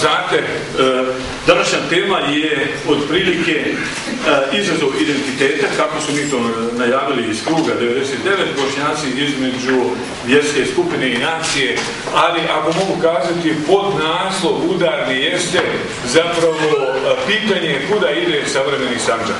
znate, današnja tema je otprilike izazov identiteta, kako su mi to najavili iz kruga 99, Bošnjaci između vjerske skupine i nacije, ali ako mogu kazati, pod naslov udarni jeste zapravo pitanje kuda ide savremeni Sandžak.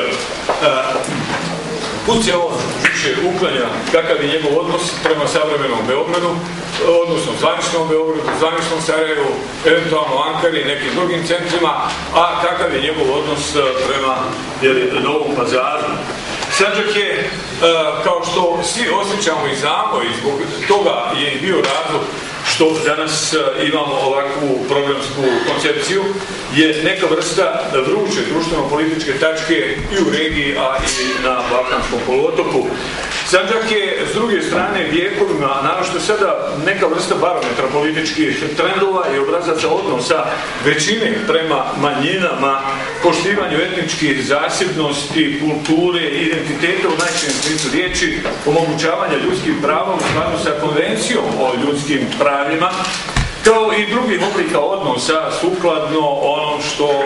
Kud se on više uklanja, kakav je njegov odnos prema savremenom Beogradu, odnosno zvaničnom Beogradu, zvaničnom Sarajevu, eventualno Ankari i nekim drugim centrima, a kakav je njegov odnos prema Novom Pazaru. Sandžak je, kao što svi osjećamo i znamo, i zbog toga je i bio razlog što danas imamo ovakvu programsku koncepciju, je neka vrsta vruće društveno-političke tačke i u regiji, a i na Balkanskom poluotoku. Sandžak je, s druge strane, vijekovima, naročito sada, neka vrsta barometra političkih trendova i obrazaca odnosa većine prema manjinama, poštivanju etničkih zasebnosti, kulture, identiteta u najširem smislu riječi, omogućavanja ljudskim pravom u skladu sa konvencijom o ljudskim pravima, kao i drugih oblika odnosa sukladno onom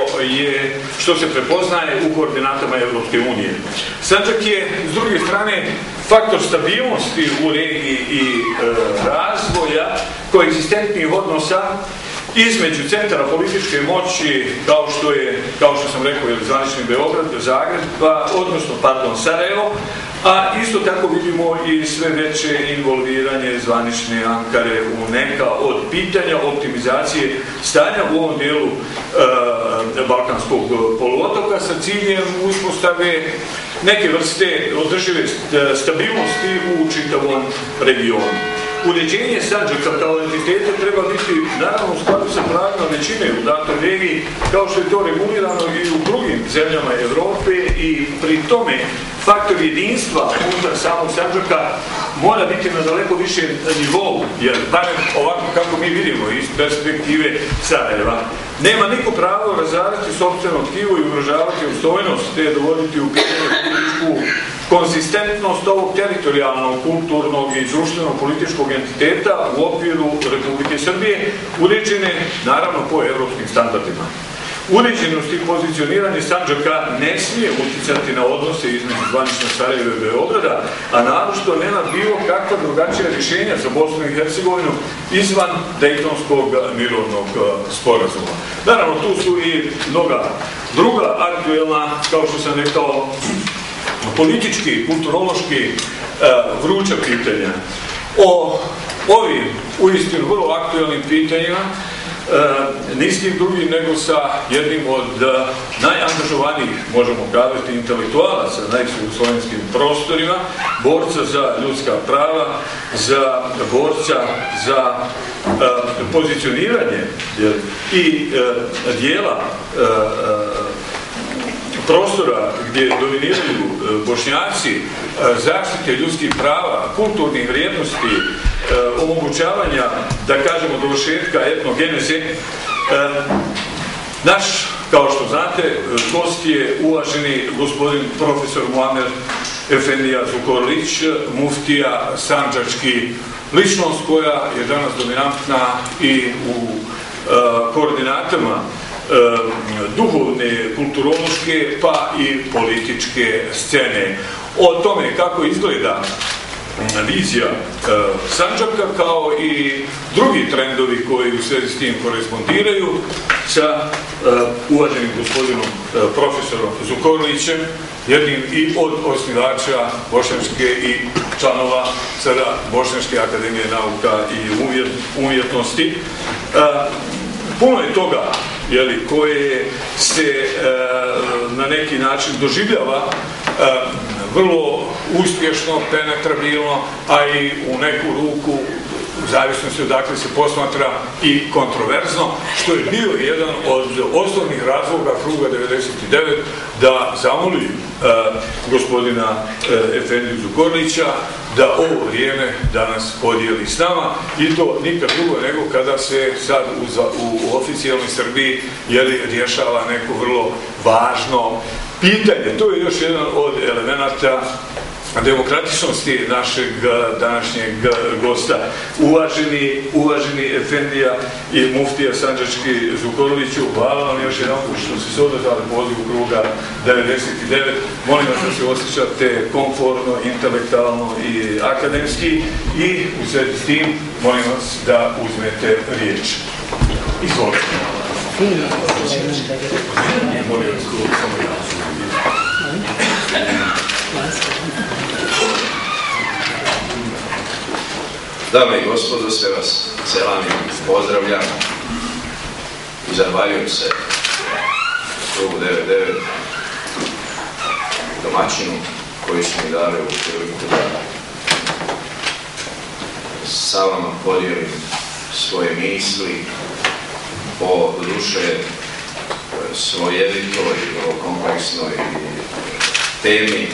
što se prepoznaje u koordinatama Evropske unije. Sandžak je, s druge strane, faktor stabilnosti u regiji i razvoja koegzistentnih odnosa između centara političke moći, kao što sam rekao, zvanični Beograd, Zagreb, Sarajevo, a isto tako vidimo i sve veće involviranje zvanične Ankare u neka od pitanja optimizacije stanja u ovom dijelu Balkanskog poluotoka sa ciljem uspostave neke vrste održive stabilnosti u čitavom regionu. Uređenje Sandžaka kao entiteta treba biti naravno u skladu sa pravima većine u datoj regiji, kao što je to regulirano i u drugim zemljama Evrope, i pri tome faktor jedinstva unutar samog Sandžaka mora biti na daleko više nivou, jer barem ovako kako mi vidimo iz perspektive Sarajeva, nema niko pravo razarati sopstveno tkivo i ugrožavati opstojnost, te dovoditi u pitanje političku konzistentnost ovog teritorijalnog, kulturnog i društveno-političkog entiteta u okviru Republike Srbije, uređene naravno po evropskim standardima. Uređenost i pozicioniranje Sandžaka ne smije uticati na odnose između zvaničnog Sarajeva i Beograda, a naročito ne na bilo kakva drugačija rješenja za Bosnu i Hercegovinu izvan Dejtonskog mirovnog sporazuma. Naravno, tu su i mnoga druga aktuelna, kao što sam rekao, politički, kulturološki vruća pitanja. O ovim uistinu vrlo aktuelnim pitanjima niskim drugim nego sa jednim od najangažovanijih, možemo kazati, intelektualaca na slovenskim prostorima, borca za ljudska prava, za borca za pozicioniranje i dijela prostora gdje dominiraju Bošnjaci, zaštite ljudskih prava, kulturnih vrijednosti, omogućavanja, da kažemo, dovršetka etnogeneze. Naš, kao što znate, gost je uvaženi gospodin profesor Muamer Efendija Zukorlić, muftija sandžački, ličnost koja je danas dominantna i u koordinatama duhovne, kulturološke pa i političke scene. O tome kako izgleda vizija Sandžaka, kao i drugi trendovi koji u svezi s tim korespondiraju, sa uvaženim gospodinom profesorom Zukorlićem, jednim i od osnivača bošnjačke i članova sada Bošnjačke akademije nauka i umjetnosti. Puno je toga koje se na neki način doživljava vrlo uspješno, penetrabilno, a i u neku ruku, u zavisnosti odakle se posmatra, i kontroverzno, što je bio jedan od osnovnih razloga kruga 99 da zamoli gospodina Efendiju Zukorlića da ovo vrijeme danas podijeli s nama, i to nikad drugo nego kada se sad u oficijalnoj Srbiji rješava neko vrlo važno pitanje. To je još jedan od elemenata demokratičnosti našeg današnjeg gosta. Uvaženi Efendija i muftija Sandžački Zukorliću, hvala vam još jedan što ste se odazvali pozivu kruga 99. Molim vas da se osjećate komfortno, intelektualno i akademski i u svezi s tim molim vas da uzmete riječ. Izvolite. Dame i gospodo, sve vas selamim, pozdravljam i zahvaljujem se krugu 99, domaćinu koji su mi dali u priliku da sa vama podijelim svoje misli o duše slojevitoj, o kompleksnoj temi.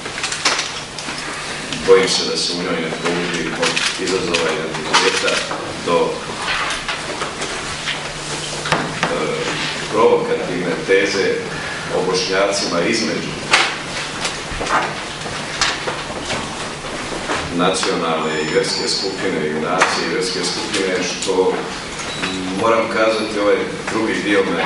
Bojim se da se u njoj ne pruži od izazova identiteta do provokativne teze o Bošnjacima između nacionalne i vjerske skupine i nacije i vjerske skupine, što moram kazati, ovaj drugi dio me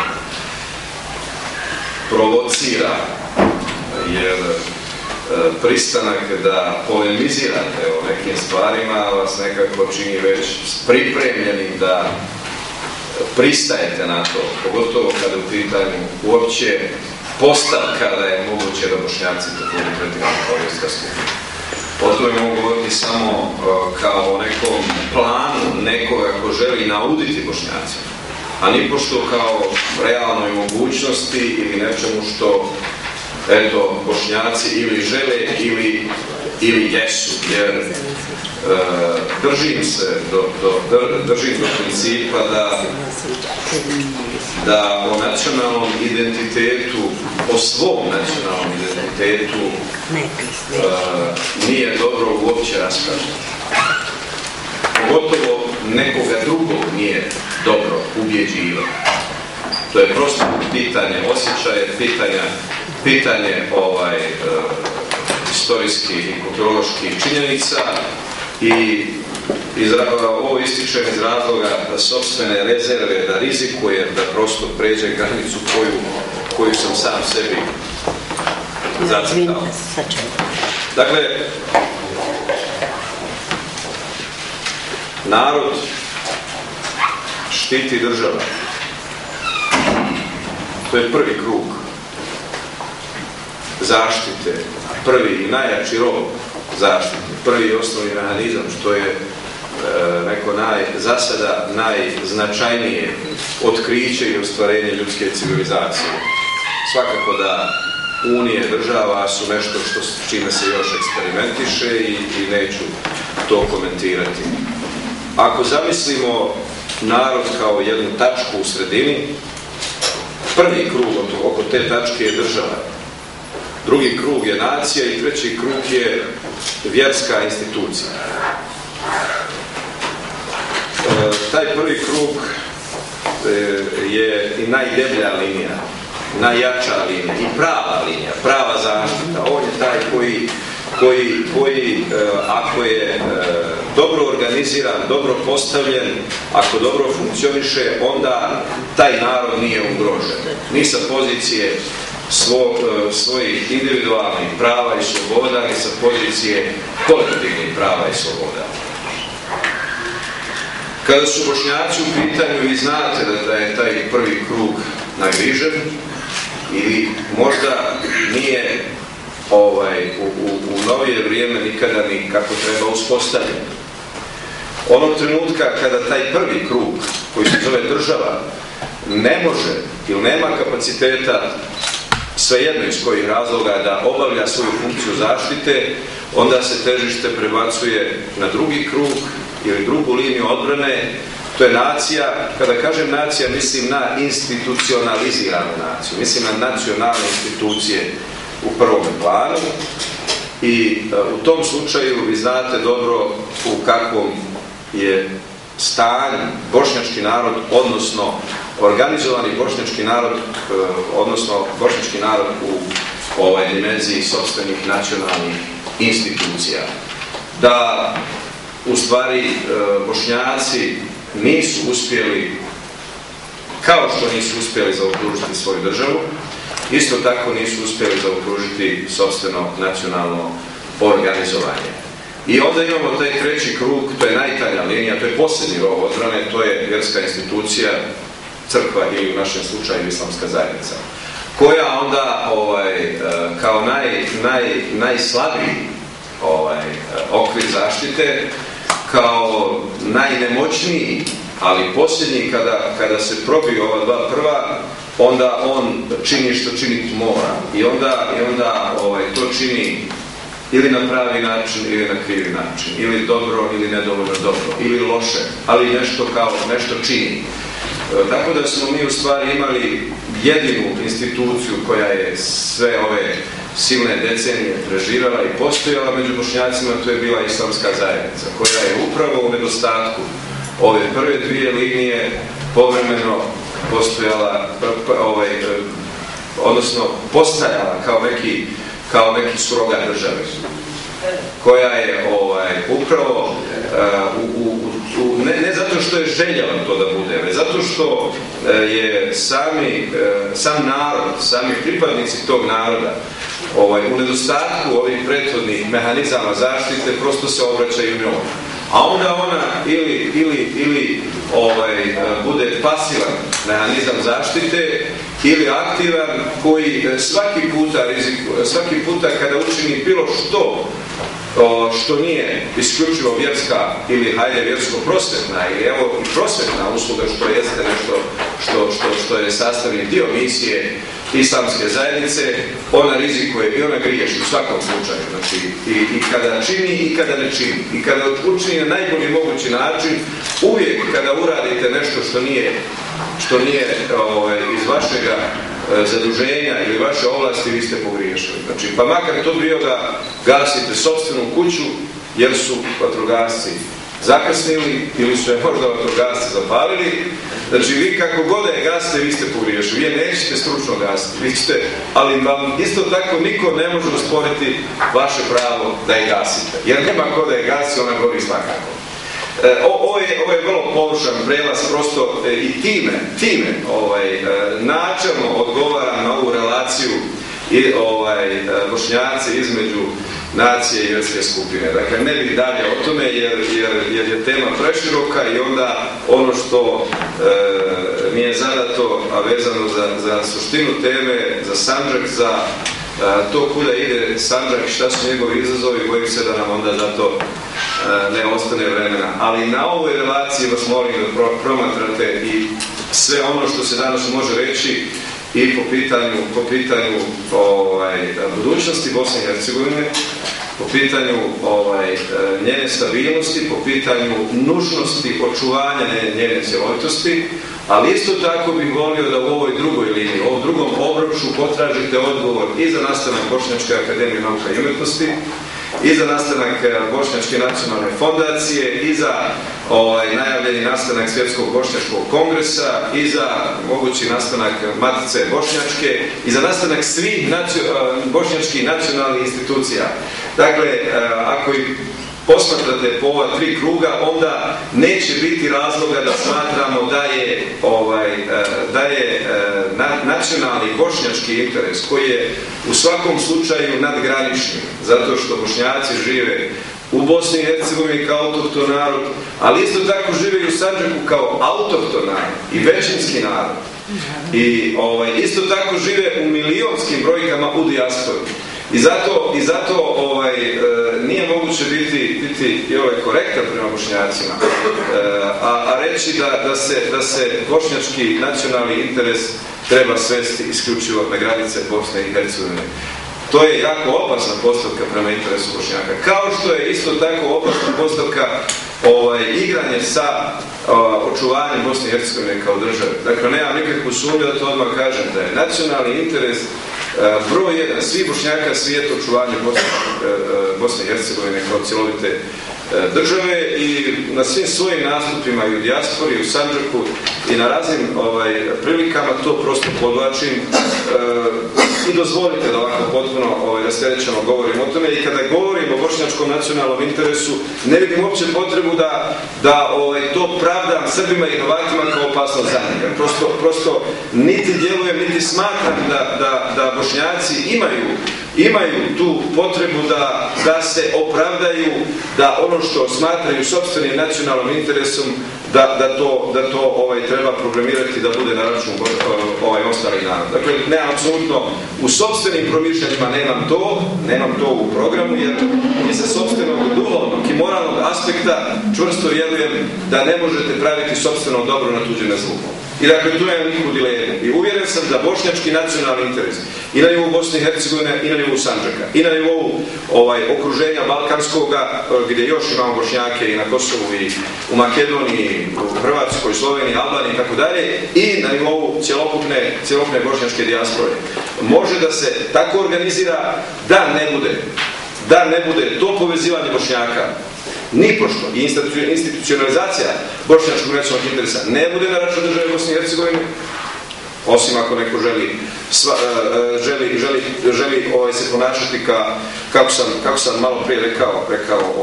provocira, jer pristanak da polemizirate o nekim stvarima vas nekako čini već pripremljenim da pristajete na to, pogotovo kada u pitanju uopće postavka da je moguće da Bošnjaci to budu tretirani kao vjerska skupina. O tome mogu govoriti samo kao o nekom planu nekoga ko želi nauditi Bošnjacima, a nipošto kao realnoj mogućnosti ili nečemu što eto, Bošnjaci ili žele ili jesu, jer držim do principa da o nacionalnom identitetu, o svom nacionalnom identitetu nije dobro uopće raspravljati. Pogotovo nekoga drugog nije dobro ubjeđivati. To je prosto pitanje osjećaja, pitanje historijskih i kulturoloških činjenica i ovo ističem iz razloga sopstvene rezerve da rizikujem da prosto pređe granicu koju sam sam sebi zacrtao. Dakle, narod štiti država. To je prvi krug zaštite, prvi i najjači rov zaštite, prvi i osnovni mehanizam, što je neko za sada najznačajnije otkriće i ostvarenje ljudske civilizacije. Svakako da unije država su nešto čime se još eksperimentiše i neću to komentirati. Ako zamislimo narod kao jednu tačku u sredini, prvi krug oko te tačke je država, drugi krug je nacija i treći krug je vjerska institucija. Taj prvi krug je i najdeblja linija, najjača linija i prava linija, prava zaštita. On je taj koji ako je dobro organiziran, dobro postavljen, ako dobro funkcioniše, onda taj narod nije ugrožen. Ni sa pozicije svojih individualnih prava i sloboda, ni sa pozicije kolektivnih prava i sloboda. Kada su Bošnjaci u pitanju, vi znate da je taj prvi krug nagrižen ili možda nije u novije vrijeme nikada ni kako treba uspostaviti. Onog trenutka kada taj prvi krug, koji se zove država, ne može ili nema kapaciteta, svejedno iz kojih razloga, da obavlja svoju funkciju zaštite, onda se težište prebacuje na drugi krug ili drugu liniju odbrane. To je nacija. Kada kažem nacija, mislim na institucionaliziranu naciju, mislim na nacionalne institucije u prvom planu i u tom slučaju vi znate dobro u kakvom je stanju bošnjački narod, odnosno organizovani bošnjački narod, odnosno bošnjački narod u dimenziji sopstvenih nacionalnih institucija. Da u stvari Bošnjaci nisu uspjeli, kao što nisu uspjeli zaokružiti svoju državu, isto tako nisu uspjeli zaokružiti sopstveno nacionalno organizovanje. I onda imamo taj treći krug, to je najtanja linija, to je posljednji rov odbrane, to je vjerska institucija, crkva ili u našem slučaju islamska zajednica, koja onda kao najslabiji okvir zaštite, kao najnemoćniji, ali posljednji kada se probiju ova dva prva, onda on čini što činiti mora i onda to čini ili na pravi način ili na krivi način, ili dobro ili nedovoljno dobro, ili loše, ali nešto čini. Tako da smo mi u stvari imali jedinu instituciju koja je sve ove silne decenije preživjela i postojala među Bošnjacima, to je bila islamska zajednica, koja je upravo u nedostatku ove prve dvije linije povremeno postojala, odnosno postajala kao neki surogat države, koja je upravo ne zato što je željela to da bude, već zato što je sam narod, sami pripadnici tog naroda u nedostatku ovih prethodnih mehanizama zaštite prosto se obraćaju njoj. A onda ona ili bude pasivan mehanizam zaštite ili aktivan koji svaki puta kada učini bilo što nije isključivo vjerska ili vjersko-prosvetna ili evo i prosvetna usluga, što jeste nešto što je sastavni dio misije islamske zajednice, ona rizikuje i ona griješi u svakom slučaju. Znači, i kada čini i kada ne čini. I kada učini na najbolji mogući način, uvijek kada uradite nešto što nije iz vašega zaduženja ili vaše ovlasti, vi ste pogriješili. Znači, pa makar to bio da gasite sopstvenu kuću jer su vatrogasci zakasnili ili su je možda vatrogasci zapalili. Znači, vi kako god je gasite, vi ste pogriješili. Vi je nećete stručno gasiti, ali vam isto tako niko ne može usporiti vaše pravo da je gasite. Jer nema ko da je gasi, ona gori svakako. Ovo je vrlo površan prelaz, prosto i time načelno odgovara na ovu relaciju Bošnjaci između nacije i vjerske skupine. Dakle, ne bih dalje o tome jer je tema preširoka i onda ono što mi je zadato, a vezano za suštinu teme, za Sandžak, za to kuda ide Sandžak i šta su njegovi izazovi, bojim se da nam onda za to ne ostane vremena. Ali na ovoj relaciji vas molim da promatrate i sve ono što se danas može reći i po pitanju budućnosti Bosne i Hercegovine, po pitanju njene stabilnosti, po pitanju nužnosti očuvanja njene cjelovitosti, ali isto tako bih volio da u ovoj drugoj liniji, u ovom drugom obroču potražite odgovor i za nastanak Bošnjačke akademije nauka i umjetnosti, i za nastanak Bošnjačke nacionalne fondacije, i za najavljeni nastanak Svjetskog bošnjačkog kongresa, i za mogući nastanak Matice bošnjačke, i za nastanak svih bošnjačkih nacionalnih institucija. Dakle, ako i posmatrate po ova tri kruga, onda neće biti razloga da smatramo da je nacionalni bošnjački interes, koji je u svakom slučaju nadgranični, zato što Bošnjaci žive u Bosni i Hercegovini kao autohton narod, ali isto tako žive i u Sandžaku kao autohton narod i većinski narod. I isto tako žive u milionskim brojkama u dijaspori. I zato nije moguće biti korektan prema Bošnjacima, a reći da se bošnjački nacionalni interes treba svesti isključivo na granice Bosne i Hercegovine. To je jako opasna postavka prema interesu Bošnjaka. Kao što je isto tako opasna postavka igranje sa očuvanjem Bosne i Hercegovine kao države. Dakle, nemam nikakvu sumnju da to odmah kažem, da je nacionalni interes broj jedan svih Bošnjaka svijeta očuvanje Bosne i Hercegovine kao cjelovite države, i na svim svojim nastupima i u dijaspori, i u Sandžaku i na raznim prilikama to prosto podvlačim. I dozvolite da ovako potpuno rasterećeno govorimo o tome i kada govorimo o bošnjačkom nacionalnom interesu, ne vidim uopće potrebu da to pravdam Srbima i Hrvatima kao opasnost za njega. Prosto niti djelujem, niti smatram da Bošnjaci imaju tu potrebu da se opravdaju, da ono što smatraju sopstvenim nacionalnim interesom, da to treba programirati da bude na račun ostalih naroda. Dakle, ne, apsolutno, u sopstvenim promišljanjima nemam to u programu, jer i sa sopstvenog duhovnog i moralnog aspekta čvrsto vjerujem da ne možete praviti sopstveno dobro na tuđe zlu. I dakle, tu nemam nikakvu dilemu. I uvjeren sam da bošnjački nacionalni interes i na nivou Bosne i Hercegovine, i na nivou Sandžaka, i na nivou okruženja Balkanskoga, gdje još imamo Bošnjake i na Kosovu, i u Makedoniji, u Hrvatskoj, Sloveniji, Albaniji i tako dalje, i na nivou cjelokupne bošnjačke dijaspore. Može da se tako organizira da ne bude to povezivanje Bošnjaka nipošto i institucionalizacija bošnjačkog nacionalnog interesa ne bude na račun države Bosne i Hercegovine, osim ako neko želi se ponašati kako sam malo prije rekao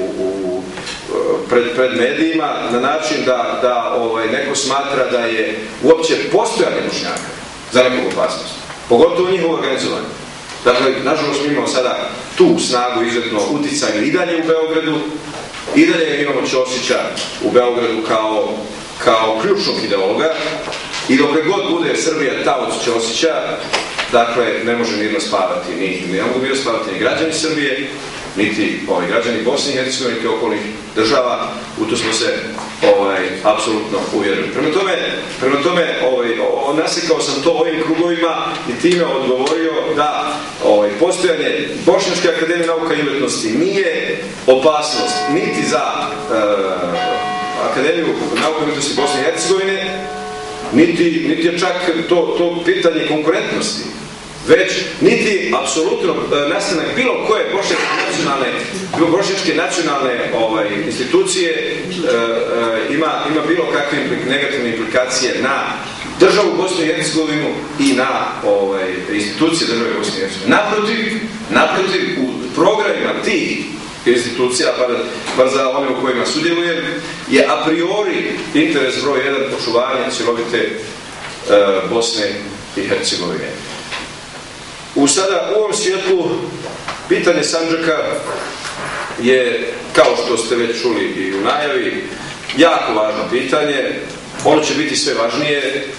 pred medijima, na način da neko smatra da je uopće postojanje Bošnjaka za neku opasnost, pogotovo njihovo organizovanje. Dakle, nažalost, mi imamo sada tu snagu izuzetno uticajnu i dalje u Beogradu, i dalje imamo Ćosića u Beogradu kao ključnog ideologa, i dokle god bude Srbija taoc Ćosića, dakle, ne može mirno spavati, ne mogu mirno spavati ni građani Srbije, niti građani Bosne i Hercegovine, niti okolnih država. U to smo se apsolutno uvjerili. Prema tome, nasekao sam to ovim krugovima i time odgovorio da postojanje Bošnjačke akademije nauka i umjetnosti nije opasnost niti za Akademiju nauka i umjetnosti Bosne i Hercegovine, niti je čak to pitanje konkurentnosti, već niti apsolutno nastanak bilo koje bošnjačke nacionalne institucije ima bilo kakve negativne implikacije na državu Bosnu i Hercegovinu i na institucije države Bosne i Hercegovine. Naprotiv, u programima tih institucija, bar za one u kojima sudjelujem, je a priori interes broj 1 očuvanja cjelovite Bosne i Hercegovine. U ovom svijetlu pitanje Sandžaka je, kao što ste već čuli i u najavi, jako važno pitanje. Ono će biti sve važnije.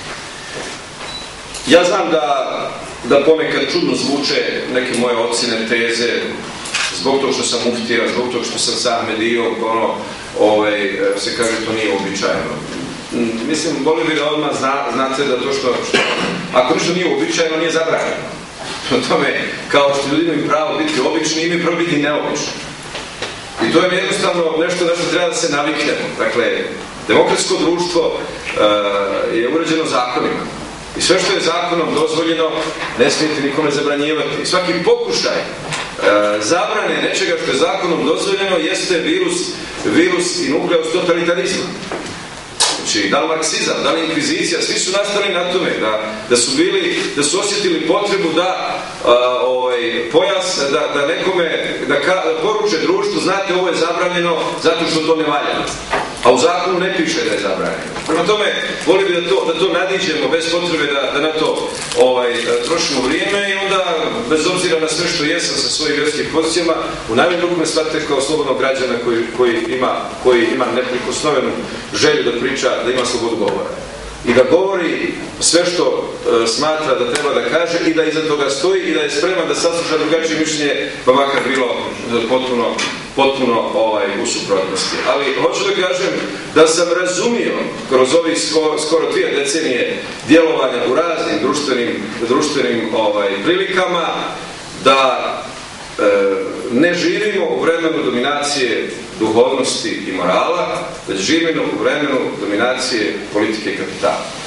Ja znam da ponekad čudno zvuče neke moje ocjene, teze, zbog toga što sam muftija, zbog toga što sam sam medio, se kaže to nije uobičajeno. Mislim, volio bih da odmah znate da to što ako nešto nije uobičajeno, nije zabranjeno. O tome, kao što ljudi imaju pravo biti obični, imaju pravo biti neobični. I to je jednostavno nešto na što treba da se naviknemo. Dakle, demokratsko društvo je uređeno zakonima. I sve što je zakonom dozvoljeno, ne smijete nikome zabranjivati. I svaki pokušaj zabrane nečega što je zakonom dozvoljeno jeste virus i nukleus totalitarizma. Znači, da li marksizam, da li inkvizicija, svi su nastali na tome, da su osjetili potrebu da pojasne, da nekome, da poruče društvu, znate, ovo je zabranjeno zato što to ne valja. A u zakonu ne piše da je zabranjeno. Prema tome, volio bih da to nadiđemo bez potrebe da na to trošimo vrijeme i onda, bez obzira na sve što jesam sa svojim vjerskim pozicijama, u najmanju ruku me shvatite kao slobodnog građana koji ima neprikosnovenu želju da priča, da ima slobodu govora. I da govori sve što smatra da treba da kaže i da iza toga stoji i da je spreman da sasluša drugačije mišljenje, pa makar bilo potpuno u suprotnosti. Ali hoću da kažem da sam razumio kroz ovih skoro 2 decenije djelovanja u raznim društvenim prilikama da ne živimo u vremenu dominacije duhovnosti i morala, već živimo u vremenu dominacije politike i kapitala.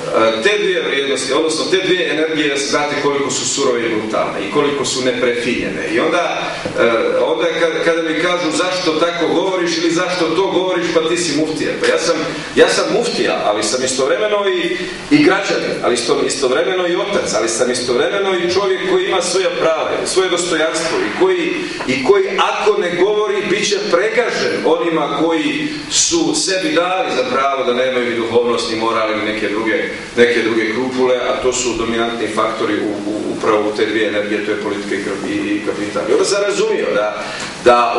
te dvije vrijednosti, odnosno te dvije energije, znate koliko su surove i brutalne i koliko su neprefinjene. I onda kada mi kažu zašto tako govoriš ili zašto to govoriš, pa ti si muftija. Pa ja sam muftija, ali sam istovremeno i građanin, ali istovremeno i otac, ali sam istovremeno i čovjek koji ima svoja prava, svoje dostojanstvo i koji ako ne govori, bit će pregažen onima koji su sebi dali za pravo da nemaju ni duhovnost, ni moral ili neke druge krupule, a to su dominantni faktori upravo u te dvije energije, to je politika i kapital. I onda sam razumio da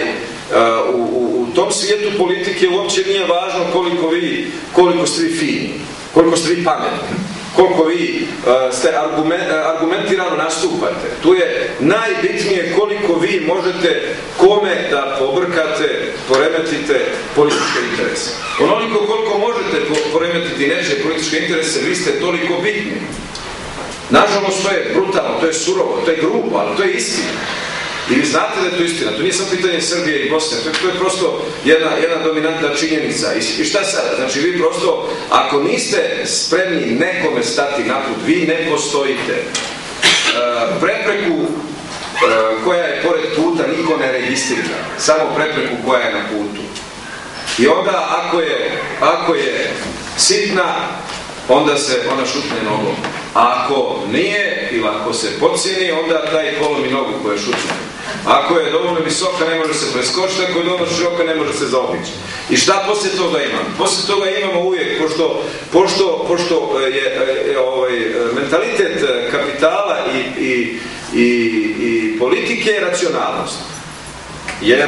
u tom svijetu politike uopće nije važno koliko ste vi fini, koliko ste vi pametni, koliko vi ste argumentirano nastupate. Tu je najbitnije koliko vi možete kome da pobrkate, poremetite političke interese. Onoliko koliko možete poremetiti nečije političke interese, vi ste toliko bitni. Nažalost, to je brutalno, to je surovo, to je grubo, ali to je istina. I vi znate da je to istina. To nije samo pitanje Srbije i Bosne. To je prosto jedna dominantna činjenica. I šta sada? Znači, vi prosto, ako niste spremni nekome stati na put, vi ne postojite. Prepreku koja je pored puta niko ne registrira. Samo prepreku koja je na putu. I onda, ako je sitna, onda šutne nogom. A ako nije, ili ako se podcijeni, onda taj polomi nogu koja šutne. Ako je dovoljno visoka, ne može se preskočiti, ako je dovoljno široka, ne može se zaobići. I šta poslije toga imamo? Poslije toga imamo uvijek, pošto je mentalitet kapitala i politike je racionalnost. Jer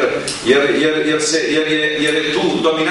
je tu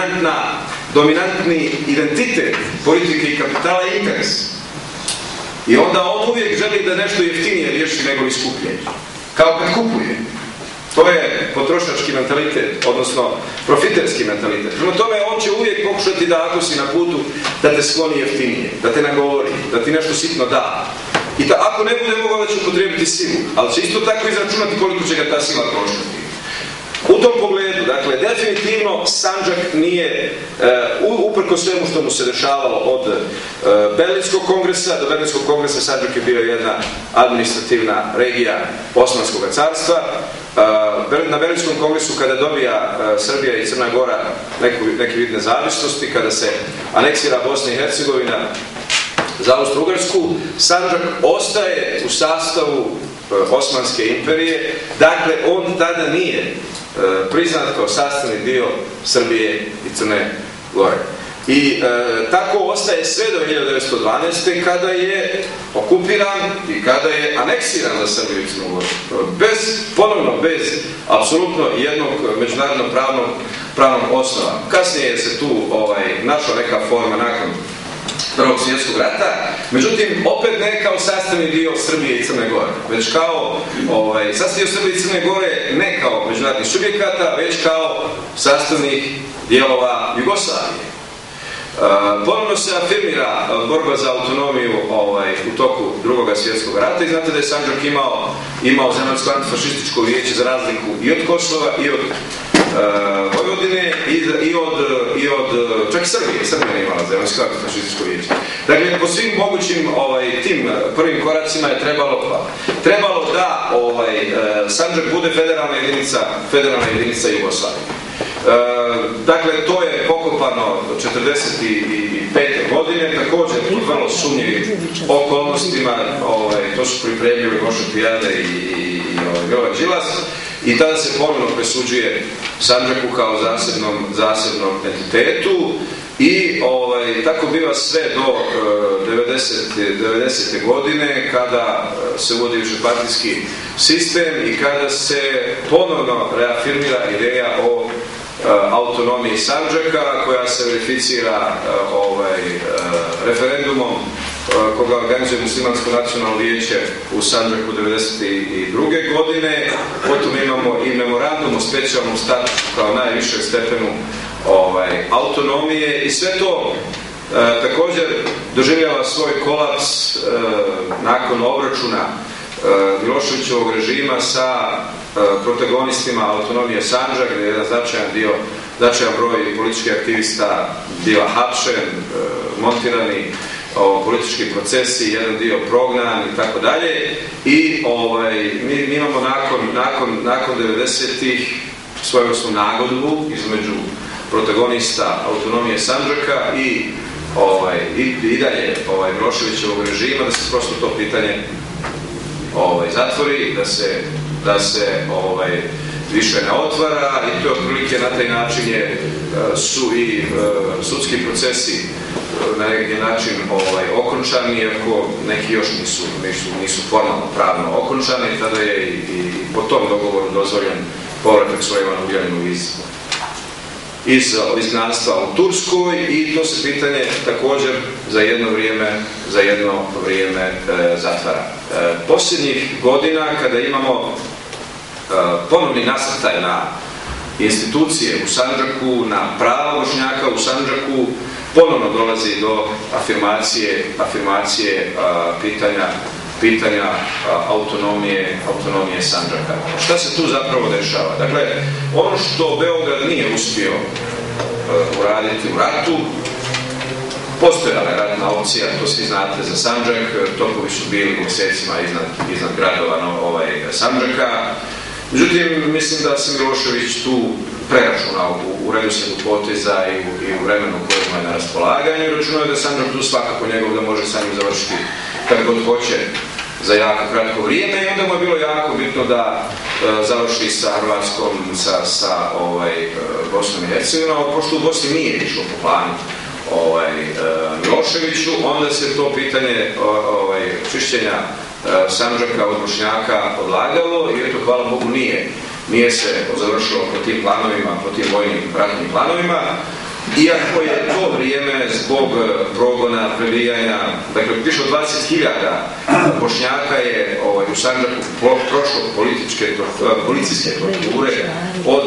dominantni identitet politike i kapitala je interes. I onda on uvijek želi da nešto jeftinije riješi nego iskupljenje. Kao kad kupuje. To je potrošački mentalitet, odnosno profiterski mentalitet. Prema tome, on će uvijek pokušati da ako si na putu, da te skloni jeftinije, da te nagovori, da ti nešto sitno da. I ako ne bude mogao da će upotrijebiti silu, ali će isto tako izračunati koliko će ga ta sila koštati. U tom pogledu, dakle, definitivno Sandžak nije, uprko svemu što mu se dešavalo od Berlinskog kongresa, do Berlinskog kongresa Sandžak je bio jedna administrativna regija Osmanskog carstva. Na Berlinskom kongresu, kada dobija Srbija i Crna Gora neki vid nezavisnosti, kada se aneksira Bosna i Hercegovina za Austro-Ugarsku, Sandžak ostaje u sastavu Osmanske imperije, dakle on tada nije priznat kao sastavni dio Srbije i Crne Gore. I tako ostaje sve do 1912. kada je okupiran i kada je aneksiran za Srbiju i Crnu Goru. Bez apsolutno jednog međunarodnog pravnog osnova. Kasnije se tu našla neka forma nakon Prvog svjetskog rata, međutim, opet ne kao sastavni dio Srbije i Crne Gore, već kao sastavni dio Srbije i Crne Gore ne kao međunarodnih subjekata, već kao sastavnih dijelova Jugoslavije. Ponovno se afirmira borba za autonomiju u toku Drugog svjetskog rata i znate da je Sandžak imao zemaljsko antifašističko vijeće za razliku i od Kosova i od Vojvodine i od čak i Srbija je imala zemaljsko antifašističko vijeće. Dakle, po svim mogućim tim prvim koracima je trebalo da Sandžak bude federalna jedinica Jugoslavije. Dakle, to je pokopano 1945. godine, također u vrlo sumnjivim okolnostima, to su pripremili Goša Tijade i Milan Đilas, i tada se ponovno presuđuje Sandžaku kao zasebnom entitetu i tako biva sve do 90. godine kada se uvodi višepartijski sistem i kada se ponovno reafirmira ideja o autonomiji Sandžaka koja se verificira referendumom koga organizuje Muslimansko nacionalno vijeće u Sandžaku 1992. godine. Potom imamo i memorandum o specijalnom statusu kao najvišeg stepenu autonomije i sve to također doživljava svoj kolaps nakon obračuna Miloševićevog režima sa protagonistima autonomije Sandžak, gdje je jedan značajan broj političkih aktivista bila hapšen, montirani, politički procesi, jedan dio prognan i tako dalje. I mi imamo nakon 90-ih svojevrsnu nagodbu između protagonista autonomije Sandžaka i dalje Miloševićevog režima, da se prosto to pitanje zatvori, da se više ne otvara, i to otprilike na taj način su i sudski procesi na neki način okončani, iako neki još nisu formalno pravno okončani. Tada je i po tom dogovoru dozvoljen povratak Sulejmanu Ugljaninu iz izgnanstva u Turskoj, i to se pitanje također za jedno vrijeme zatvara. Posljednjih godina, kada imamo ponovni nasrtaj na institucije u Sandžaku, na prava Bošnjaka u Sandžaku, ponovno dolazi do afirmacije pitanja autonomije Sandžaka. Šta se tu zapravo dešava? Dakle, ono što Beograd nije uspio uraditi u ratu, postojala je ratna opcija, to svi znate za Sandžak, topovi su bili mjesecima iznad gradova Sandžaka. Međutim, mislim da se Milošević tu preračunao u redoslijedu poteza i u vremenu koje mu je na raspolaganju. Računao je da Sandžak tu svakako njegov, da može sa njim završiti kad god hoće za jako kratko vrijeme, i onda mu je bilo jako bitno da završi sa Hrvatskom, sa Bosnom i Hercegovinom. Pošto u Bosni nije išlo po planu Miloševiću, onda se to pitanje čišćenja Sandžaka od Bošnjaka odlagalo, i eto, hvala Bogu, nije se završilo po tim planovima, po tim vojnim ratnim planovima, iako je to vrijeme zbog progona, prebijanja, dakle, više od 20.000 Bošnjaka je u Sandžaku prošlo policijske torture od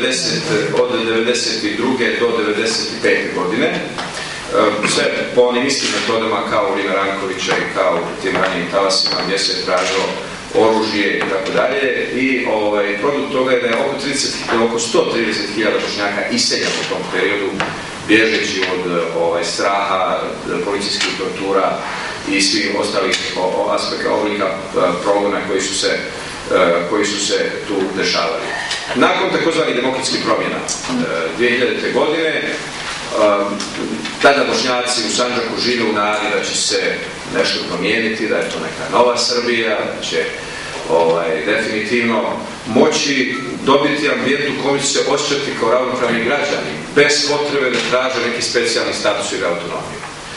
92. do 95. godine. Sve po onim istim metodama kao u Rina Rankovića i kao u tim ranijim talasima, gdje se je tražilo oružje i tako dalje. I produkt toga je da je oko 130.000 Bošnjaka iseljeno u tom periodu, bježeći od straha, policijskih tortura i svih ostalih aspekta oblika progona koji su se tu dešavali. Nakon takozvanih demokratskih promjena 2000. godine, tada Bošnjaci u Sandžaku žive u nadi da će se nešto promijeniti, da je to neka nova Srbija, da će definitivno moći dobiti ambijent u kojem će se osjećati kao ravnopravni građani, bez potrebe da traže neki specijalni status ili autonomiju.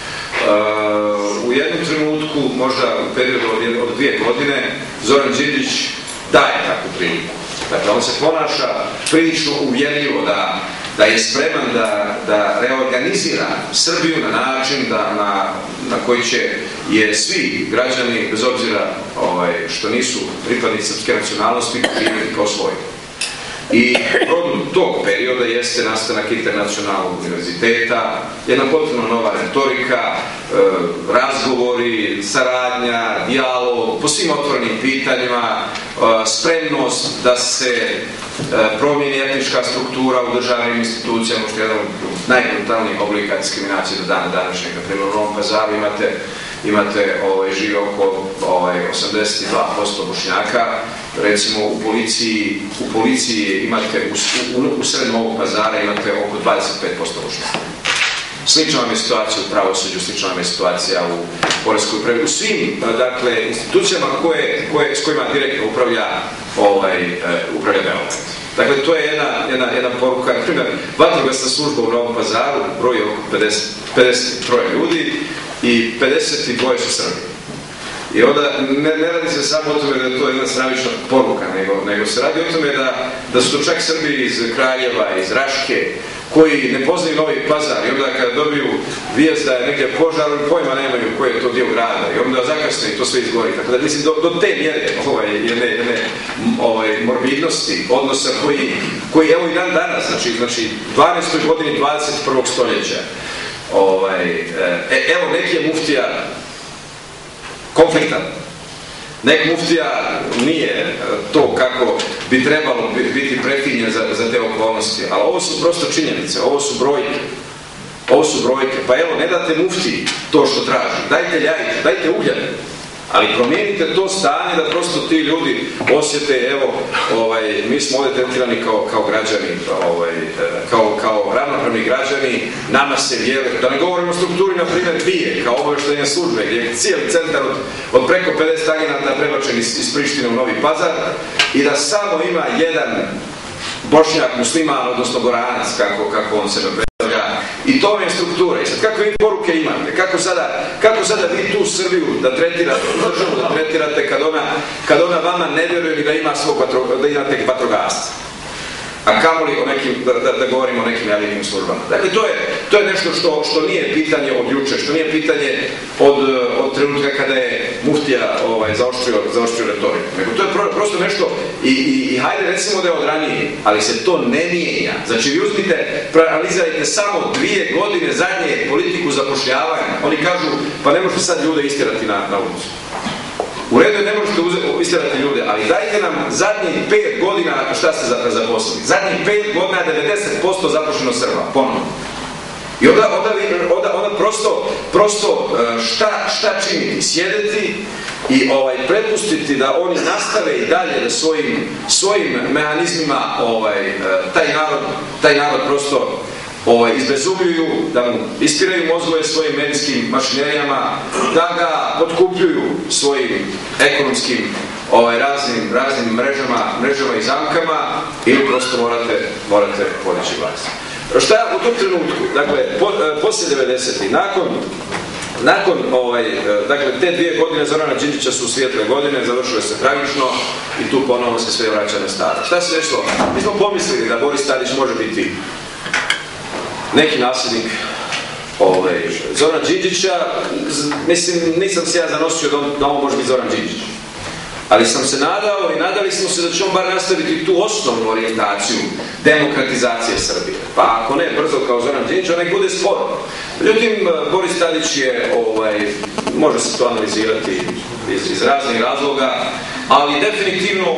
U jednom trenutku, možda u periodu od 2 godine, Zoran Đinđić daje takvu priliku. Dakle, on se ponaša prilično uvjerljivo da je spreman da reorganizira Srbiju na način na koji će svi građani, bez obzira što nisu pripadnici srpske nacionalnosti, živjeti kao svoji. I produkt tog perioda jeste nastanak internacionalnog univerziteta, jedna potpuno nova retorika, razgovori, saradnja, dijalog, po svim otvorenim pitanjima, spremnost da se promijeni etnička struktura u državnim institucijama, što je jedan od najbrutalnijih oblika diskriminacije do dana današnjeg. Na primjer, u Novom Pazaru žive oko 82% Bošnjaka. Recimo u policiji imate, u sred Novog Pazara imate oko 25% Bošnjaka. Slična vam je situacija u pravosuđu, slična vam je situacija u poreskoj upravi, u svim institucijama s kojima direktno upravlja Beograd. Dakle, to je jedna poruka. Na primjer, vatrogasna služba u Novom Pazaru broji oko 53 ljudi i 52 su Srbi. I onda ne radi se samo o tome da je to jedna stravična poruka, nego se radi o tome da su to čak Srbi iz Kraljeva, iz Raške, koji ne poznaju Novi Pazar, i onda kada dobiju vijest da je negdje požar, pojma nemaju koji je to dio grada, i onda zakasne i to sve izgori. Tako da mislim do te mjere jedne morbidnosti odnosa koji evo i dan danas, znači 12. godini 21. stoljeća, evo neki je muftija konfliktan. Nek muftija nije to kako bi trebalo biti prefinjen za te okolnosti, ali ovo su prosto činjenice, ovo su brojke. ovo su brojke, pa evo, ne date mufti to što traži, dajte jajce, dajte ugljan, ali promijenite to stanje da prosto ti ljudi osjete, evo, mi smo ovdje tretirani kao građani, kao ravnopravni građani, nama se vjeruje, da ne govorimo o strukturi, na primjer, dvije, kao obavještajne službe, gdje je cijeli centar od preko 50 agenata prebačen iz Prištine u Novi Pazar i da samo ima jedan Bošnjak, musliman, odnosno Goranac, kako on sebe predstavlja. I to je struktura. I sad kakve vi poruke imate? Kako sada vi tu Srbiju da tretirate, državu da tretirate kad ona vama ne vjeruje ni da ima da imate vatrogasca? A kamoli o nekim, da govorimo o nekim javnim službama. Dakle, to je nešto što nije pitanje od juče, što nije pitanje od trenutka kada je muftija zaoštrio retoriku. Nego to je prosto nešto i hajde recimo da je od ranije, ali se to ne mijenja. Znači, vi uzmite, analizirajte samo 2 godine zadnje politiku zapošljavanja. Oni kažu, pa ne možete sad ljude istirati na ulicu. U redu je, ne možete istirati ljude, ali dajte nam zadnjih 5 godina šta ste zaposlili. Zadnjih 5 godina je 90% zaposleno Srba, ponovno. I onda prosto šta činiti? Sjedeti i prepustiti da oni nastave i dalje da svojim mehanizmima taj narod prosto izbezubljuju, da mu ispiraju mozgove svojim medijskim mašinerijama, da ga potkupljuju svojim ekonomskim raznim mrežama i zamkama ili prosto morate podići glas. Šta u tom trenutku, dakle, poslije 90-ih, nakon dakle, te 2 godine Zorana Đinđića su svijetle godine, završile se tragično i tu ponovno se sve vraća na staro. Šta se desilo? Mi smo pomislili da Boris Tadić može biti neki nasljednik Zorana Đinđića. Mislim, nisam se ja zanosio da on može biti Zoran Đinđić. Ali sam se nadao i nadali smo se da će on bar nastaviti tu osnovnu orijentaciju demokratizacije Srbije. Pa ako ne brzo kao Zoran Đinđić, nek bude sporo. Međutim, Boris Tadić je, može se to analizirati iz raznih razloga, ali definitivno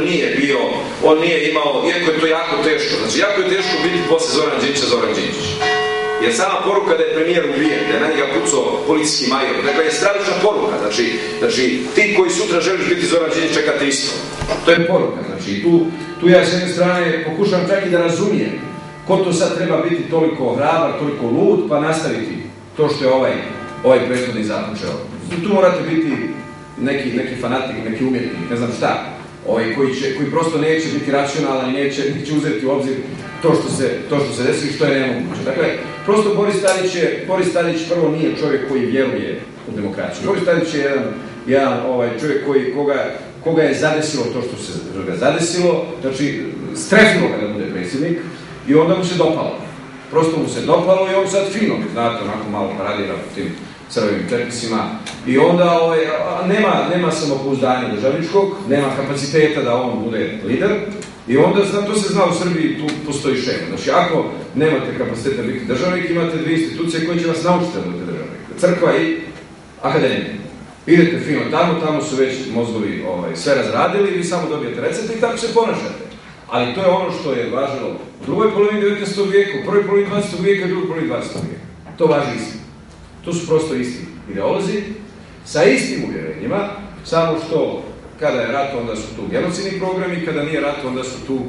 on nije imao, iako je to jako teško, znači jako je teško biti posle Zoran Đinđića Zoran Đinđić. Jer sama poruka da je premijer ubijen, da je na njega pucao policijski major, dakle je stravična poruka, znači ti koji sutra želiš biti Zoran Đinđić čekate isto. To je poruka, znači tu ja s jedne strane pokušam čak i da razumijem ko to sad treba biti toliko hrabar, toliko lud, pa nastaviti to što je ovaj prethodni započeo. Tu morate biti neki fanatik, neki umjetnik, ne znam šta, koji prosto neće biti racionalan i neće uzeti u obzir to što se desi i što je nemoguće. Dakle, prosto Boris Tadić prvo nije čovjek koji vjeruje u demokraciju. Boris Tadić je jedan čovjek koga je zadesilo to što se ga zadesilo, znači stresilo ga da bude predsjednik i onda mu se dopalo. Prosto mu se dopalo i on sad fino, znate, onako malo paradira po tim crvenim čepisima i onda nema samopouzdanja državničkog, nema kapaciteta da on bude lider i onda, to se zna u Srbiji, tu postoji šema. Znači, ako nemate kapaciteta biti državnik, imate 2 institucije koje će vas naučiti da budete državnik. Crkva i akademija. Idete fino tamo su već mozgovi sve razradili i vi samo dobijete recept i tako se ponašate. Ali to je ono što je važilo u drugoj polovini 19. vijeka, u prvoj polovini 20. vijeka i drugoj polovini 20. vijeka. To važi isti. To su prosto isti ideolozi, sa istim uvjerenjima, samo što kada je rat, onda su tu genocidni programi, kada nije rat, onda su tu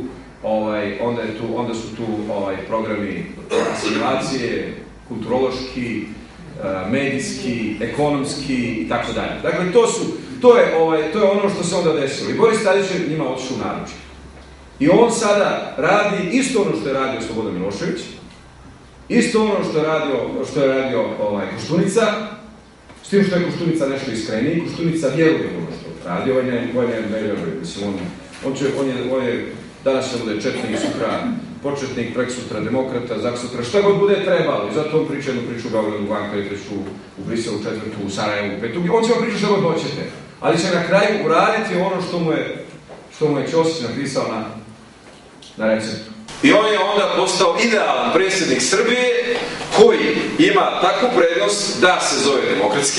programi asimilacije, kulturološki, medijski, ekonomski i tako dalje. Dakle, to je ono što se onda desilo. I Boris Tadić je njima otišao u naručje. I on sada radi isto ono što je radio Slobodan Milošević, isto ono što je radio Koštunica, s tim što je Koštunica nešto iskreniji. Koštunica vjeruje ono što radi, on je veruje, mislim, on je danas će bude četnik, sutra početnik, preksutra demokrata, zaksutra, šta god bude trebalo. I zato on priča jednu priču u Beogradu, u Ankari, treću u Briselu, četvrtu, u Sarajevu, petu. On će vam pričati što god hoćete, ali će na kraju uraditi ono što mu je Ćosić napisao na receptu. I on je onda postao idealan predsjednik Srbije koji ima takvu prednost da se zove demokratski,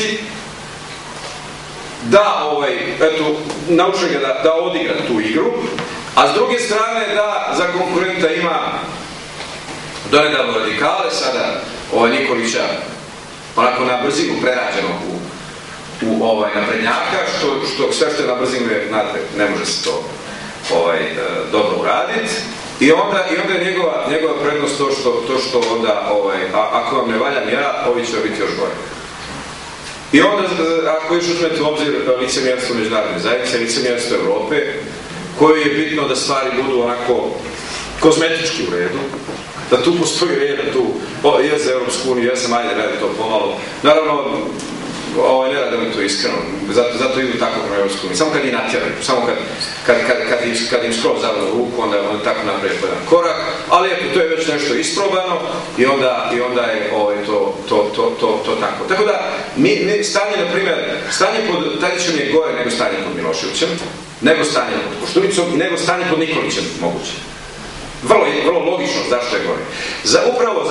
da nauči ga da odigra tu igru, a s druge strane da za konkurenta ima donedavno radikale, sada Nikolića onako na brzinu prerađenog u naprednjaka, što sve što je na brzinu je, znate, ne može se to dobro uraditi. I onda je njegova prednost to što onda, ako vam ne valjam ja, ovi će biti još gore. I onda, ako još uzmete u obzir licemjerstvo međunarodne zajednice, licemjerstvo Evrope, koju je bitno da stvari budu onako kozmetički u redu, da tu postoji red, da tu je za Europsku uniju, ja sam ajde radi to pomalo. Naravno, ne rade mi to iskreno, zato idu tako prema Europsku uniju, samo kad ih natjeraju, samo kad im skroz zavljaju ruku, onda tako napravi jedan korak, ali eto, to je već nešto isprobano i onda je to tako. Tako da, stanje, na primjer, stanje pod Tadićem je gore nego stanje pod Miloševićem, nego stanje pod Koštunicom i nego stanje pod Nikolićem moguće. Vrlo logično zašto je gore. Upravo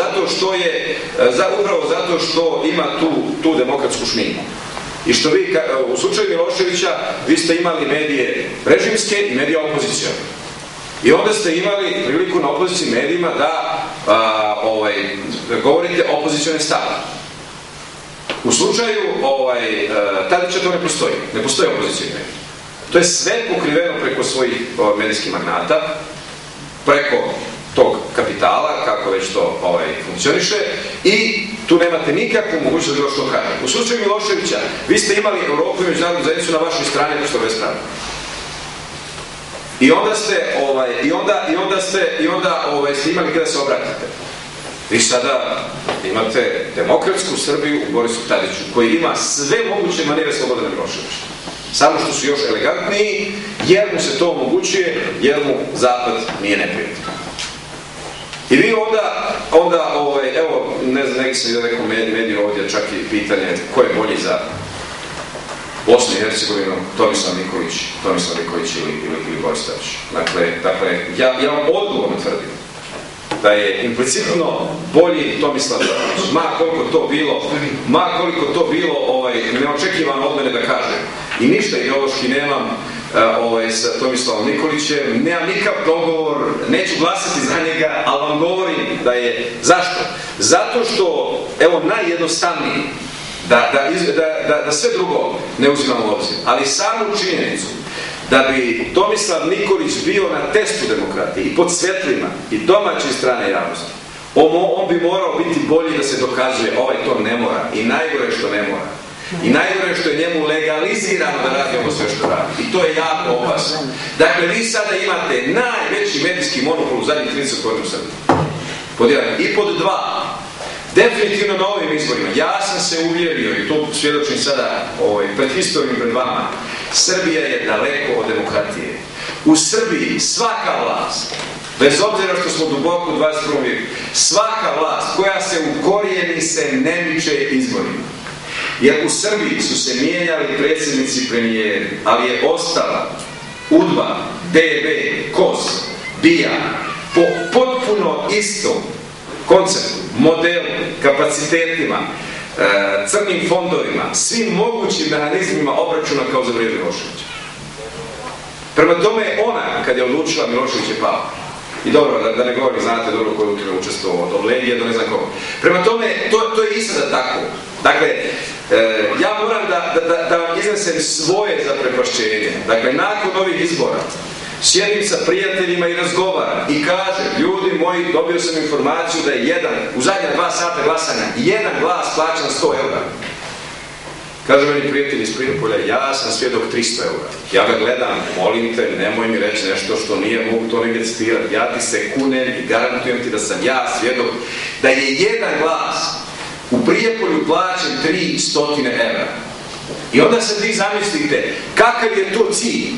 zato što ima tu demokratsku šminku. I što vi, u slučaju Miloševića, vi ste imali medije režimske i medije opozicione. I onda ste imali priliku na opozicijnim medijima da govorite opozicione stave. U slučaju Tadića to ne postoji. Ne postoji opozicijni medij. To je sve pokriveno preko svojih medijskih magnata, preko tog kapitala, kako već to funkcioniše, i tu nemate nikakvu mogućnost da bilo što kaže. U slučaju Miloševića, vi ste imali Europu i međunarodnu zajednicu na vašoj strani, što bez prava. I onda ste imali kada se obratite. Vi sada imate demokratsku Srbiju u Borisu Tadiću, koji ima sve moguće manire Slobodana Miloševića. Samo što su još elegantniji, jer mu se to omogućuje, jer mu Zapad nije neprijatelj. I vi onda, evo, ne znam, neki sam vidio nekom mediju ovdje, čak i pitanje ko je bolji za Bosnu i Hercegovinu, Tomislav Nikolić ili Boris Tadić. Dakle, ja vam odgovorno tvrdim da je implicitno bolji Tomislav Nikolić, ma koliko to bilo neočekivano od mene da kažem. I ništa ideološki nemam sa Tomislavom Nikolićem, nemam nikakav dogovor, neću glasati za njega, ali vam govorim da je... Zašto? Zato što, evo, najjednostavniji, da sve drugo ne uzimamo u obzir, ali samu činjenicu da bi Tomislav Nikolić bio na testu demokratije i pod svjetlima i domaće strane javnosti, on bi morao biti bolji da se dokazuje, ovaj to ne mora, i najgore što ne mora. I najgore što je njemu legalizirano da radi ovo sve što radi. I to je jako opasno. Dakle, vi sada imate najveći medijski monopol u zadnjih 30 godina u Srbiji. Pod jedan. I pod dva. Definitivno na ovim izborima. Ja sam se uvjerio, i to svjedočim sada pred historijom pred vama, Srbija je daleko od demokratije. U Srbiji svaka vlast, bez obzira što smo duboko u 21. vijeku, svaka vlast koja se ukorijeni se ne miče izborima. Jer u Srbiji su se mijenjali predsjednici i premijeri, ali je ostala UDBA, DB, KOS, BIA po potpuno istom konceptu, modelu, kapacitetima, crnim fondovima, svim mogućim mehanizmima obračuna kao za vrijeme Miloševića. Prema tome, ona, kad je odlučila, Milošević je pao. I dobro, da ne govorim, znate dobro koju utrinu učestvovao, od Legije do ne znam koga. Prema tome, to je i sada tako. Dakle, ja moram da vam iznesem svoje zaprepašćenje. Dakle, nakon ovih izbora, sjedim sa prijateljima i razgovaram i kažem, ljudi moji, dobio sam informaciju da je u zadnja 2 sata glasanja, jedan glas plaćan 100 eura. Kaže meni prijatelj iz Prijepolja, ja sam svjedok 300 eura. Ja ga gledam, molim te, nemoj mi reći nešto što nije, mogu to negdje citirati. Ja ti se kunem i garantujem ti da sam ja svjedok da je jedan glas u Prijepolju plaćen 300 eura. I onda se vi zamislite, kakav je to cilj?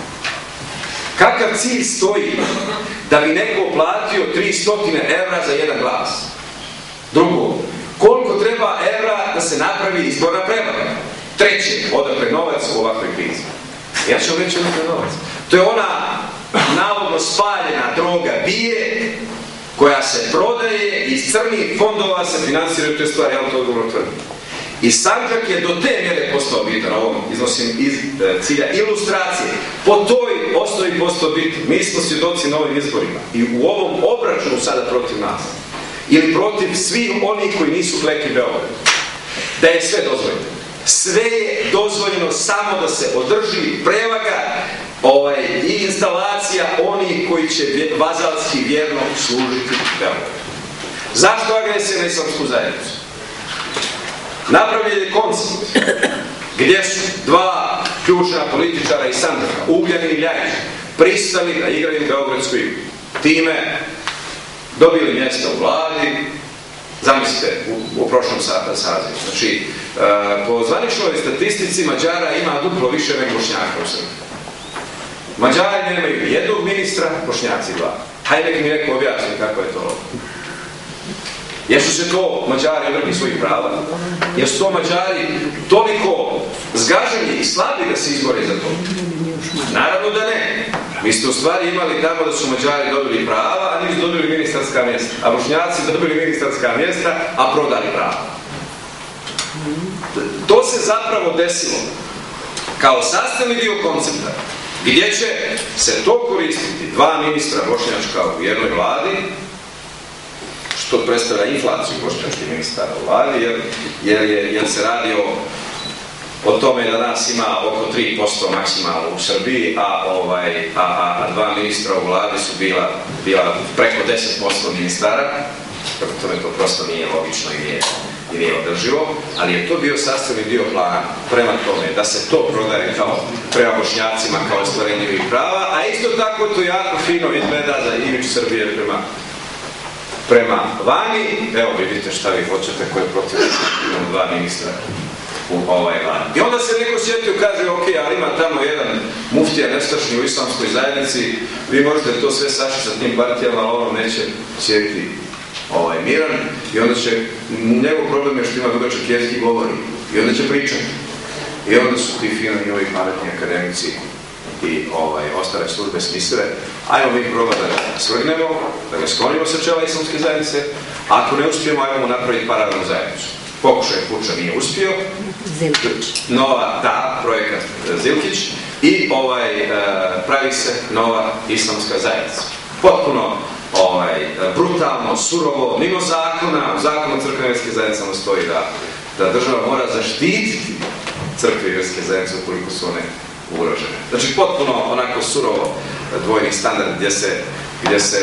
Kakav cilj stoji da bi neko platio 300 eura za jedan glas? Drugo, koliko treba evra da se napravi izborna prevara? Treće, odakle novac u ovakvoj krizi? Ja ću vam reći odakle novac. To je ona navodno spaljena droga bije, koja se prodaje i iz crnih fondova se financiraju te stvari, ja vam to odgovorno tvrdim. I Sandžak je do te mjere postao bitan, ovom iznosim iz cilja ilustracije. Po toj osnovi postao bitan. Mi smo svjedoci na ovim izborima i u ovom obračunu sada protiv nas. ili protiv svih onih koji nisu klekli Beogradu. Da je sve dozvoljeno. Sve je dozvoljeno samo da se održi prevaga i instalacija onih koji će vazalski vjerno služiti Beogradu. Zašto agresija na islamsku zajednicu? Napravljen je koncept gdje su dva ključna političara iz Sandžaka, Ugljanin i Ljajić, pristali da igraju beogradsku igru. Time dobili mjesto u vladi, zamislite, u prošlom sazivu. Znači, po zvaničnoj statistici Mađara ima duplo više nego Bošnjaka u Srbiji. Mađari nemaju jednog ministra, Bošnjaci dva. Hajde nek mi neko objasni kako je to. Jesu se to Mađari odrekli svojih prava? Jesu to Mađari toliko zgaženi i slabi da se izbore za to? Naravno da ne. Vi ste u stvari imali tamo da su Mađari dobili prava, a nisu dobili ministarska mjesta. A Bošnjaci dobili ministarska mjesta, a prodali prava. To se zapravo desilo kao sastavni dio koncepta, gdje će se to koristiti dva ministra bošnjačka u jednoj vladi, što predstavlja inflaciju bošnjačkih ministara u vladi, jer se radi o tome da nas ima oko 3% maksimalno u Srbiji, a dva ministra u vladi su bila preko 10% ministara, preko tome to prosto nije logično i nije održivo, ali je to bio sastavni dio plana prema tome da se to prodaje kao prema Bošnjacima kao ostvarenje njihovih prava, a isto tako to jako fino izgleda za imidž Srbije prema vani. Evo vidite šta vi hoćete, koje protiv imamo dva ministra u vladi. I onda se neko sjetio, kaže, ok, ali ima tamo jedan muftija nestašni u islamskoj zajednici, vi možete to sve sašiti sa tim partijama, ali ono neće sjediti miran, i onda će, njegov problem je što ima dugačak jezik i govori, i onda će pričati. I onda su ti fino i ovi pametni akademici i ostale službe smislile, ajmo mi probati da ga svrgnemo, da ga sklonimo sa čela islamske zajednice, ako ne uspijemo, ajmo mu napraviti paralelnu zajednicu. Pokušaj puča nije uspio, projekat Zilkić, i pravi se nova islamska zajednica. Potpuno brutalno, surovo, mimo zakona. U zakonu o crkvene vjerske zajednicama stoji da država mora zaštititi crkve i vjerske zajednice ukoliko su one ugrožene. Znači potpuno onako surovo dvojni standard gdje se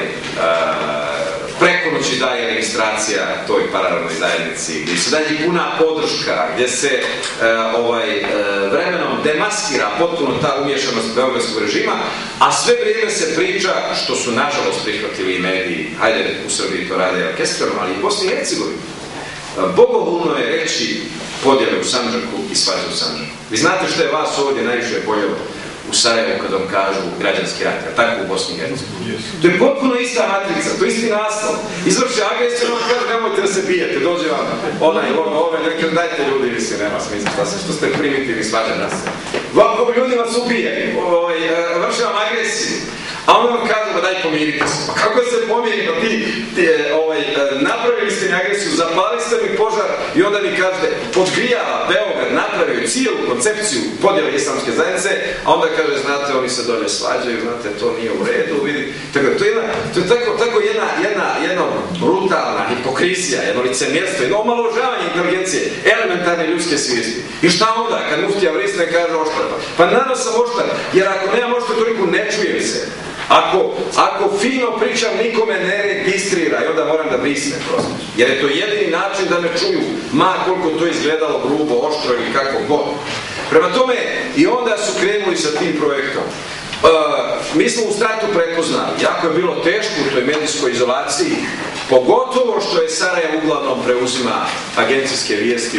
preko noći daje registracija toj paralelnoj zajednici, gdje se daje puna podrška, gdje se vremenom demaskira potpuno ta umješanost beogradskog režima, a sve vrijeme se priča, što su nažalost prihvatili i mediji, hajde u Srbiji to rade orkestralno, ali i Bosni i Hercegovini. Bogohulno je reći podjele u Sandžaku i svađe u Sandžaku. Vi znate što je vas ovdje najviše boljelo u Sarajevu kad vam kažu građanski rat, tako u Bosni i Hercegovini. To je potpuno ista matrica, to je isti naslov. Izvrši agresiju, on kaže nemojte da se bijete, dođe vam dajte ljudi, mislim, nema smisla, što ste primitivni, svađa nas se. Ljudi vas ubije, vrši vam agresiju, a on vam kaže da daj pomirite se. Pa kako se pomirite, napravili ste mi agresiju, zapali ste mi požar i onda mi kažete, podgrijava Beograd, napravio cijelu koncepciju podjele islamske zajednice, a onda kaže, znate, oni se dolje svađaju, znate, to nije u redu, vidi. To je tako jedna brutalna hipokrizija, jedno licemjerstvo, jedno omalovažavanje inteligencije, elementarne ljudske svijesti. I šta onda, kad muftija vrisne kaže oštar? Pa naravno sam oštar, jer ako nemam oštar toliko, ne čujem se. Ako fino pričam, nikome ne registrira i onda moram da brisnem prosto. Jer je to jedini način da me čuju, ma koliko to izgledalo grubo, oštro ili kako god. Prema tome, i onda su krenuli sa tim projektom. Mi smo u startu prepoznali, jako je bilo teško u toj medijskoj izolaciji, pogotovo što je Sarajevo uglavnom preuzima agencijske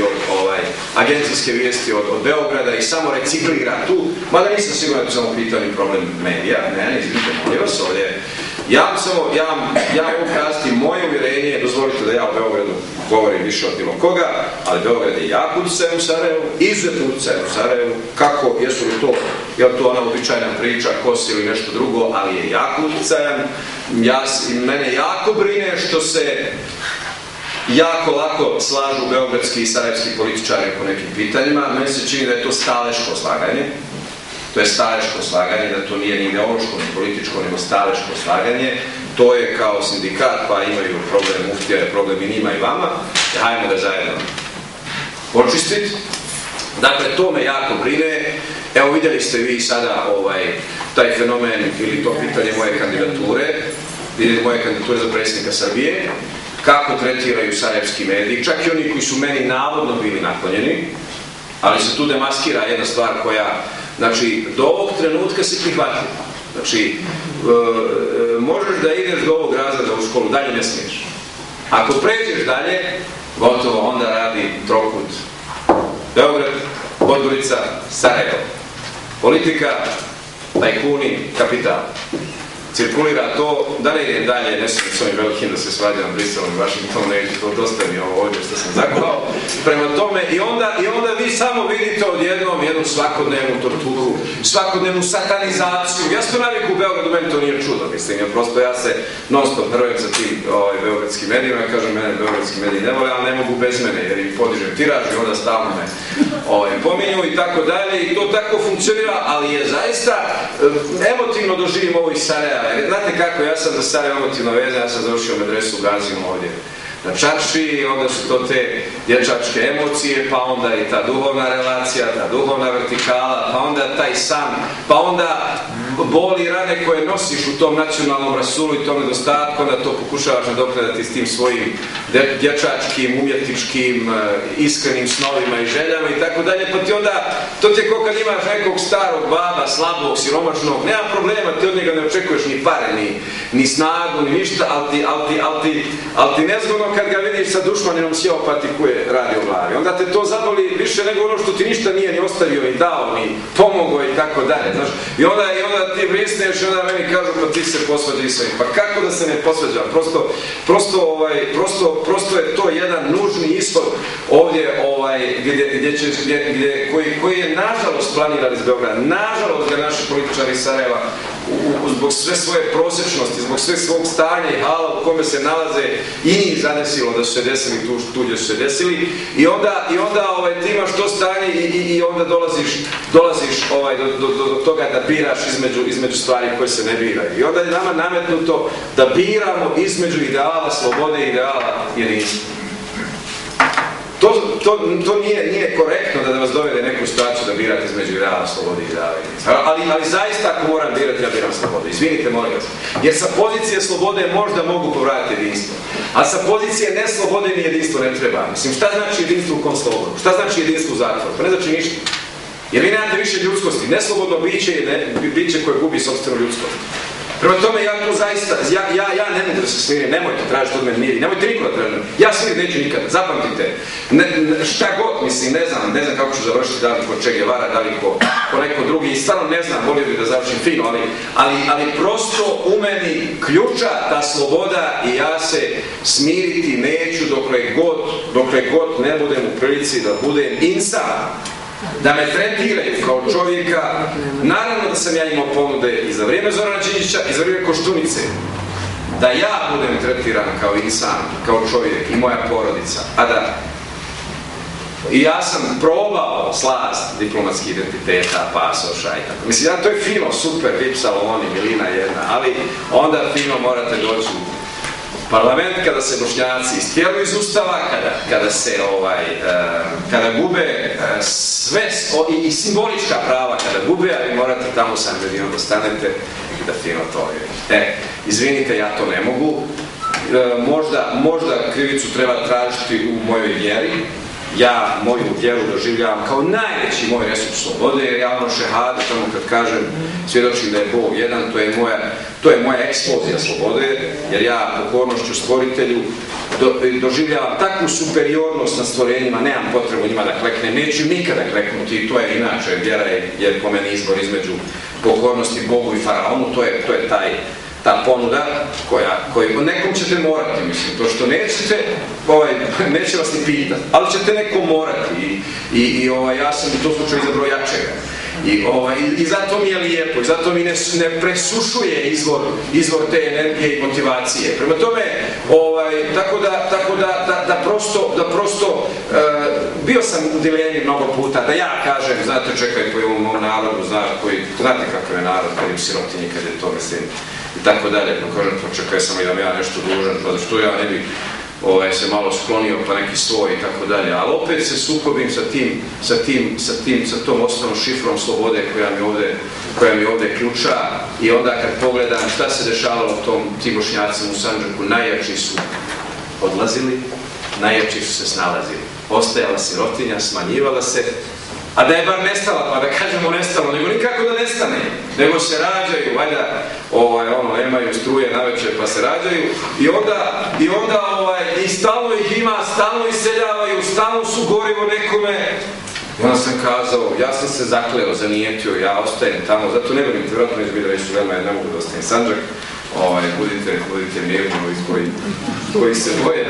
vijesti od Beograda i samo reciklira tu, mada nisam siguran da je samo pitanje problem medija, ne, izvinite, molim vas ovdje. Ja mogu kazati moje uvjerenje, dozvolite da ja o Beogradu govorim više od bilo koga, ali Beograd je jako utjecajan u Sarajevu, izuzetno utjecajan u Sarajevu, kako, jesu li to, je li to ona običajna priča, Kos ili nešto drugo, ali je jako utjecajan. Mene jako brine što se jako lako slažu beogradski i sarajevski političari po nekim pitanjima. Meni se čini da je to staleško slaganje. To je staleško slaganje, da to nije ni ideološko, ni političko, nego staleško slaganje. to je kao sindikat, pa imaju problem muftija, problem i njima i vama, hajmo da zajedno počistiti. Dakle, to me jako brine. Evo, vidjeli ste vi sada taj fenomen ili to pitanje moje kandidature za predsjednika Srbije, kako tretiraju sarajevski mediji, čak i oni koji su meni navodno bili naklonjeni, ali se tu demaskira jedna stvar koja, znači, do ovog trenutka se prihvati. Znači, možeš da ideš do ovog razreda u školu, dalje ne smiješ. Ako pređeš dalje, gotovo, onda radi trokut. Beograd, Podgorica, Sarajevo. Politika, tajkuni, kapital. Cirkulira to, da ne idem dalje, ne smijem s ovim velikim da se svađam Briselom i Washingtonom, neću to dosta mi ovo ovdje što sam zaklao. Prema tome, i onda vi samo vidite odjednom jednu svakodnevnu torturu, svakodnevnu satanizaciju. Ja sam to naviku u Beogradu, meni to nije čudo, mislim, jer prosto ja se non stop hrvim sa tim beogradskim medijima, ja kažem, mene beogradski mediji ne vole, ali ne mogu bez mene, jer im podižem tiraž i onda stalno me pominju i tako dalje, i to tako funkcionira, ali je zaista emotivno doživim ovo iz Sarajeva. Znate kako, ja sam za Sarajevo emotivno vezan, ja sam završio medresu u Gazinu ovdje na Čarši, onda su to te dječačke emocije, pa onda i ta duhovna relacija, ta duhovna vertikala, pa onda taj san, pa onda boli i rane koje nosiš u tom nacionalnom rasulu i tom nedostatku, onda to pokušavaš nadoknadati s tim svojim dječačkim, umjetničkim, iskrenim snovima i željama i tako dalje, pa ti onda, to ti je kao kad imaš nekog starog baba, slabog, siromašnog, nema problema, ti od njega ne očekuješ ni pare, ni snagu, ni ništa, ali ti nezgodno kad ga vidiš sa dušmaninom sjeo pa ti kuje radi u glavi. Onda te to zaboli više nego ono što ti ništa nije ni ostavio, ni dao, ni pomogao i tako dalje. Znaš? I onda ti vrisneš i onda meni kažu pa ti se posvađaj sa njim. Pa kako da se ne posvađam? Prosto je to jedan nužni ishod ovdje koji je nažalost planiran iz Beograda. Nažalost ga naši političari iz Sarajeva zbog sve svoje prosječnosti, zbog sve svog stanja i hala u kome se nalaze i njih zadesilo da su se desili tu gdje su se desili i onda ti imaš to stanje i onda dolaziš do toga da biraš između stvari koje se ne biraju. I onda je nama nametnuto da biramo između ideala slobode i ideala jedinstva. To nije korektno da vas dovede neku situaciju da birate između ideala slobode i ideala jedinstva. Ali zaista ako moram birati, ja biram slobodu. Izvinite, molim vas. Jer sa pozicije slobode možda mogu povratiti jedinstvo. A sa pozicije neslobode ni jedinstvo ne treba. Mislim, šta znači jedinstvo u kom slobodu? Šta znači jedinstvo u zatvoru? Pa ne znači ništa. Jer vi nemate više ljudskosti. Neslobodno biće je biće koje gubi sopstvenu ljudskost. Prema tome, ja tu zaista, ja ne mogu da se smirim, nemojte tražiti od mene mir i nemojte nikoga tražiti. Ja smirim neću nikada, zapamtite. Šta god, mislim, ne znam kako ću završiti, da li ko Che Guevara, da li ko neko drugi, i stvarno ne znam, volio bih da završim fino, ali prosto u meni ključa ta sloboda i ja se smiriti neću dokle god ne budem u prilici da budem insan. Da me tretiraju kao čovjeka, naravno da sam ja imao ponude i za vrijeme Zorana Đinđića i za vrijeme Koštunice, da ja budem tretiran kao insan, kao čovjek i moja porodica, i ja sam probao slast diplomatskih identiteta, pasoša i tako. Mislim, to je fino, super, VIP saloni, milina jedna, ali onda fino morate doći u parlament kada se Bošnjaci istjeruju iz Ustava, kada gube sve i simbolička prava kada gube, a vi morate tamo sam milion da stanete i da fino to je. Izvinite, ja to ne mogu. Možda krivicu treba tražiti u mojoj vjeri. Ja moju vjeru doživljavam kao najveći moj resurs slobode, jer ja ono šehade, tamo kad kažem, svjedočim da je Bog jedan, to je moja eksplozija slobode, jer ja pokornošću stvoritelju doživljavam takvu superiornost na stvorenjima, nemam potrebu njima da kleknem, neću nikada kleknuti, i to je inače, vjera je po meni izbor između pokornosti Bogu i faraonu, to je ta ponuda koju nekom ćete morati, mislim, to što nećete, neće vas ni pitati, ali ćete nekom morati i ja sam u tom slučaju izabrao jačega. I zato mi je lijepo, i zato mi ne presušuje izvor te energije i motivacije. Prema tome, tako da prosto, bio sam u dilemi mnogo puta, da ja kažem, znate, čekaj, koji u mom narodu, znate kakav je narod, kad im sirotinji, kad je to, mislim, i tako dalje. Pa kažem, počekaj sam i da mi ja nešto dužan, pa zašto ja ne bi se malo sklonio pa neki svoj i tako dalje. Ali opet se sukobim sa tom osnovnom šifrom slobode koja mi ovdje ključa i onda kad pogledam šta se dešavalo tim Bošnjacima u Sandžaku, najjači su odlazili, najjači su se snalazili. Ostajala sirotinja, smanjivala se, a da je bar nestala, pa da kažemo nestalo, nego nikako da nestane, nego se rađaju, valjda, nemaju struje navečer pa se rađaju i stalno ih ima, stalno iseljavaju, stalno su gorivo nekome. I onda sam kazao, ja sam se zakleo, zanijetio, ja ostajem tamo, zato ne velim, vjerojatno neću biti da već velma, ja ne mogu da ostajem Sandžak, budite mirni koji se boje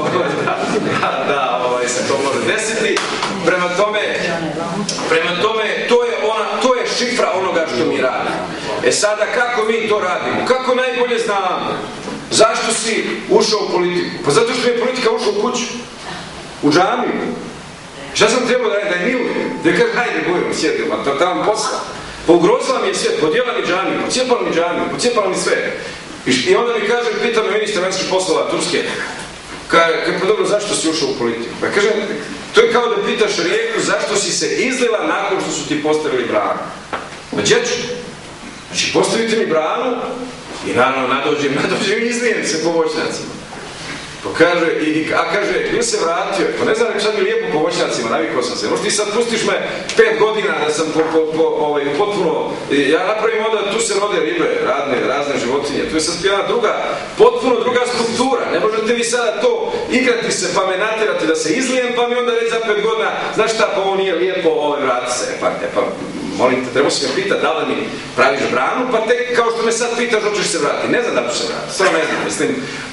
da se to može desiti. Prema tome, to je šifra onoga što mi radimo. Sada kako mi to radimo? Kako najbolje znamo? Zašto si ušao u politiku? Pa zato što mi je politika ušao u kuću, u džamiju. Šta sam trebao da radim? Da je milujem? Da je kada hajde bojom, sjedim, a tamo posla. Pa ugrozila mi je svijet, podijela mi džamiju, pocijepala mi sve. I onda mi kaže, pita me ministar vanjskih poslova Turske, pa dobro, zašto si ušao u politiku? Pa kaže, to je kao da pitaš rijeku zašto si se izlila nakon što su ti postavili branu. Pa djeću, znači postavite mi branu i naravno nadođem i izlijem se po voćnjacima. Pa kaže, ili se vratio, pa ne znam, sad mi lijepo po voćnjacima, navikao sam se, možda ti sad pustiš me 5 godina da sam potpuno, ja napravim onda, tu se rode ribe, razne životinje, tu je sad jedna potpuno druga struktura, ne možete vi sada to igrati se pa me natjerati da se izlijem, pa mi onda reći za 5 godina, znaš šta, pa ovo nije lijepo, vrati se, pa molim te, trebao si me pitati da li mi praviš branu, pa tek kao što me sad pitaš, hoćeš se vratiti. Ne znam da ću se vratiti, stvarno ne znam, mislim,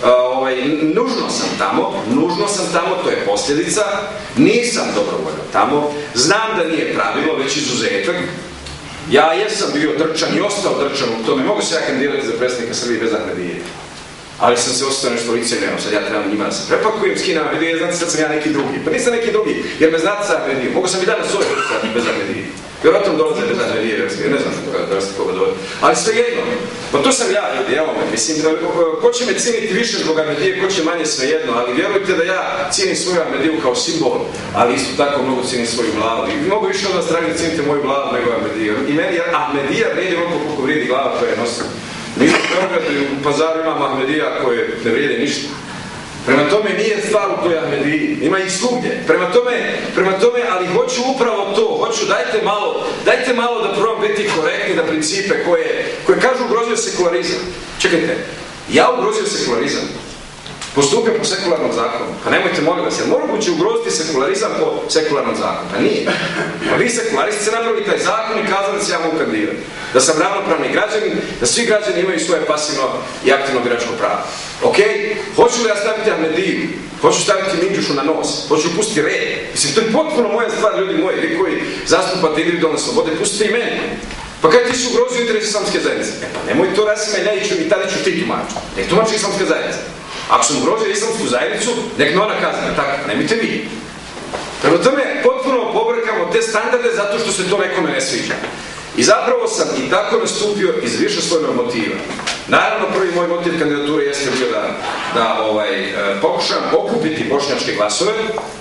nužno sam tamo, to je posljedica, nisam dobrovoljno tamo, znam da nije pravilo, već izuzetak. Ja jesam bio drčan i ostao drčan u tome, mogu se ja kandidirati za predsjednika Srbije bez Ahmedije. Ali sam se ostao nešto lice i nemam, sad ja trebam njima da se prepakujem, skinem Ahmedije, znate sad sam ja neki drugi. Pa nisam neki drugi, jer me znate sa Ahmedije, mogu sam i danas ovdje bez Ahmedije. Vjerojatno dolaze bez Ahmedije, ne znam da ste koga dolaze. Ali svejedno, pa to sam ja, ljudi, evo me, mislim, ko će me cijeniti više zbog Ahmedije, ko će manje svejedno, ali vjerujte da ja cijenim svoju Ahmediju kao simbol, ali isto tako mnogo cijenim svoju glavu. I mnogo više od vas tražite cijenite moju glavu nego Ahmediju. I meni Ahmedija vrijedi onoliko koliko vrijedi glava koja je nosim. Mi u Beogradu i u Pazaru imamo Ahmedija koje ne vrijede ništa. Prema tome nije stvar u toj Ahmediji, ima ih svugdje. Prema tome, ali hoću upravo to, dajte malo da probam biti korektni da principe koje kažu ugrozio sekularizam. Čekajte, ja ugrozio sekularizam, postupio po sekularnom zakonu, pa nemojte molim vas, jer moguće ugroziti sekularizam po sekularnom zakonu, pa nije. Pa vi sekularisti ste napravili taj zakon i kazali da se ja mogu kandidirati, da sam ravnopravni građanin, da svi građani imaju svoje pasivno i aktivno biračko pravo. Ok, hoću li ja staviti Ahmediju, hoću staviti Minđušu na nos, hoću pustiti red, mislim, to je potpuno moja stvar, ljudi moji, vi koji zastupate individualne slobode, pustite i meni. Pa kada ti si ugrozio interes islamske zajednice? Pa nemoj to Rasima Ljajiću i Tadiću ti tumačiti, nek tumači islamska zajednica. Ako sam ugrozio islamsku zajednicu, nek me ona kazna, tako, nemojte vi. Prema tome, potpuno pobrkamo te standarde zato što se to nekome ne sviđa. I zapravo sam i tako nastupio iz više svojeg motiva. Naravno, prvi moj motiv kandidature jeste bio da pokušam okupiti bošnjačke glasove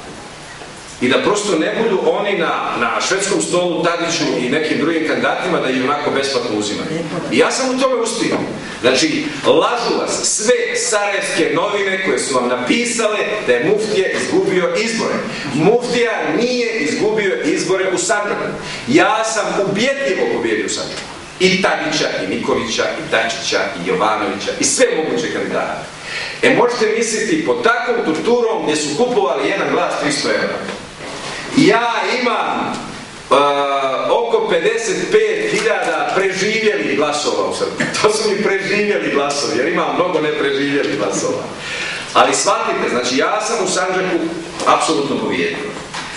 i da prosto ne budu oni na švedskom stolu Tadiću i nekim drugim kandidatima da ih onako besplatno uzimaju. I ja sam u tome uspio. Znači, lažu vas sve sarajevske novine koje su vam napisale da je muftija izgubio izbore. Muftija nije izgubio izbore u Sandžaku. Ja sam ubjedljivo pobjedio u Sandžaku. I Tadića, i Nikolića, i Dačića, i Jovanovića, i sve moguće kandidate. Možete misliti pod takvom torturom gdje su kupovali jedan glas 300 €. Ja imam oko 55.000 preživjelih glasova u Srbiji. To su mi preživjeli glasovi, jer imam mnogo nepreživjelih glasova. Ali shvatite, znači ja sam u Sandžaku apsolutno pobjedio.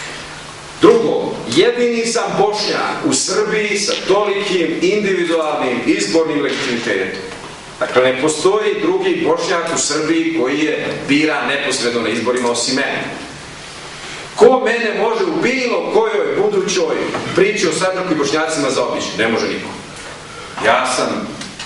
Drugo, jedini sam Bošnjak u Srbiji sa tolikim individualnim izbornim legitimitetom. Dakle, ne postoji drugi Bošnjak u Srbiji koji je biran neposredno na izborima osim mene. Ko mene može u bilo kojoj budućoj priči o Sandžaku i Bošnjacima zaobići? Ne može niko. Ja sam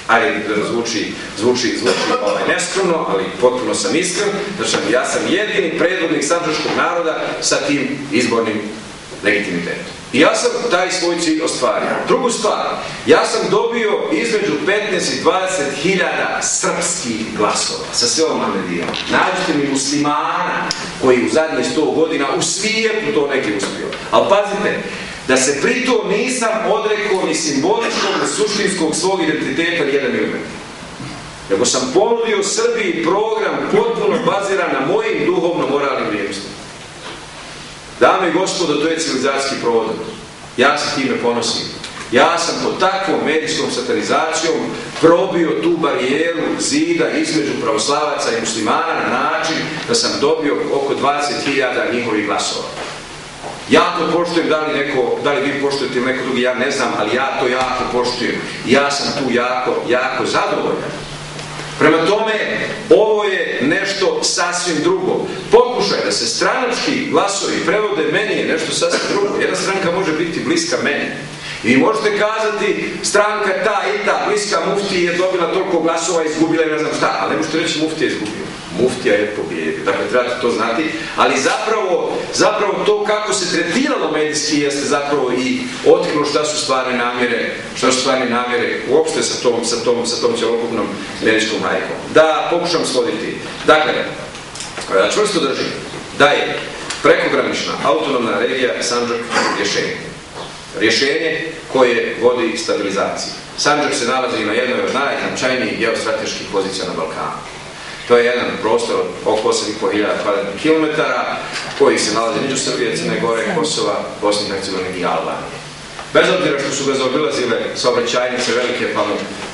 ajde zvuči neskromno, ali potpuno sam iskren, znači ja sam jedini predvodnik sandžačkog naroda sa tim izbornim legitimitetom. I ja sam taj svoj cilj ostvario. Drugu stvar, ja sam dobio između 15 i 20 hiljada srpskih glasova sa selom Ahmedijom. Nađite mi muslimana koji u zadnjih 100 godina u svijetu to neki uspio. Ali pazite, da se pritom nisam odrekao ni simboličkog, ni suštinskog svog identiteta ni jedan milimetar. Nego sam ponudio Srbiji program potpuno baziran na mojim duhovno-moralnim vrijednostima. Dame i gospodo, to je civilizacijski prodor. Ja se time ponosim. Ja sam pod takvom medijskom satanizacijom probio tu barijeru zida između pravoslavaca i muslimana na način da sam dobio oko 20.000 njihovih glasova. Ja to poštujem, da li vi poštujete ili neko drugi, ja ne znam, ali ja to jako poštujem. Ja sam tu jako zadovoljan. Prema tome, ovo je nešto sasvim drugo. Pokušaj da se stranački glasovi prevode meni je nešto sasvim drugo. Jedna stranka može biti bliska meni. I vi možete kazati, stranka ta i ta, bliska muftiji je dobila toliko glasova i izgubila i ne znam šta. Ali ne možete reći muftija je izgubila. Muftija je pobjedio. Dakle, trebate to znati. Ali zapravo to kako se tretiralo medijski jeste zapravo i otkrilo šta su stvarne namjere uopšte sa tom cjelokupnom medijskom hajkom. Da pokušam svoditi. Dakle, čvrsto držim da je prekogranična autonomna regija Sandžak rješenje. Rješenje koje vodi stabilizaciji. Sandžak se nalazi na jednoj od najznačajnijih geostrateških pozicija na Balkanu. To je jedan prostor oko 8.500 km koji se nalazi među Srbije, Crne Gore, Kosova, Bosne i Hercegovine i Albanije. Bez obzira što su ga zaobilazile saobraćajnice velike, pa mu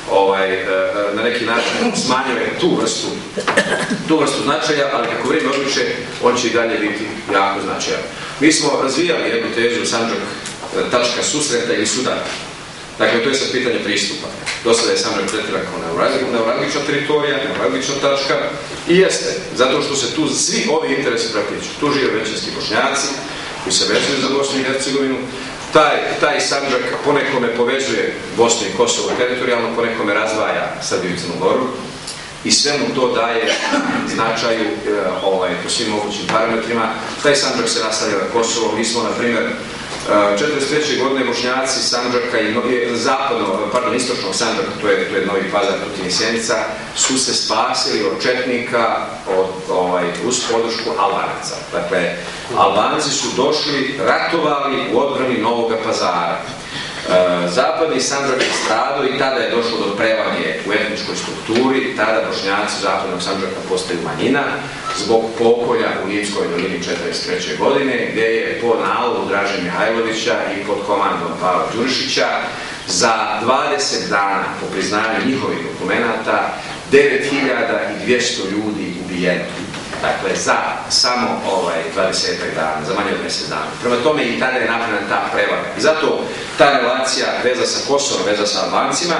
na neki način smanjuje tu vrstu značaja, ali kako vrijeme odmiče, on će i dalje biti jako značajan. Mi smo razvijali jednu tezu Sandžak tačka susreta ili suda. Dakle, to je sad pitanje pristupa. Do sada je Sandžak tretiran kao neuralgična teritorija, neuralgična tačka i jeste, zato što se tu svi ovi interesi praktiču. Tu žive većinski Bošnjaci koji se vezuju za Bosnu i Hercegovinu. Taj Sandžak ponekome povezuje Bosnu i Kosovo teritorijalno, ponekome razdvaja Srbiju i Crnu Goru i sve mu to daje značaju po svim mogućim parametrima. Taj Sandžak se nastavlja na Kosovo. Mi smo, na primjer, 1943. godine Bošnjaci Sandžaka i istočnog Sandžaka, to je Novi Pazar, Tutin i Sjenica, su se spasili od četnika uz podršku Albanaca. Dakle, Albanci su došli, ratovali u odbrani Novog Pazara. Zapadni Sandžak je stradao i tada je došlo do prevage u etničkoj strukturi, tada Bošnjaci zapadnog Sandžaka postaju manjina zbog pokolja u Limskoj dolini 1943. godine, gdje je po nalogu Draže Mihajlovića i pod komandom Pavla Đurišića za 20 dana po priznanju njihovih dokumenata 9.200 ljudi ubijeno. Dakle, za samo 20 dana, za manje od 10 dana. Prema tome i tada je napravljena ta prevaga. I zato ta relacija veza sa Kosovom, veza sa Albancima,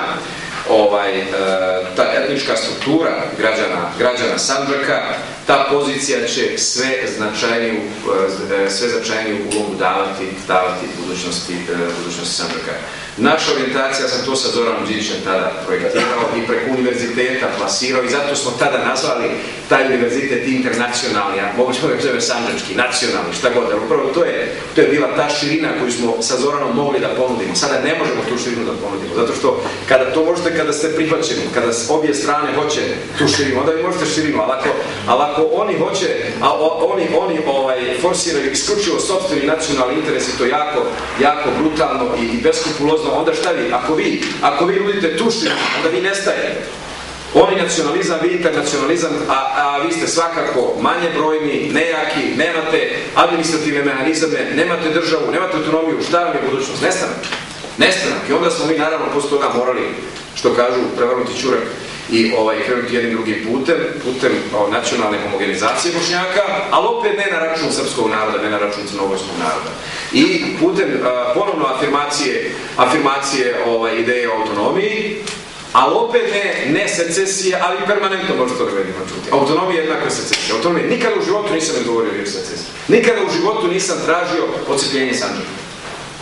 ta etnička struktura građana Sandžaka, ta pozicija će sve značajniju ulogu davati budućnosti Sandžaka. Naša orijentacija, sam to sa Zoranom Đidićem tada projektirao i preko univerziteta plasirao i zato smo tada nazvali taj univerzitet internacionalni, a moguće da zove sandžački, nacionalni, šta god. Upravo to je bila ta širina koju smo sa Zoranom mogli da ponudimo. Sada ne možemo tu širinu da ponudimo, zato što to možete kada ste prihvaćeni, kada obje strane hoće tu širinu, onda vi možete širinu, ali ako oni hoće, a oni forsiraju isključivo sopstveni nacionalni interes i to jako brutalno i beskrupulozno, onda šta vi? Ako vi nudite tu širinu, onda vi nestajete. Oni nacionalizam, vi internacionalizam, a vi ste svakako manje brojni, nejaki, nemate administrativne mehanizame, nemate državu, nemate autonomiju, šta vam je budućnost? Nestanak. I onda smo mi naravno posle toga morali, što kažu, prevrnuti ćurak i krenuti jednim drugim putem nacionalne homogenizacije Bošnjaka, ali opet ne na račun srpskog naroda, ne na račun crnogorskog naroda. I putem ponovno afirmacije ideje o autonomiji, ali opet ne secesije, ali permanentno možete to vedimo čuti. Autonomija je jednako secesija. Autonomija. Nikada u životu nisam izgovorio riječ secesija. Nikada u životu nisam tražio odcepljenje Sandžaka.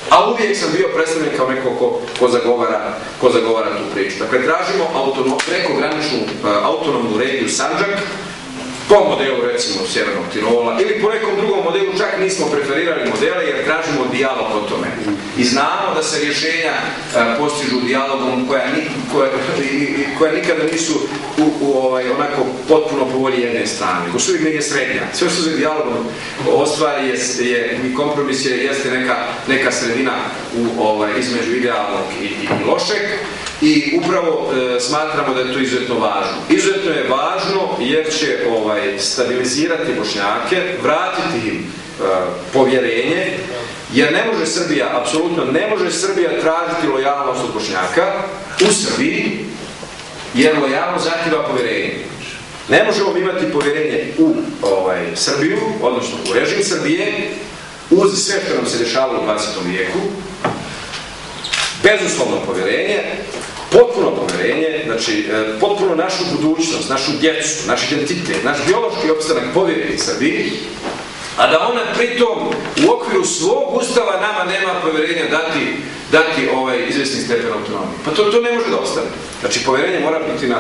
a uvijek sam bio predstavljen kao neko ko zagovara tu priču. Dakle, tražimo prekograničnu autonomnu regiju Sandžak, po modelu recimo Sjevernog Tirola ili po nekom drugom modelu, čak nismo preferirali modele jer tražimo dijalog o tome. I znamo da se rješenja postižu dijalogom koja nikada nisu onako potpuno po volji jedne strane, nego su uvijek negdje srednja. Sve što se dijalogom ostvari i kompromis jeste neka sredina između idealnog i lošeg. I upravo smatramo da je to izuzetno važno. Izuzetno je važno jer će stabilizirati Bošnjake, vratiti im povjerenje, jer ne može Srbija, apsolutno ne može Srbija tražiti lojalnost od Bošnjaka u Srbiji, jer lojalnost zahtjeva povjerenje. Ne možemo imati povjerenje u Srbiju, odnosno u režim Srbije, uz sve što nam se dešavalo u 20. vijeku, bezuslovno povjerenje, potpuno povjerenje, znači potpuno našu budućnost, našu djecu, naš identitet, naš biološki opstanak povjereni Srbiji, a da ona pritom u okviru svog ustava nama nema povjerenja dati izvjesni stepen autonomije. Pa to ne može da ostane. Znači povjerenje mora biti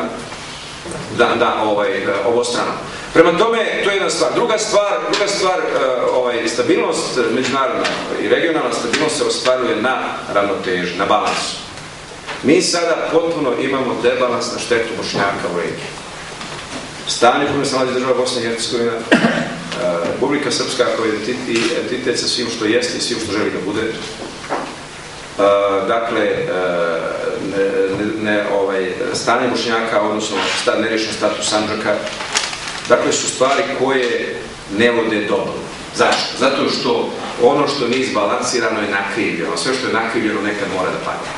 obostrano. Prema tome, to je jedna stvar. Druga stvar, stabilnost međunarodna i regionalna stabilnost se ostvaruje na ravnoteži, na balansu. Mi sada potpuno imamo debalans na štetu Bošnjaka u regiji. Stanje u kojem se nalazi država Bosna i Hercegovina, Republika Srpska kao entitet sa svim što jeste i svim što želi da bude. Dakle, stanje Bošnjaka, odnosno nerešen status Sandžaka, dakle su stvari koje ne vode dobro. Zašto? Zato što ono što nije izbalansirano je nakrivljeno. Sve što je nakrivljeno nekad mora da padne.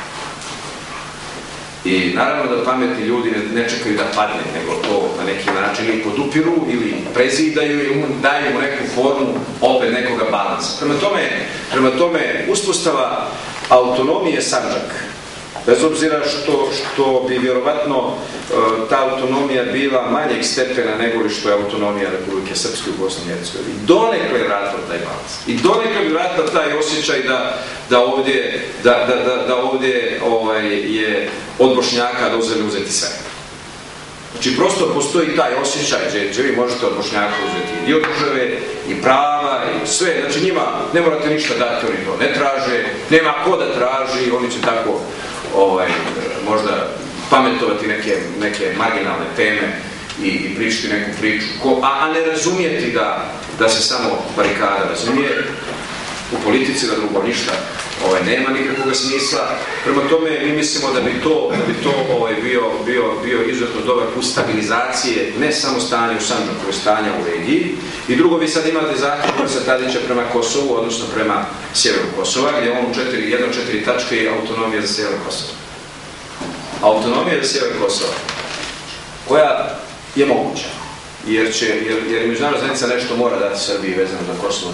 I naravno da pametni ljudi ne čekaju da padne, nego to na neki način ili podupiru, ili prezidaju, ili daju mu neku formu opet nekoga balansa. Prema tome, uspostava autonomije Sandžak, bez obzira što bi vjerovatno ta autonomija bila manjeg stepena nego li što je autonomija Republike Srpske u Bosni i Hercegovini. Donekle je vratila taj balans. I donekle bi vratila taj osjećaj da ovdje je od Bošnjaka dozvoljeno uzeti sve. Znači prosto postoji taj osjećaj gdje vi možete od Bošnjaka uzeti i od države, i prava, i sve. Znači njima ne morate ništa dati, oni to ne traže, nema ko da traži, oni će tako možda pametovati neke marginalne teme i pričati neku priču, a ne razumijeti da se samo barikada razumije u politici, da drugo ništa nema nikakvog smisla. Prema tome mi mislimo da bi to bio izuzetno dobar put stabilizacije, ne samo stanje u Sandžaku, već stanja u regiji. I drugo, vi sad imate zahtjev sa Tadića prema Kosovu, odnosno prema sjeveru Kosova, gdje on jedna od 4 tačke je autonomija za sjever Kosova. Autonomija za sjever Kosova, koja je moguća, jer međunarodna zajednica nešto mora dati Srbiji vezano za Kosovo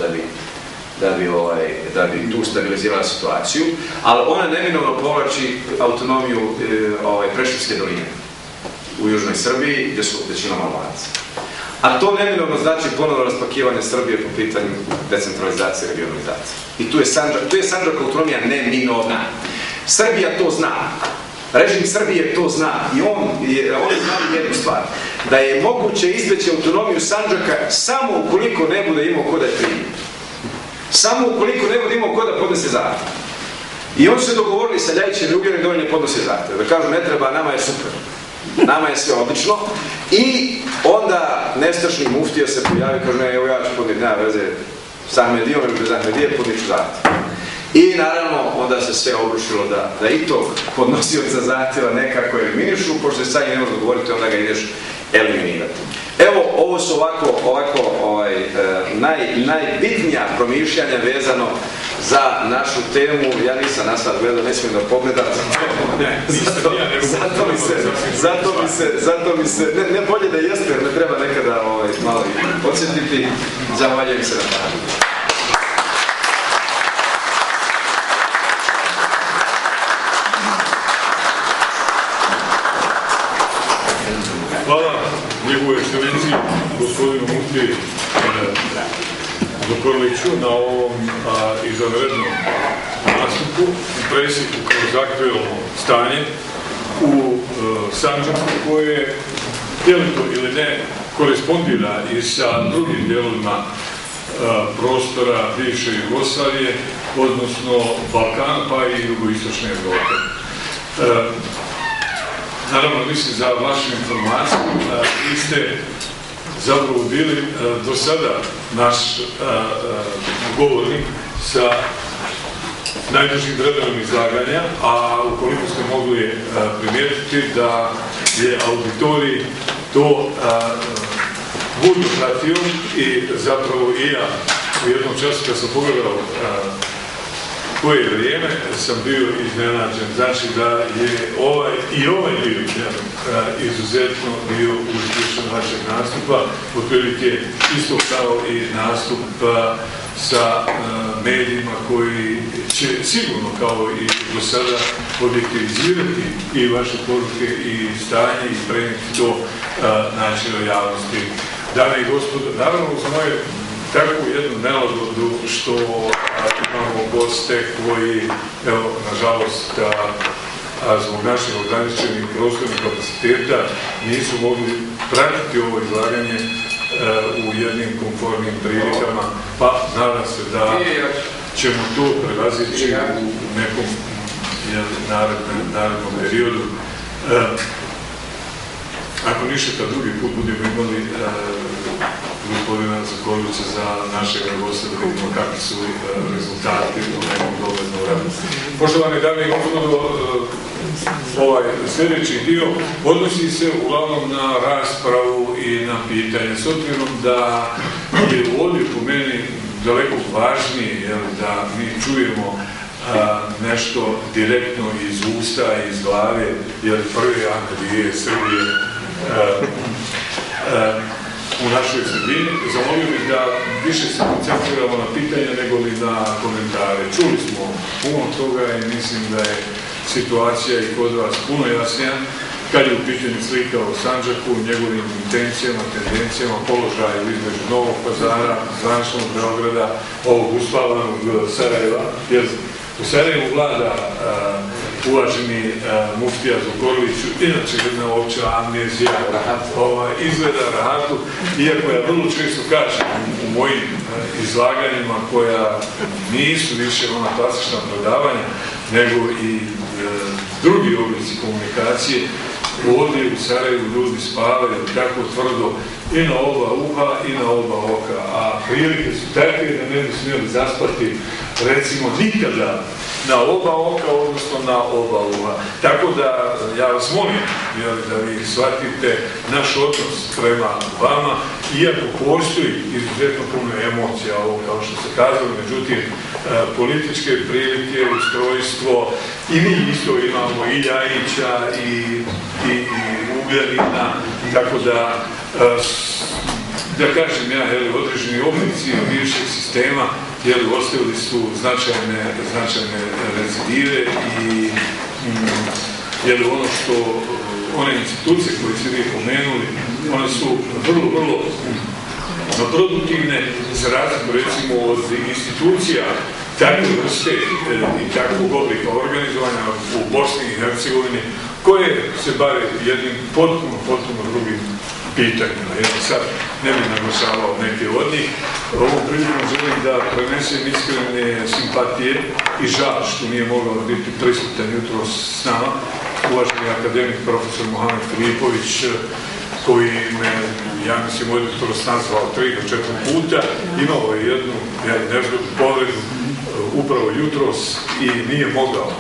da bi tu stabilizirala situaciju, ali ona neminovno povlači autonomiju Preševske doline u južnoj Srbiji, gdje su većinom Albanci. A to neminovno znači ponovno raspakivanje Srbije po pitanju decentralizacije i regionalizacije. I tu je Sandžak autonomija neminovna. Srbija to zna. Režim Srbije to zna i oni znali jednu stvar, da je moguće izbeći autonomiju Sandžaka samo ukoliko ne bude imao ko da je primi. Samo ukoliko ne bude imao ko da podnese zahtjev. I oni su se dogovorili sa Ljajićem i Ugljanom da oni ne podnose zahtjev. Da kažu ne treba, nama je super. Nama je sve odlično. I onda nestašni muftija se pojavi i kaže ne, evo ja ću podnijeti, nema veze sa Ahmedijom ili bez Ahmedije, podniću zahtjev. I naravno onda se sve obrušilo da i to podnosioca zahtjeva nekako eliminišu, pošto se sad ne može dogovoriti, onda ga ideš eliminirati. Evo, ovo su ovako najbitnija promišljanja vezano za našu temu. Ja nisam nastav gledao, ne smijem da pogledam. Zato mi se, ne bolje da jeste, jer me treba nekada malo podsjetiti. Zahvaljujem se na pažnju. Hvala njegove ekscelenciji, gospodinu Muftiji, Zukorliću na ovom izvanrednom nastupu u presjeku kroz aktuelno stanje u Sandžaku koje, htjeli to ili ne, korespondira i sa drugim dijelovima prostora bivše Jugoslavije, odnosno Balkana pa i jugoistočne Evrope. Naravno, mislim za vašu informaciju, vi ste zapravo bili do sada naš govornik sa najdužim vremenom izlaganja, a ukoliko ste mogli primijetiti da je auditorij to budno pratio i zapravo i ja u jednom času kad sam pogledao koje je vrijeme sam bio iznenađen. Znači da je ovaj dio izuzetno bio uspješan vašeg nastupa, otprilike isto kao i nastup sa medijima koji će sigurno kao i do sada objektivizirati i vaše poruke i stanje i prenijeti to načinu javnosti. Dame i gospodo, naravno uz moje takvu jednu nelagodu što imamo goste koji, evo, nažalost, zbog naših ograničenih prostornih kapaciteta nisu mogli pratiti ovo izlaganje u jednim komfortnim prilikama, pa nadam se da ćemo to prevazići u nekom narednom periodu. Ako ništa, kad drugi put budemo imali gospodina Zukorlića za našeg gosta, da vidimo kakvi su rezultati u nekom doglednom vremenu. Poštovane dame i gospodo, ovaj sljedeći dio odnosi se uglavnom na raspravu i na pitanje. S obzirom da je ovdje po meni daleko važnije da mi čujemo nešto direktno iz usta i iz glave, jer prvi akadije Srbije u našoj sredini. Zamolio bih da više se koncentriramo na pitanja nego li na komentare. Čuli smo puno toga i mislim da je situacija i kod vas puno jasnija kad je u pitanju slika o Sandžaku, njegovim intencijama, tendencijama, položaju između Novog Pazara, zvaničnog Beograda, ovog uspavanog Sarajeva, jer u Sarajevu vlada uvaženi muftija Zukorliću, inače jedna opća amnezija, izgleda rahatu, iako ja vrlo često kažem u mojim izlaganjima koja nisu više ona klasična predavanja, nego i drugi oblici komunikacije, ovdje u Sarajevu ljudi spavaju tako tvrdo i na oba uha i na oba oka, a prilike su takve da ne bi smjeli zaspati recimo nikada na oba oka, odnosno na oba uha. Tako da ja vas molim da vi shvatite naš odnos prema vama, iako postoji izuzetno puno emocija ovo kao što se kazalo, međutim političke prilike, ustrojstvo i mi isto imamo i Ljajića i Ugljanina, tako da kažem ja, određeni oblici bivšeg sistema ostavili su značajne rezidive i ono što one institucije koje ste vi pomenuli, one su vrlo produktivne za razliku recimo od institucija takve vrste i takvog oblika organizovanja u Bosni i Hercegovini koje se bave jednim potpuno drugim pitanjima. Sad ne bih naglašavao neke od njih. Ovom prilikom želim da prenesem iskrene simpatije i žal što nije mogao biti prisutan jutro s nama uvaženi akademik profesor Mohamed Filipović, koji me, ja mislim, ovdje jutros nazvao 3 do 4 puta, imao je jednu nezgodnu povredu upravo jutros i nije mogao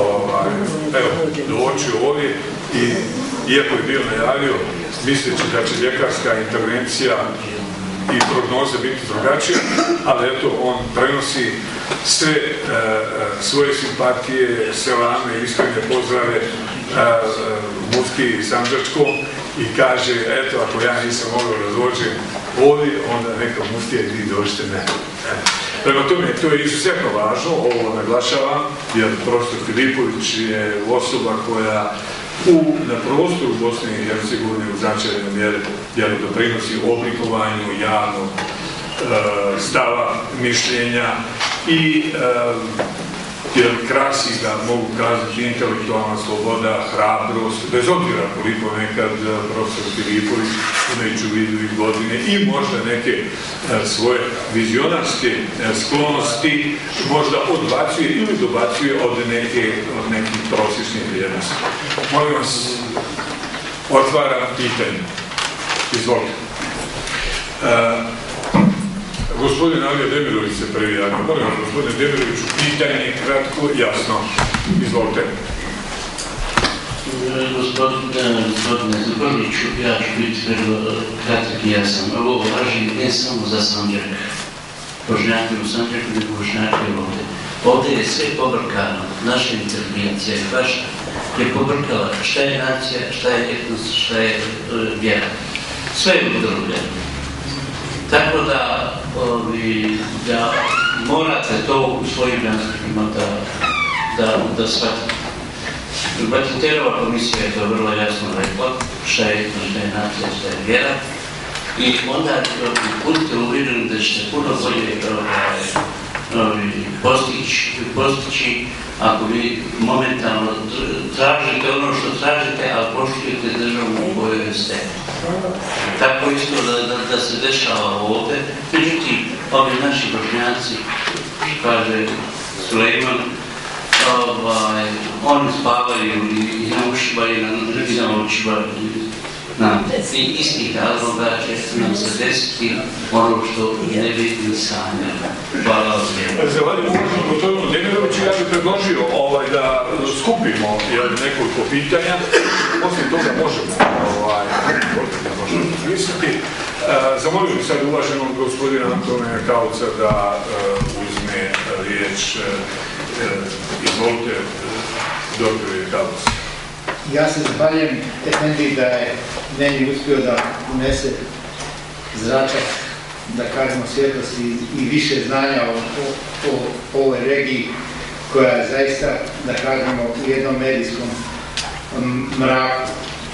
doći ovdje, i iako je bio najavio, misleći da će ljekarska intervencija i prognoze biti drugačije, ali eto, on prenosi sve svoje simpatije, selame, iskrene pozdrave muftiji Sandžačkom i kaže, eto, ako ja nisam mogao da dođem ovdje, onda neka muftija i vi dođete mene. Prema tome, to je izuzetno važno, ovo naglašavam, jer profesor Filipović je osoba koja na prostoru Bosne i Hercegovine u značajnoj mjeri doprinosi oblikovanju javnog stava, mišljenja i krasi, da mogu kazati, intelektualna sloboda, hrabrost, bez obzira koliko nekad profesor Filipović, imajući u vidu i godine i možda neke svoje vizionarske sklonosti, možda odbacuje ili dobacuje od nekih prosječnih vrijednosti. Molim vas, otvaram pitanje. Izvolite. Gospodin Alija Demirović se prvi javio. Molim vas, gospodine Demiroviću, pitanje kratko, jasno. Izvolite. Gospodine Zuborniću, ja ću biti kratak i jasan. Ovo važi ne samo za Sandžak, Bošnjake u Sandžaku, nego Bošnjake ovdje. Ovdje je sve pobrkano. Naša intervencija i vaša je pobrkala šta je nacija, šta je etnos, šta je vjera. Sve je udrobljeno. Tako da morate to u svojim nastupima da shvatite. Batiterova komisija je to vrlo jasno rekla, šta je etno, šta je nacija, šta je vjera. I onda budite uvjereni da ćete puno bolje postići ako vi momentalno tražite ono što tražite, ali poštujete državu u kojoj ste. Tako isto da se dešava ovdje. Međutim, ovi naši Bošnjaci, kaže Sulejman, oni spavaju i na ušima i na očima. I istih razloga će nam se desiti ono što ne bi ni sanjali. Hvala vam. Zahvaljujem uvaženom gospodinu Demiroviću, ja bih predložio da skupimo nekoliko pitanja, poslije toga možemo pisati. Zamolio bih sad uvaženog gospodina Antonija Kauca da uzme riječ. Izvolite, dr. Kauc. Ja se zahvaljujem Efendi da je meni uspio da unese zračak, da kažemo svjetlosti i više znanja o ovoj regiji koja je zaista, da kažemo, u jednom medijskom mraku.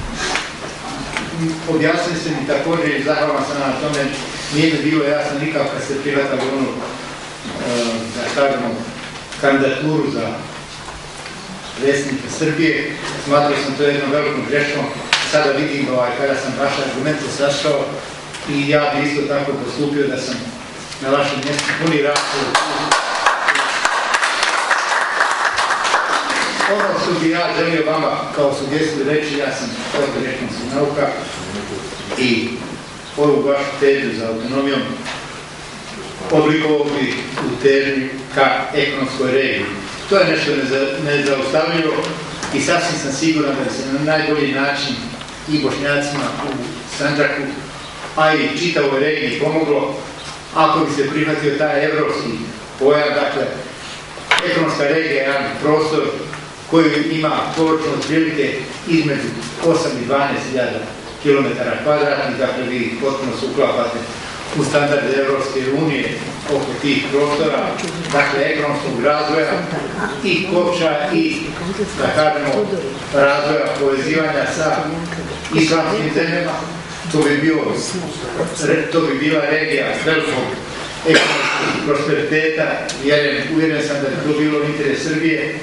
Objasnili ste mi također i zahvalan sam na tome, nije mi bilo jasno nikako kad ste prihvatali onu, da kažemo, kandidaturu za predsjednika Srbije. Smatrao sam to jednom velikom greškom. Sada vidim kada sam vaš argument sašao i ja bi isto tako postupio da sam na vašem mjestu puni raspravu. Ono što bi ja želio vama kao sugestiju reći, ja sam doktor ekonomskih nauka i ovu vašu težnju za autonomijom oblikovao bi u težnju ka ekonomskoj regiji. To je nešto nezaustavljivo i sasvim sam siguran da bi se na najbolji način i Bošnjacima u Sandžaku, a i čitavoj regiji pomoglo ako bi se prihvatio taj evropski pojam. Dakle, ekonomska regija je jedan prostor koji ima površinu otprilike između 8 i 12.000 km2, dakle vi potpuno se uklapate u standarde Evropske unije oko tih prostora, dakle ekonomskog razvoja i kopča i, da kažemo, razvoja povezivanja sa islamskim zemljama. To bi bila regija velikog ekonomskog prosperiteta. Uvjeren sam da bi to bilo interes Srbije.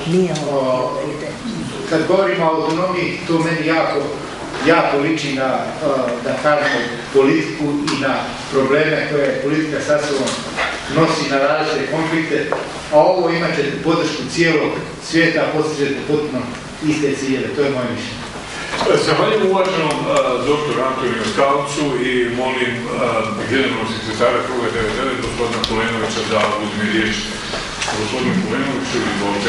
Kad govorimo o autonomiji, to meni jako liči na, da kažemo, politiku i na probleme koje politika sa sobom nosi na različite konflikte, a ovo imat ćete podršku cijelog svijeta, a postižete potpuno iste ciljeve. To je moje mišljenje. Zahvaljujem uvaženom dr. Antoniju Kaucu i molim generalnog sekretara kruga 99, gospodina Kulenovića, da uzme riječ. Gospodinu Kulenoviću, izvolite.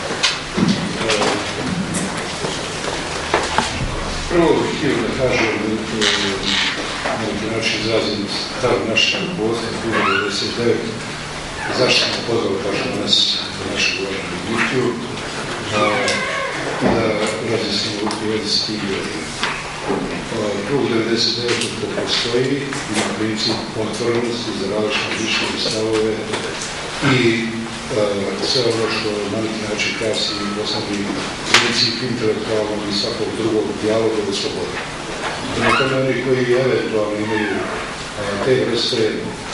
Prvo bih htio da kažem na neki način izrazim stav našeg rukovodstva Kluba 99, zašto smo pozvali baš danas za našu govornu emisiju, da razjasnimo u vezi s tim ljudima. Klub 99 to postoji, ima princip otvorenosti za različite mišljenje i stavove i sve ono što na neki način krasi osnovni princip intelektualnog i svakog drugog dijaloga u slobodi. Prema tome, oni koji eventualno imaju te vrste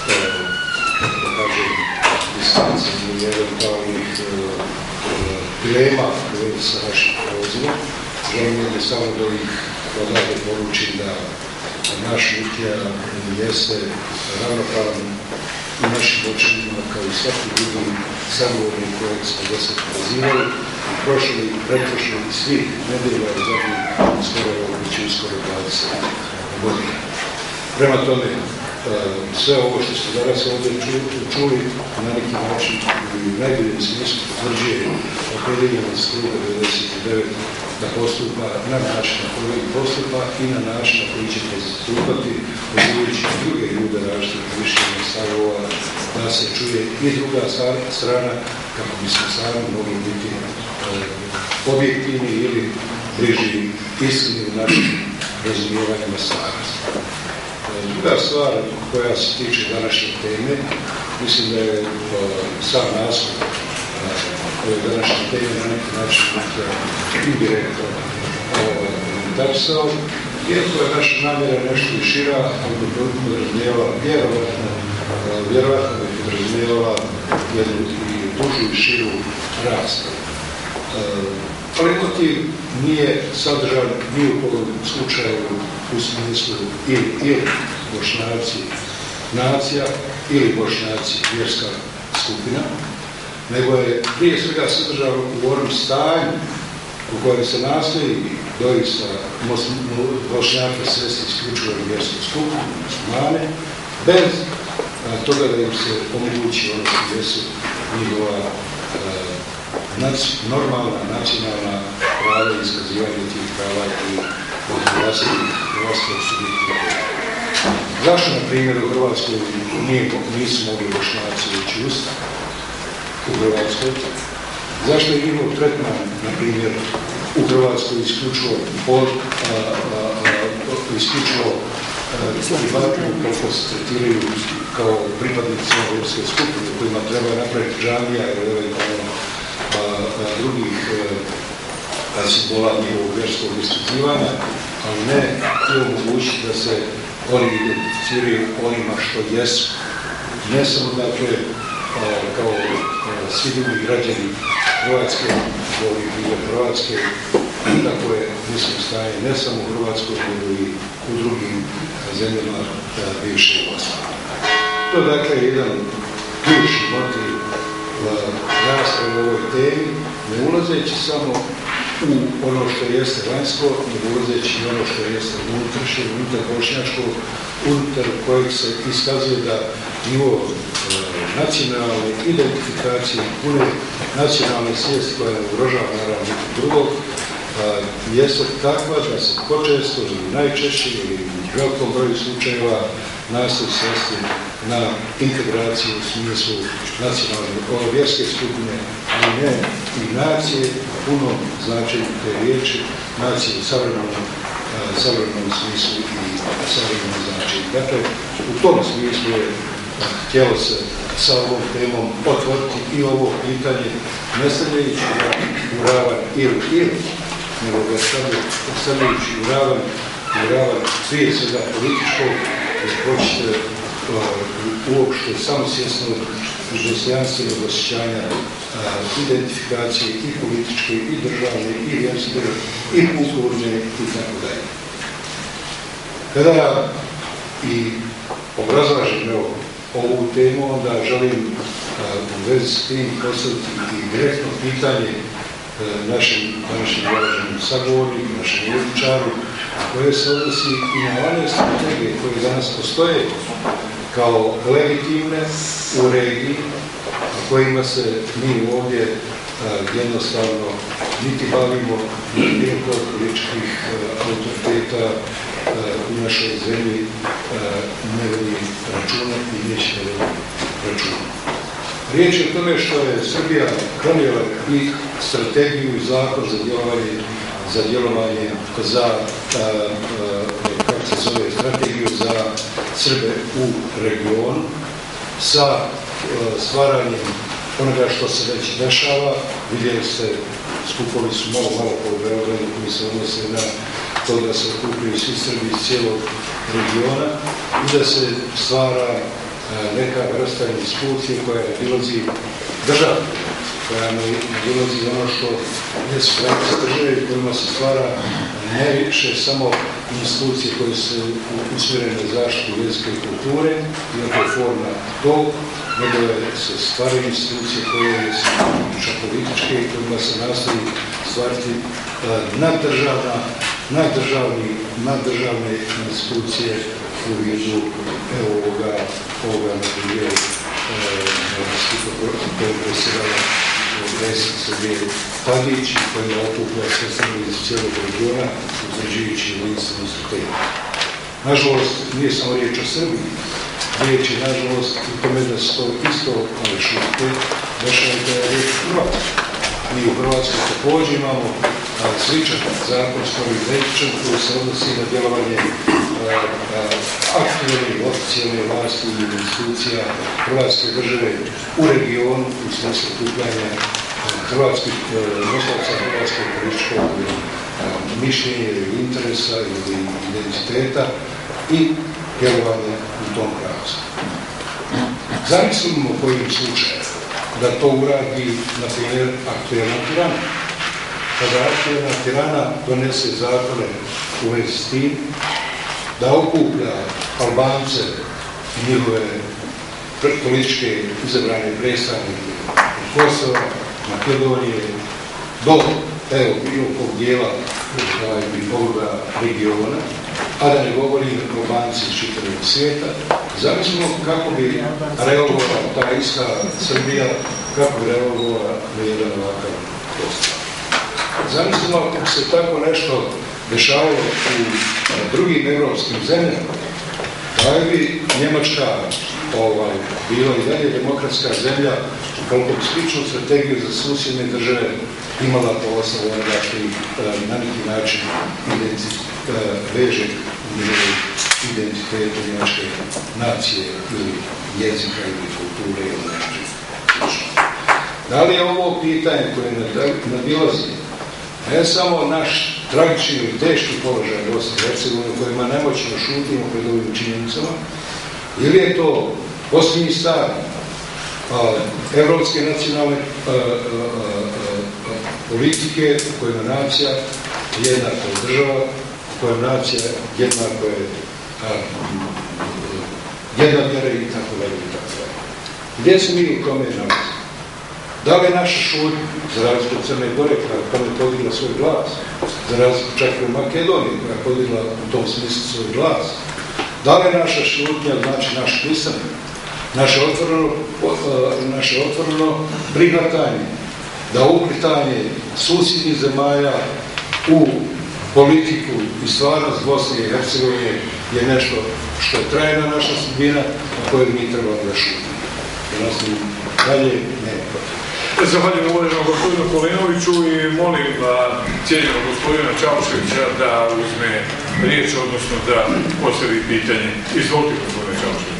da kažem, distanci ili eventualnih dilema koje sa našim prevozima. Želim jednostavno da ih odavde poručim da naš Miktija jeste ravnopravan u našim očinima kao i svaki drugi sagovornik kojeg smo do sad pozivali i prošli i pretprošli i svih nedelja u zadnjih skoro već uskoro 20 godina. Prema tome, sve ovo što ste danas ovdje čuli na neki način i u najboljem smislu potvrđuje opredeljenost kruga 99 da postupa na način na koji postupa i na način na koji će postupati pozivajući druge ljude različitih mišljenja stavova da se čuje i druga strana kako bismo sami mogli biti objektivni ili bliži istini u našim razumijevanjima stvarnosti. Druga stvar koja se tiče današnje teme, mislim da je sam naslov ove današnje teme na neki način indirektno komentarisao, iako je naša namjera nešto i šira, ali bi podrazumijevala vjerovatno bi podrazumijevala jednu i dužu i širu raspravu. Ali motiv nije sadržan ni u kojem slučaju u smislu ili Bošnjaci nacija ili Bošnjaci vjerska skupina, nego je prije svega sadržan u onom stanju u kojem se nastoji doista Bošnjake svesti isključivo vjersku skupinu, muslimane, bez toga da im se omogući ono što jesu njihova normalna nacionalna prava i iskazivanje tih prava i vlastnog subjektiviteta. Zašto, na primjer, u Hrvatskoj nisu mogli Bošnjaci ući u Ustav u Hrvatskoj? Zašto je njihov tretman, na primjer, u Hrvatskoj isključivo kako se tretiraju kao pripadnici vjerske skupine kojima treba napraviti džamija ili eventualno drugih simbola njihovog vjerskog ispitivanja, ali ne je omogućiti da se oni identificiraju onima što jesu. Ne samo dakle kao svi drugi građani Hrvatske, ovih druge Hrvatske, tako je mislim stanje ne samo u Hrvatskoj, nego i u drugim zemljama bivše Jugoslavije. To je dakle jedan ključni motiv rasprave o ovoj temi, ne ulazeći samo u ono što jeste vanjsko, nego ulazeći i ono što jeste unutrašnje, unutar bošnjačko, unutar kojeg se iskazuje da nivo nacionalne identifikacije, pune nacionalne svijesti koja ne ugrožava naravno drugog, jeste takva da se počesto ili najčešće ili u velikom broju slučajeva nastoji svesti na integraciju u smislu nacionalne vjerske skupine, ali ne i nacije u punom značenju te riječi, nacije u savremenom smislu i savremenom značenju. Dakle, u tom smislu je htjelo se sa ovom temom otvoriti i ovo pitanje, ne stavljajući u ravan ili, nego ga stavljajući u ravan prije svega političkog, jer hoćete uopšte samosvjesnog i dostojanstvenog osjećanja identifikacije i političke, i državne, i vjerske, i kulturne, i tako dalje. Kada i obrazlažem ovu temu, onda želim u vezi s tim postaviti i direktno pitanje našem današnjem uvaženom sagovorniku, našem uličaru, koje se odnosi i na one strategije koje danas postoje kao legitimne u regiji, a kojima se mi ovdje jednostavno niti bavimo, niti bilo kod političkih autoriteta u našoj zemlji ne vodi računa i neće ne vodi računa. Riječ je o tome što je Srbija donijela i strategiju i zakon za djelovanje kako se zove, strategiju za Srbe u regionu sa stvaranjem onoga što se već dešava. Vidjeli ste, skupovi su malo po Beogradu koji se odnose na to da se okupljaju svi Srbi iz cijelog regiona i da se stvara neka vrsta institucije koja ne bilozi državu, koja ne bilozi ono što je spremnost države kojima se stvara ne više samo institucije koje su usmjerene na zaštitu jezika i kulture, iako je forma to, nego se stvaraju institucije koje su političke i kojima se nastoji stvariti naddržavne institucije u vidu ovoga na primjer kojeg predsjedava predsjednik Srbije Tadić, kojima okuplja sve strane iz cijelog regiona, utvrđujući jedinstvenu strategiju. Nažalost, nije samo riječ o Srbiji, riječ je nažalost u tome da se to isto šutke dešava da je riječ o Hrvatskoj. Mi u Hrvatskoj također imamo sličan zakon, skoro identičan, koji se odnosi na djelovanje aktivne i oficijalne vlasti i institucija Hrvatske države u regionu u smislu okupljanja hrvatskih nosaca hrvatskog političkog mišljenja ili interesa ili identiteta i djelovanja u tom pravcu. Zamislimo kojim slučajem da to uradi, na primjer, aktuelna tirana. Kada aktuelna tirana donese zakone u vezi s tim, da okuplja Albance i njihove političke izabrane predstavnike Kosova, Makedonije, do bilo kog dijela ovoga regiona, a da ne govorim Albanci iz čitavog svijeta, zamislimo kako bi reagovala ta ista Srbija, kako bi reagovala na jedan ovakav postupak. Zamislimo ako se tako nešto dešavalo u drugim evropskim zemljama, da bi Njemačka bila i dalje demokratska zemlja, koliko bi sličnu strategiju za susjedne države imala po osnovu onoga što ih na neki način veže u identitetu njemačke nacije ili jezika ili kulture ili nešto slično. Da li je ovo pitanje koje nadilazi ne samo naš tragični ili teški položaj Bosne i Hercegovine u kojima nemoćno šutimo pred ovim činjenicama, ili je to posljednji stav evropske nacionalne politike u kojima nacija jednako je država, u kojima nacija jednako je jedna vjera i tako dalje. Gdje se mi u tome nalazimo? Da li je naša šutnja, za razliku od Crne Gore, koja je podigla svoj glas, za razliku čak i u Makedoniji, koja je podigla u tom smislu svoj glas, da li je naša šutnja, znači naš pisanak, naše otvoreno prihvatanje, da uplitanje susjednih zemalja u politiku i stvarnost Bosne i Hercegovine je nešto što je trajna naša sudbina, na kojoj mi trebamo da šutimo. Da nas dalje nema protiv. Zahvaljujem uvaženom gospodinu Kolinoviću i molim cijenjenog gospodina Čauševića da uzme riječ, odnosno da postavi pitanje. Izvolite, gospodine Čaušević.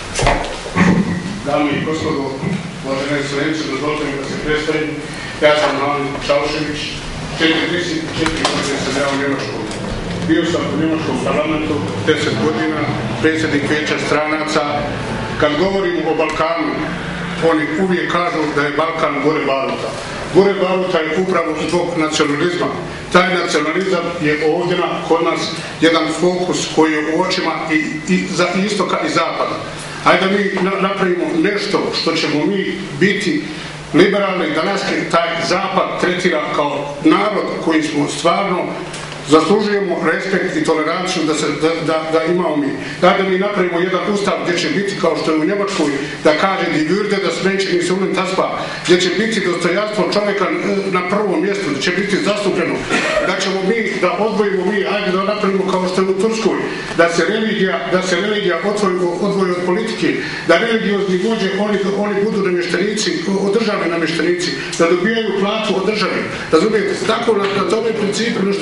Dame i gospodo, uvažene ekscelencije, dozvolite mi da se predstavim. Ja sam Alen Čaušević, 44 godine sam ja u Njemačkom. Bio sam u Njemačkom parlamentu 10 godina, predsjednik Vijeća stranaca. Kad govorim o Balkanu, oni uvijek kažu da je Balkan gore baruta. Gore baruta je upravo zbog nacionalizma. Taj nacionalizam je ovdje kod nas jedan fokus koji je u očima i za istoka i zapada. Ajde da mi napravimo nešto što ćemo mi biti liberalni, da nas taj zapad tretira kao narod koji smo stvarno zaslužujemo respekt i toleranciju da imamo mi. Da mi napravimo jedan ustav gdje će biti kao što je u Njemačkoj, da kaže die Würde das Menschen ist unantastbar, gdje će biti dostojanstvo čovjeka na prvom mjestu, da će biti zastupljeno, da ćemo mi, da odvojimo mi, ajde da napravimo kao što je u Turskoj, da se religija odvoji od politike, da religiozni vođe, oni budu namještenici, državni namještenici, da dobijaju platu od države. Razumijete, tako na tome principu nešto da radimo.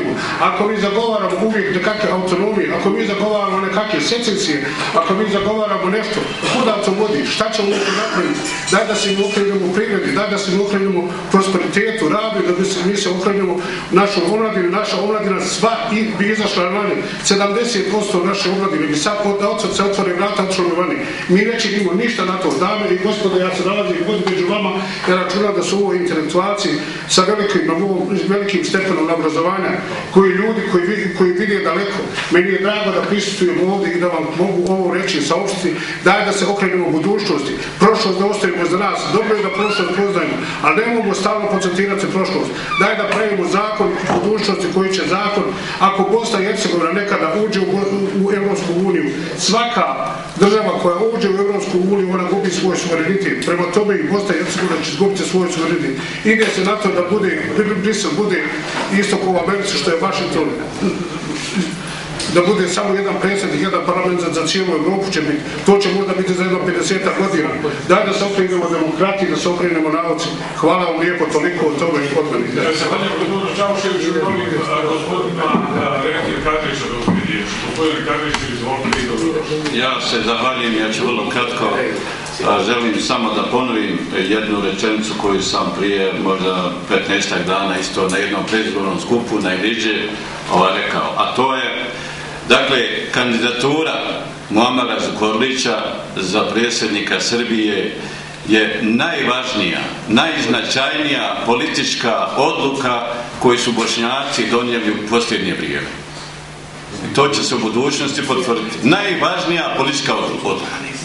autonomiju, ako mi zagovaramo uvijek nekakve autonomije, ako mi zagovaramo nekakve secesije, ako mi zagovaramo nešto, kuda to vodi, šta ćemo to napraviti, daj da se mi okrenemo privredi, daj da se mi okrenemo prosperitetu, radu, da mi se okrenemo našu omladinu, naša omladina sva bi izašla vani, 70% naše omladine bi sad od se otvore vrata otišlo vani. Mi neće imamo ništa na to. Dame i gospodo, ja se nalazim među vama, ja računam da su ovo intelektualci sa velikim stepenom obrazovanja, koji ljudi koji vide daleko. Meni je drago da prisustvujem ovdje i da vam mogu ovo reći, saopštiti. Daj da se okrenemo budućnosti. Prošlost da ostavimo za nas. Dobro je da prošlost poznajemo, ali ne mogu stalno koncentrati prošlost. Daj da pravimo zakon budućnosti koji će zakon, ako Bosna i Hercegovina nekada uđe u Europsku uniju, svaka država koja uđe u Europsku uniju, ona gubi svoj suverenitet. Prema tome i Bosna i Hercegovina će izgubiti svoj suverenitet. Ide se na to da bude, Brisel bude isto kao u Americi što je Washington, da bude samo jedan predsjednik, jedan parlament za cijelu Evropu će biti. To će možda biti za jedno 50 godina. Daj da se okrenemo demokratiji, da se okrenemo nauci. Hvala vam lijepo, toliko od toga i od meni. Zahvaljujem gospodinu Čauševiću i molim gospodina Renatija Kadrića da uzme riječ. Gospodine Kadriću, izvolite i dobro. Ja se zahvaljujem, ja ću vrlo kratko. Želim samo da ponovim jednu rečenicu koju sam prije možda 15 dana isto na jednom predizbornom skupu na Iliđe rekao, a to je, dakle, kandidatura Muamara Zukorlića za predsjednika Srbije je najvažnija, najznačajnija politička odluka koju su Bošnjaci donijeli u posljednje vrijeme. I to će se u budućnosti potvrditi. Najvažnija politička odluka.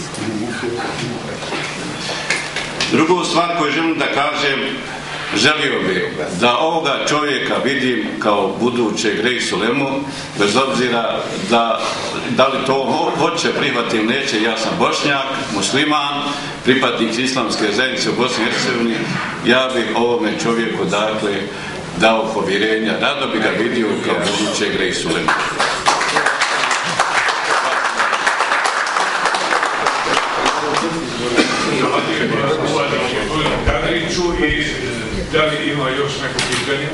Drugu stvar koju želim da kažem, želio bih da ovoga čovjeka vidim kao budućeg Reisul Ulemu, bez obzira da li to hoće prihvatiti ili neće. Ja sam Bošnjak, musliman, pripadnik islamske zajednice u Bosni i Hercegovini. Ja bih ovome čovjeku dakle dao povjerenja, rado bi ga vidio kao budućeg Reisul Ulemu. I da li ima još neko pitanje?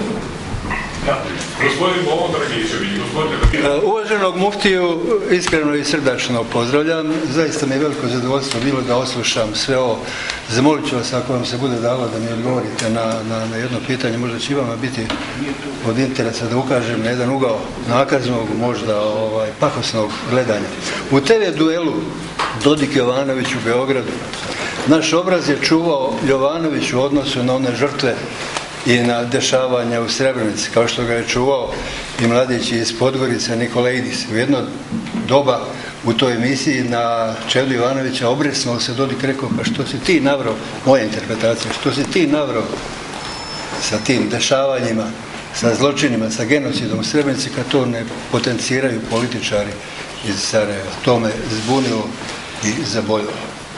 Gospodin Bovo Dragičević, gospodine... Uvaženog muftiju iskreno i srdačno pozdravljam. Zaista mi je veliko zadovoljstvo bilo da oslušam sve ovo. Zamolit ću vas ako vam se bude dalo da mi odgovorite na jedno pitanje. Možda će vama biti od interesa da ukažem na jedan ugao nakaznog, možda pakosnog gledanja. U TV duelu Dodik-Jovanović u Beogradu naš obraz je čuvao Jovanović u odnosu na one žrtve i na dešavanja u Srebrenici, kao što ga je čuvao i mladić iz Podgorice Nikoleidis. U jedno doba u toj emisiji na čelu Jovanovića obresnuo se Dodik, rekao, pa što si ti navrao, moja interpretacija, što si ti navrao sa tim dešavanjima, sa zločinima, sa genocidom u Srebrenici, kad to ne potenciraju političari iz Sarajeva. To me zbunilo i zaboljilo.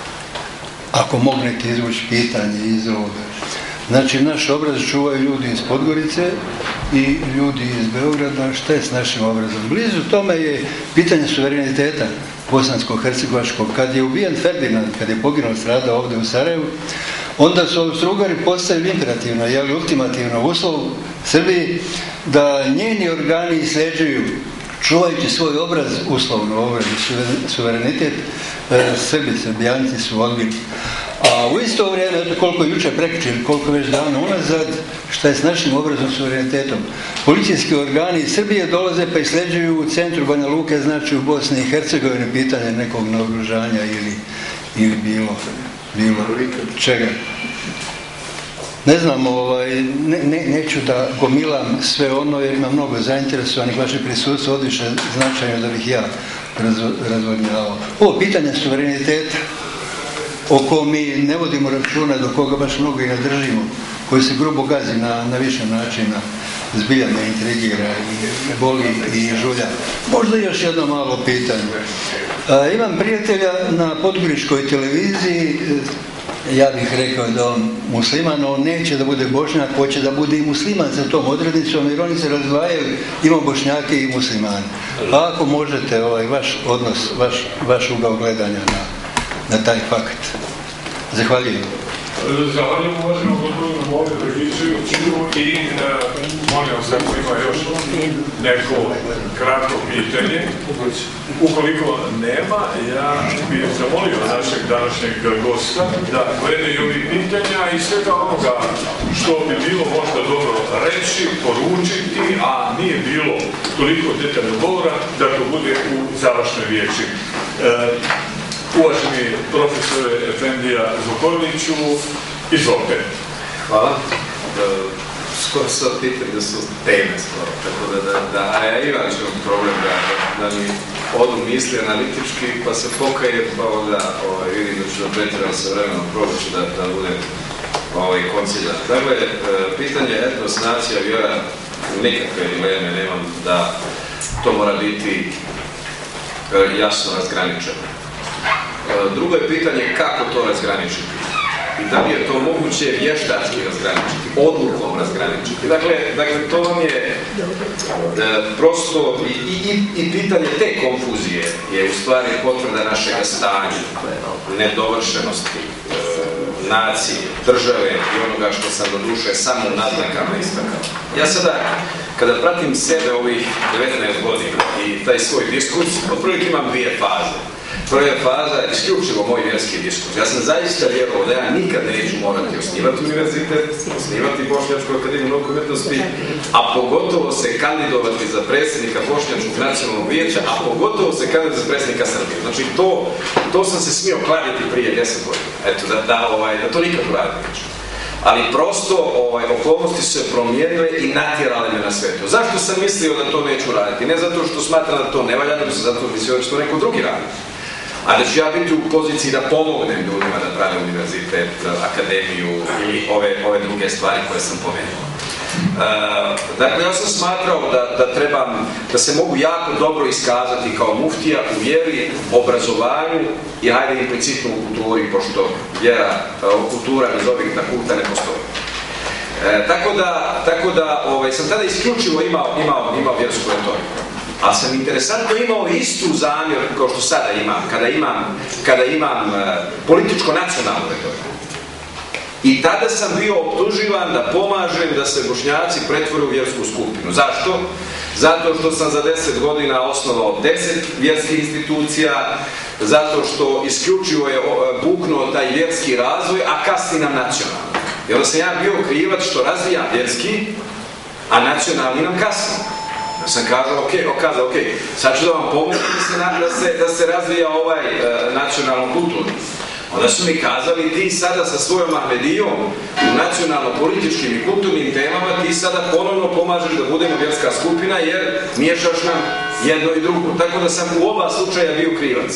Ako mognete izvući pitanje iz ovoga. Znači, naš obraz čuvaju ljudi iz Podgorice i ljudi iz Beograda. Šta je s našim obrazom? Blizu tome je pitanje suvereniteta bosansko-hercegovačkog. Kad je ubijen Ferdinand, kad je poginuo, stradao ovdje u Sarajevu, onda su Austro-Ugari postavili imperativno, ultimativno uslov Srbiji da njeni organi sljeđuju, čuvajući svoj obraz, uslovno obraz, suverenitet. Srbijanci su odbili. A u isto vrijeme, koliko jučer prekjučer, koliko već dana unazad, šta je s našim obrazom, suverenitetom? Policijski organi Srbije dolaze pa isleđuju u centru Banja Luke, znači u Bosni i Hercegovini, pitanje nekog naoružanja ili bilo čega. Ne znam, neću da gomilam sve ono jer ima mnogo zainteresovanih, vaše prisustvo odviše značajno da bih ja razvodnjavao. Ovo pitanje suvereniteta o kojem mi ne vodimo računa, do koga baš mnogo i ne držimo, koji se grubo gazi na više načina, zbilja me intrigira i boli i žulja. Možda još jedno malo pitanje. Imam prijatelja na podgoričkoj televiziji, ja bih rekao da on musliman, on neće da bude Bošnjak, hoće da bude i musliman sa tom odrednicom, jer oni se razdvajaju, ima Bošnjake i muslimani. Pa ako možete vaš odnos, vaš ugao gledanja na taj fakt. Zahvaljujem. Zahvaljujem uvaženom gospodinu Movi Dragičeviću i molim vas ako ima još neko kratko pitanje. Ukoliko nema, ja bih zamolio našeg današnjeg gosta da glede i ovih pitanja i svega onoga što bi bilo možda dobro reći, poručiti, a nije bilo toliko detaljnog govora, da to bude u završnoj riječi. Uvaženi profesore Efendija Zukorliću, izvolite. Hvala. Skoro sva pitanja su teme skoro, tako a ja imam problem da mi odu misli analitički, pa se pokaje, pa onda vidim da ću da pretjeram sa vremenom probaći da budem konciljan. Dakle, pitanje etnos, nacija, vjera, nikakve dileme nemam da to mora biti jasno razgraničeno. Drugo je pitanje kako to razgraničiti i da li je to moguće vještački razgraničiti, odlukom razgraničiti. Dakle, to vam je prosto i pitanje te konfuzije je u stvari potvrda našeg stanja, nedovršenosti, nacije, države i onoga što sam do duše samo u naznakama istakao. Ja sada, kada pratim sebe ovih 19 godina i taj svoj diskurs, otprilike imam dvije faze. Prva faza je isključivo moj vjerski diskurs. Ja sam zaista vjerovao da ja nikad neću morati osnivati univerzitet, osnivati Bošnjačku akademiju nauke i umjetnosti, a pogotovo se kandidovati za predsjednika Bošnjačkog nacionalnog vijeća, a pogotovo se kandidovati za predsjednika Srbije. Znači, to sam se smio kladiti prije 10 godina. Eto, da to nikad uradim neću. Ali prosto okolnosti su se promijenile i natjerale me na sve to. Zašto sam mislio da to neću raditi? Ne zato što smatram da to ne valja, nego sam zato mislio da će to neko drugi raditi. A da ću ja biti u poziciji da pomognem ljudima da prave univerzitet, akademiju ili ove druge stvari koje sam pomenuo. Dakle, ja sam smatrao da se mogu jako dobro iskazati kao muftija u vjeri, obrazovanju i hajde implicitno u kulturi, pošto vjera, kultura bez ovih kulta ne postoji. Tako da sam tada isključivo imao vjersku retoriku. Ali sam interesantno imao istu zamjeru kao što sada imam, kada imam političko-nacionalnu retoriku. I tada sam bio optuživan da pomažem da se Bošnjaci pretvore u vjersku skupinu. Zašto? Zato što sam za 10 godina osnovao 10 vjerskih institucija, zato što isključivo je buknuo taj vjerski razvoj, a kasni nam nacionalni. I onda sam ja bio krivac što razvijam vjerski, a nacionalni nam kasni. Da sam kazao, ok, sad ću da vam pomoći da se razvija ovaj nacionalno-kulturni. Onda su mi kazali, ti sada sa svojom Ahmedijom u nacionalno-političkim i kulturnim temama, ti sada ponovno pomažeš da budemo vjerska skupina jer miješaš nam jedno i drugo. Tako da sam u oba slučaja bio krivac.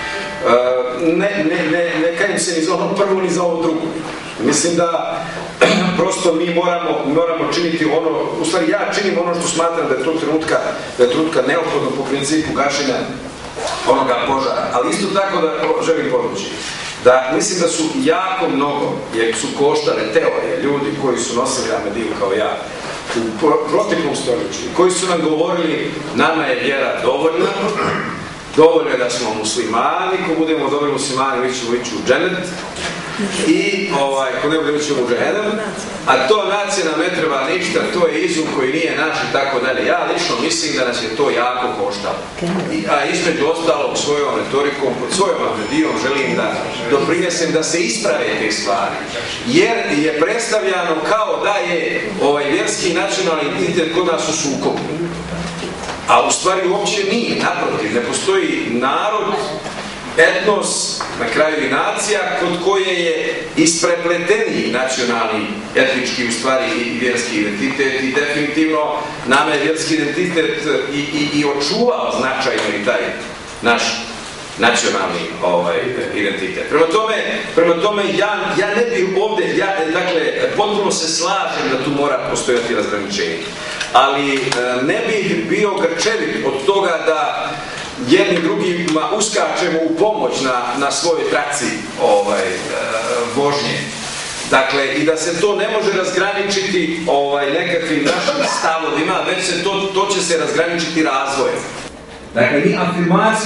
Ne kajem se ni za ono prvo ni za ovo drugo. Mislim da prosto mi moramo činiti ono, u stvari ja činim ono što smatram da je to trenutka neophodno po principu gašenja onoga požara. Ali isto tako da želim poručiti da mislim da su jako mnogo, jer su koštale teorije ljudi koji su nosili Ahmediju kao ja u proteklom stoljeću, koji su nam govorili nama je vjera dovoljno je da smo muslimani, ko budemo dobri muslimani mi ćemo ići u dženet i ko ne budemo ići u džehennem, a to nacija nam ne treba ništa, to je izum koji nije naš i tako dalje. Ja lično mislim da nas je to jako koštalo. A između ostalog svojom retorikom, pod svojom Ahmedijom želim da doprinesem da se isprave te stvari. Jer je predstavljano kao da je vjerski i nacionalni identitet kod nas u sukobu. A u stvari uopće nije, naprotiv, ne postoji narod, etnos, na kraju i nacija, kod koje je isprepleteniji nacionalni, etnički, u stvari i vjerski identitet i definitivno nama je vjerski identitet i očuvao značajno i taj naš nacionalni identitet. Prema tome ja ne bih ovdje, dakle, potpuno se slažem da tu mora postojati razgraničenje, ali ne bih bio grčevit od toga da jednim drugima uskačemo u pomoć na svojoj traci vožnje. Dakle, i da se to ne može razgraničiti nekakvim našim stavovima, već to će se razgraničiti razvojem. Dakle, mi afirmacijom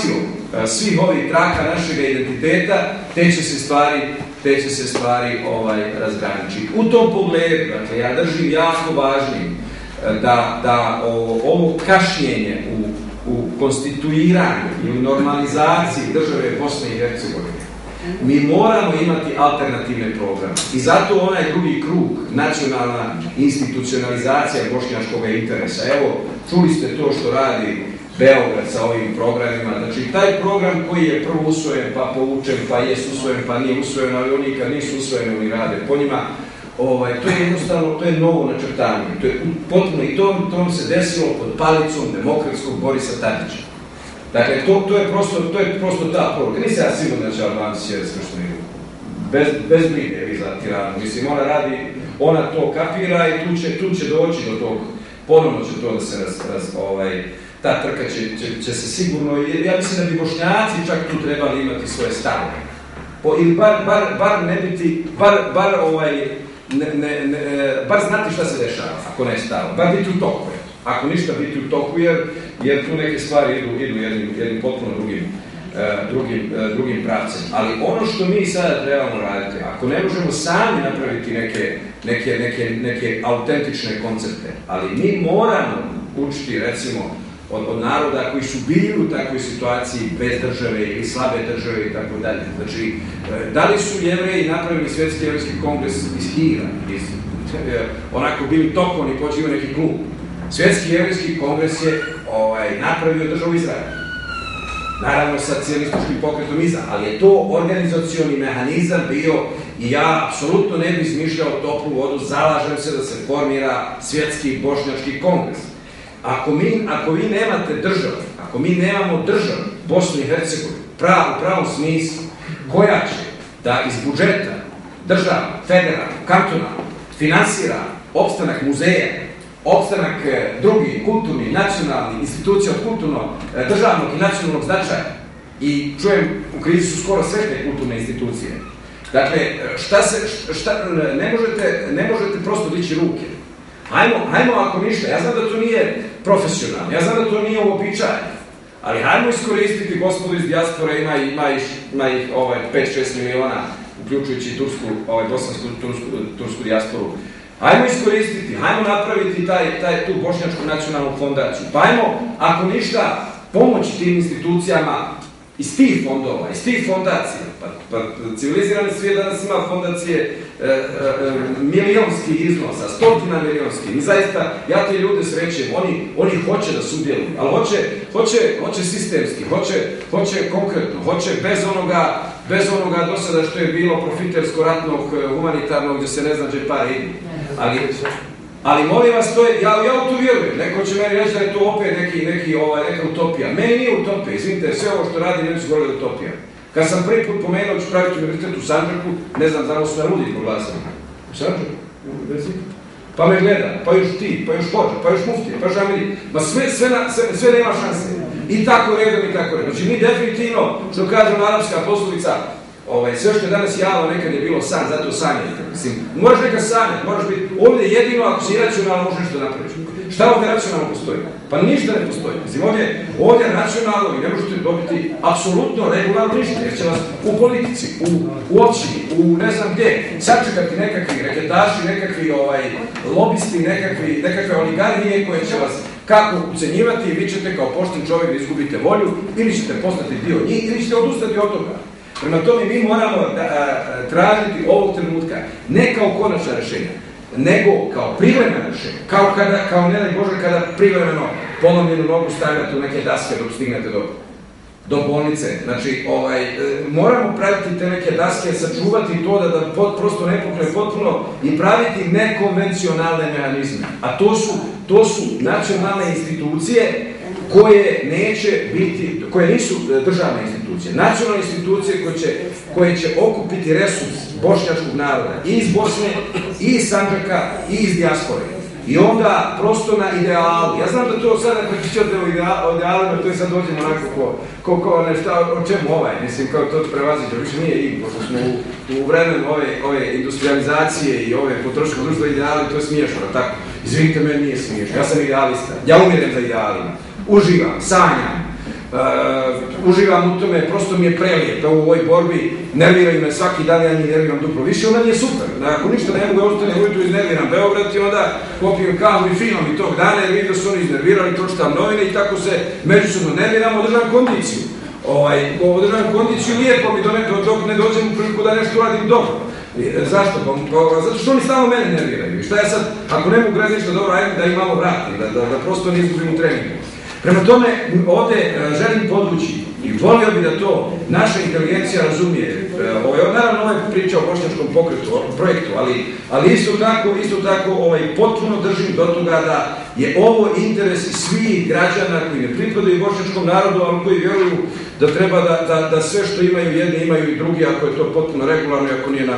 svih ovih traka našeg identiteta, te će se stvari razgraničiti. U tom pogledu, dakle, ja držim jako važnim da ovo kašnjenje u konstituiranju i u normalizaciji države Bosne i Hercegovine, mi moramo imati alternativne programe. I zato onaj drugi krug, nacionalna institucionalizacija bošnjačkog interesa. Evo, čuli ste to što radi Beograd sa ovim programima. Znači, taj program koji je prvo usvojen, pa povučen, pa je usvojen, pa nije usvojen, ali oni kad nisu usvojeni, oni rade po njima. To je jednostavno, to je novo načrtanje. To je potpuno, i to se desilo pod palicom demokratskog Borisa Tadića. Dakle, to je prosto ta poruka. Nisam ja siguran da će Albanci sjeti svršteni ruku. Bez brige vi za tiranu. Mislim, ona to kapira i tu će doći do tog. Ponovno će to da se ta trka će se sigurno, ja mislim da bi Bošnjaci čak tu trebali imati svoje stavove. Ili bar ne biti, bar znati šta se dešava, ako ne stalo. Bar biti u toku. Ako ništa biti u toku, jer tu neke stvari idu jednim potpuno drugim pravcem. Ali ono što mi sada trebamo raditi, ako ne možemo sami napraviti neke autentične koncepte, ali mi moramo učiti, recimo, od naroda koji su bili u takvoj situaciji bez države ili slabe države i tako dalje. Znači, da li su Jevreji napravili Svjetski jevrejski kongres iz hira, onako bili tokom i počeo neki klub. Svjetski jevrejski kongres je napravio državu Izrael. Naravno sa cijelističkim pokretom iza, ali je to organizacioni mehanizam bio i ja apsolutno ne bi izmišljao toplu vodu, zalažem se da se formira Svjetski bošnjački kongres. Ako vi nemate državu, ako mi nemamo državu Bosnu i Hercegovinu, u pravom smislu, koja će da iz budžeta država, federalna, kantonalna, finansira opstanak muzeja, opstanak drugih kulturnih, nacionalnih institucija od kulturnog, državnog i nacionalnog značaja. I čujem, u krizi su skoro sve te kulturne institucije. Dakle, ne možete prosto dići ruke. Hajmo ako ništa, ja znam da to nije profesionalno, ja znam da to nije uobičajeno, ali hajmo iskoristiti gospodu iz dijaspore, ima ih 5-6 miliona, uključujući bosansku tursku dijasporu. Hajmo iskoristiti, hajmo napraviti tu bošnjačku nacionalnu fondaciju, pa hajmo, ako ništa, pomoći tim institucijama iz tih fondova, iz tih fondacija. Pa civilizirani svijet danas ima fondacije milionski iznosa, stotina milionski. I zaista, ja te ljude srećem, oni hoće da sudjeluju, ali hoće sistemski, hoće konkretno, hoće bez onoga do sada što je bilo profitersko-ratnog, humanitarnog, gdje se ne zna gdje pare idu. Ali molim vas, ja u to vjerujem. Neko će meni reći da je to opet neka utopija. Meni nije utopija, izvinite, sve ovo što radi ne su govorili utopija. Kad sam prvi put pomenuo ću praviti univerzitet u Sandžaku, ne znam, znamo su na Rudi proglasili. U Sandžaku? Pa me gleda, pa još ti, pa još Hođa, pa još Muftija, pa još Amiri. Ma sve nema šanse. I tako redom. Znači mi definitivno, što kaže arapska poslovica, sve što je danas javno nekad je bilo san, zato sanjajte. Mislim, moraš nekad sanjati, moraš biti ovdje jedino ako si racionalno možeš nešto napraviš. Šta ovdje racionalno postoji? Pa ništa ne postoji. Mislim, ovdje racionalno vi ne možete dobiti apsolutno regularno ništa, jer će vas u politici, u općini, u ne znam gdje, sačekati nekakvi reketaši, nekakvi lobisti, nekakve oligarhije koje će vas kako ucenjivati i vi ćete kao pošten čovjek da izgubite volju ili ćete postati dio njih ili ćete odustati od toga. Prema tome mi moramo tražiti ovog trenutka ne kao konačna rješenja, nego kao privremena rješenja. Kao ne daj Bože kada privremeno ponovljenu nogu stavljate u neke daske dok stignete do bolnice. Znači, moramo praviti te neke daske, sačuvati to da prosto ne pukne potpuno i praviti nekonvencionalne mehanizme. A to su nacionalne institucije koje nisu državne institucije. Nacionalne institucije koje će okupiti resurs bošnjačkog naroda i iz Bosne, i iz Sandžaka, i iz dijaspore. I onda prosto na idealu. Ja znam da to sada kad ćete o idealima, to je sad dođemo onako o čemu mislim, kao to prevaziđe, više nije pošto smo u vremenu ove industrializacije i ove potroško društvo ideali, to je smiješno, tako? Izvinite, meni nije smiješno, ja sam idealista, ja umiram za idealima, uživam, sanjam, uživam u tome, prosto mi je prelijep u ovoj borbi, nerviraju me svaki dan, ja njih nerviram duplo više, onda mi je super. Ako ništa ne mogu, ostane ujutru iznerviram Beograd i onda popijem kavu i finom i tog dana, jer vidim da su oni iznervirali, pročitam novine i tako se međusobno nerviramo, održavam kondiciju. Održavam kondiciju lijepo mi dok ne dođem u priliku da nešto uradim dobro. Zašto? Zato što oni stalno mene nerviraju. I šta ja sad, ako ne mogu gledati ništa dobro, ajde da im malo vratim, da prosto ne izgubim u treningu. Prema tome, ovde želim podvući i volio bi da to naša inteligencija razumije. Naravno, ovo je priča o bošnjačkom projektu, ali isto tako potpuno držim do toga da je ovo interes svih građana koji ne pripadaju bošnjačkom narodu, ali koji vjeruju da treba da sve što imaju jedni imaju i drugi, ako je to potpuno regularno i ako nije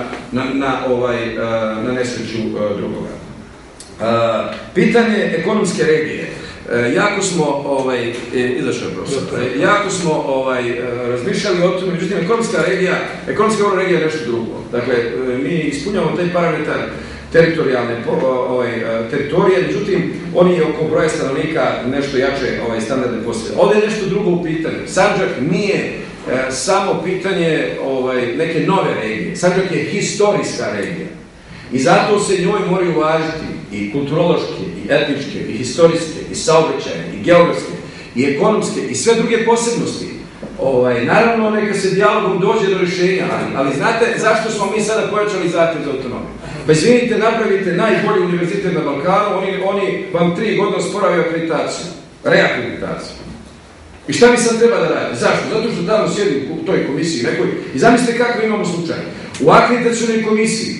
na nesreću drugoga. Pitanje ekonomske regije. Jako smo, izašao je profesor, jako smo razmišljali o tome, međutim, ekonomska regija je nešto drugo. Dakle, mi ispunjamo taj parametar teritorijalne teritorije, međutim, oni je oko broja stanovnika nešto jače standardne poslije. Ovdje je nešto drugo u pitanju. Sandžak nije samo pitanje neke nove regije. Sandžak je historijska regija. I zato se njoj moraju uvažiti i kulturološke, i etničke, i historijske, i saobraćajne, i geografske, i ekonomske, i sve druge posebnosti. Naravno, neka se dijalogom dođe do rješenja, ali znate zašto smo mi sada pojačali zahtjev za autonomiju? Pa izvinite, napravite najbolji univerzitet na Balkanu, oni vam 3 godine osporavaju akreditaciju, reakreditaciju. I šta mi sad treba da radite? Zašto? Zato što tamo sjedi u toj komisiji nekoj. I zamislite kako imamo slučaj. U akreditacionoj komisiji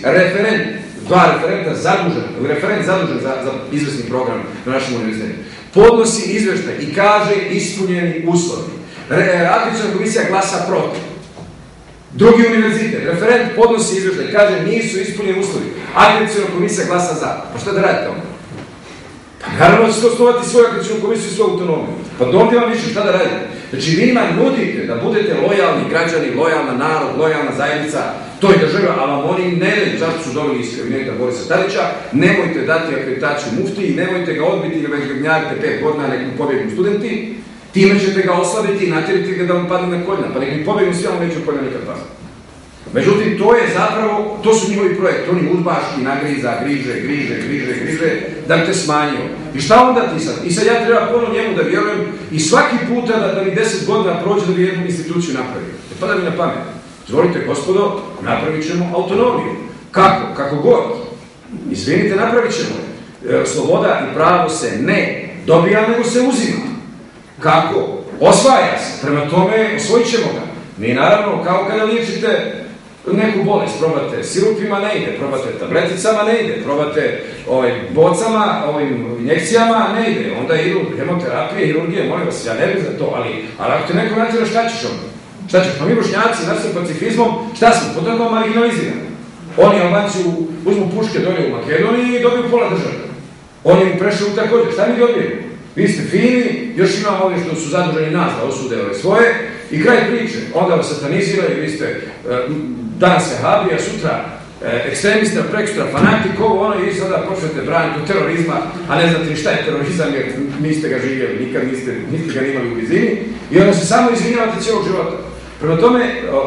referent zadužen za izvesni program na našem univerzitetu, podnosi izveštaj i kaže ispunjeni uslovi. Akreditaciona komisija glasa protiv. Drugi univerzitet, referent podnosi izveštaj i kaže nisu ispunjeni uslovi. Akreditaciona komisija glasa za. Pa šta da radite onda? Pa naravno da ćete osnovati svoju akreditacionu komisiju i svoju autonomiju. Pa dovdje vam više šta da radite. Znači vi nam nudite da budete lojalni građani, lojalna narod, lojalna zajednica toj državi, ali vam oni ne daju, zašto su doveli iz kabineta Borisa Tadića, nemojte dati akreditaciju muftiji, nemojte ga odbiti ili ga gnjavite 5 godina, nek mu pobjegnu studenti, time ćete ga oslabiti i natjerite ga da vam padne na koljena, pa nek mi pobjegnu svi, ali neću koljena nikad padne. Međutim, to su njihovi projekti, oni udbaški nagriza, griže, da bi te smanjio. I šta onda ti sad? I sad ja treba ponovno njemu da vjerujem i svaki puta da mi 10 godina prođe da bi jednu instituciju napravio. Pa da mi na pamet. Zvolite, gospodo, napravit ćemo autonomiju. Kako? Kako god. Izvinite, napravit ćemo. Sloboda i pravo se ne dobija, nego se uzima. Kako? Osvaja se. Prema tome, osvojit ćemo ga. Mi naravno, kao kada liječite neku bolest, probate sirupima, ne ide, probate tableticama, ne ide, probate bocama, injekcijama, ne ide, onda idu hemoterapije, hirurgije, molim vas, ja ne bih za to, ali ako te neko natjera, šta ćeš onda? Šta ćeš? Pa mi bošnjaci, našim pacifizmom, šta smo? Potrebno marginalizirani. Oni Albanci uzmu puške dolje u Makedoniji i dobiju pola države. Oni im prešli također, šta mi dobijemo? Vi ste fini, još imamo ovdje što su zaduženi nas da osude svoje i kraj priče. Onda vas sataniziraju, vi ste danas vehabija, sutra ekstremista, preksutra fanatik, i sada počnete braniti od terorizma, a ne znate ni šta je terorizam jer niste ga živjeli, nikad niste ga imali u blizini i onda se samo izvinjavate cijelog života. Prema tome,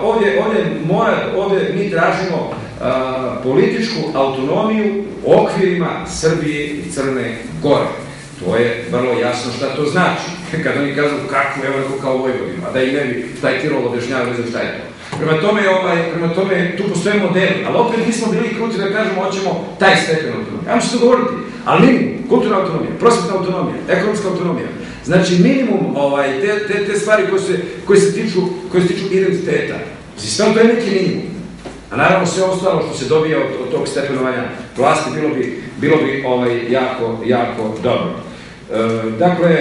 ovdje mi tražimo političku autonomiju u okvirima Srbije i Crne Gore. To je vrlo jasno šta to znači. Kad oni kažu kakvu Evropu kao Vojvodinu, a da i ne bi taj Tirol objašnjava, ne znam šta je to. Prema tome, tu postoje modeli, ali opet nismo bili kruti da kažemo hoćemo taj stepen autonomije. Ja ću to govoriti, ali minimum, kulturna autonomija, prosvetna autonomija, ekonomska autonomija. Znači minimum te stvari koje se tiču identiteta. Sve to je neki minimum. A naravno sve ostalo što se dobija od tog stepenovanja vlasti bilo bi jako dobro. Dakle,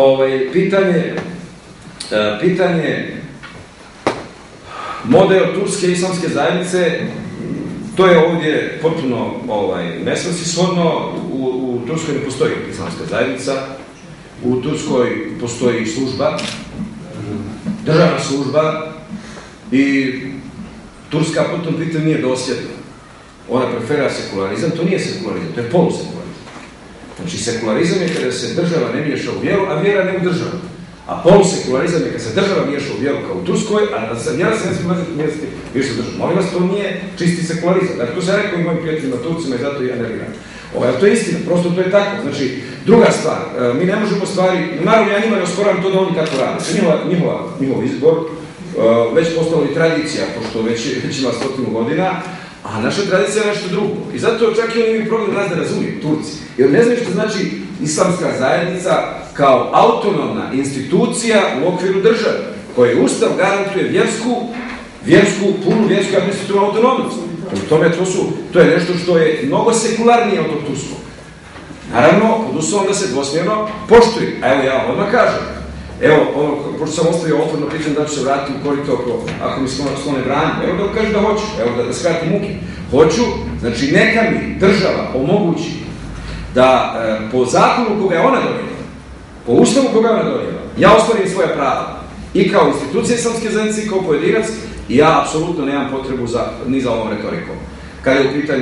pitanje model turske islamske zajednice, to je ovdje potpuno nesvrsishodno. U Turskoj ne postoji islamska zajednica, u Turskoj postoji služba, državna služba i Turska po tom pitanju nije dosljedna. Ona preferira sekularizam, to nije sekularizam, to je polusekularizam. Znači sekularizam je kada se država ne miješa u vjeru, a vjera ne u državu. A polusekularizam je kad se država miješa u vjeru kao u Turskoj, a da se vjera se ne smije miješa u državu. Molim vas, to nije čisti sekularizam. Dakle, to se rekao i mojim prijateljima Turcima i zato ja nerviram. To je istina, prosto to je tako. Znači, druga stvar, mi ne možemo stvari, naravno ja njima ne osporavam to da oni tako rade. To je njihov izbor, već postala i tradicija, pošto već ima 100 godina, a naša tradicija je nešto drugo. I zato čak i oni imaju problem nas da razumiju, Turci. Jer ne znaju što znači islamska zajednica kao autonomna institucija u okviru države, koja Ustav garantuje punu vjersku administrativnu autonomnost. U tome to je nešto što je mnogo sekularnije od tog turskog. Naravno, pod uslovom da se dvosmjerno poštuje. A evo ja odmah kažem, pošto sam ostavio otvorno pitanje da ću se vratiti u korito ako mi sklone branje, evo da kažem da hoću, evo da skratim muke. Hoću, znači neka mi država omogući da po zakonu koga je ona donijela, po ustavu koga je ona donijela, ja ostvarim svoja prava i kao institucija islamske zajednice i kao pojedinac, i ja apsolutno nemam potrebu ni za ovom retorikom. Kada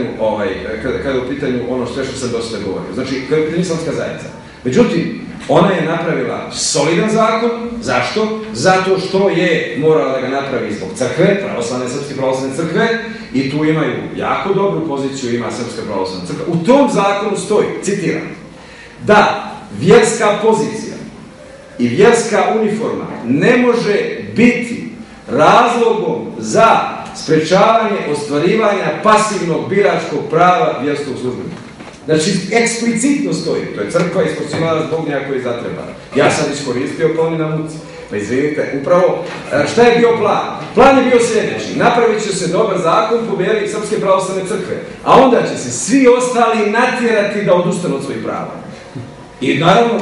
je u pitanju ono sve što sam dosta govorio. Znači, kada je u pitanju islamska zajednica. Međutim, ona je napravila solidan zakon. Zašto? Zato što je morala da ga napravi zbog crkve, Srpske pravoslavne crkve, i tu imaju jako dobru poziciju, ima Srpska pravoslavna crkva. U tom zakonu stoji, citiram, da vjerska pozicija i vjerska uniforma ne može biti razlogom za sprečavanje ostvarivanja pasivnog biračkog prava vjerskog službenika. Znači, eksplicitno stoji. To je crkva ispočinala zbog njega koji zatreba. Ja sam iskoristio plani na muci. Pa izvinite, upravo, šta je bio plan? Plan je bio sljedeći. Napravit će se dobar zakon po vjeri Srpske pravoslavne crkve. A onda će se svi ostali natjerati da odustanu od svojih prava. I naravno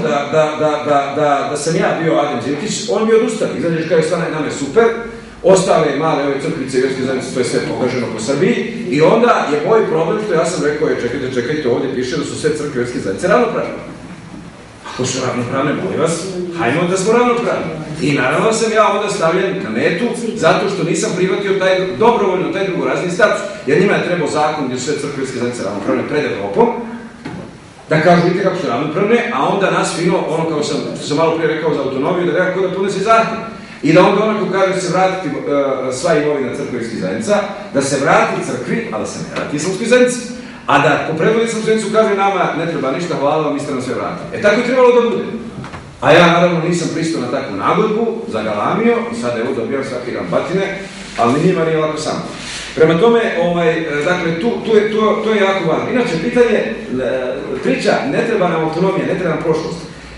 da sam ja bio Adem Đilkić, on bi odustao. Izađeš kao je stvarno nam je super, ostale male ove crkvice i vjerske zajednice, to je sve pogaženo po Srbiji, i onda je moj problem što ja sam rekao, čekajte, ovdje piše da su sve crkve i vjerske zajednice ravnopravne. Ako su ravnopravne, molim vas, hajmo da smo ravnopravni. I naravno sam ja onda stavljen na metu zato što nisam prihvatio dobrovoljno taj drugorazni status, jer njima je trebao zakon gdje su sve crkve i vjerske zajednice ravnopravne pred Evropom, da kažu vidite kako su ravnopravne, a onda nas fino, ono kao što sam malo prije rekao za autonomiju, da nekako da podnesi zahtjev. I da onda onako kaže da se vratiti sva imovina crkvenih zajednica, da se vrati crkvi, a da se ne vrati islamskoj zajednici. A da ko predvodi islamsku zajednicu kaže nama ne treba ništa, hvala vam, vi ste nam sve vratili. Tako je trebalo da bude. A ja naravno nisam pristao na takvu nagodbu, zagalamio i sad evo dobijam svaki dan batine, ali njima nije lako samo. Prema tome, dakle, to je jako važno. Inače, pitanje, priča, ne treba nam autonomija, ne treba nam prošlost.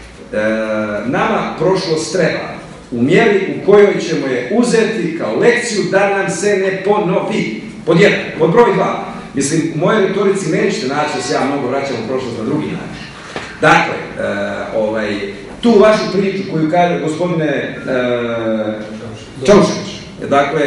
Nama prošlost treba u mjeri u kojoj ćemo je uzeti kao lekciju da nam se ne ponovi. Pod jedan. Pod broj dva. Mislim, u mojoj retorici nećete naći da se ja mnogo vraćam u prošlost na drugi način. Dakle, tu vašu priču koju kaže gospodine Čaušević, dakle,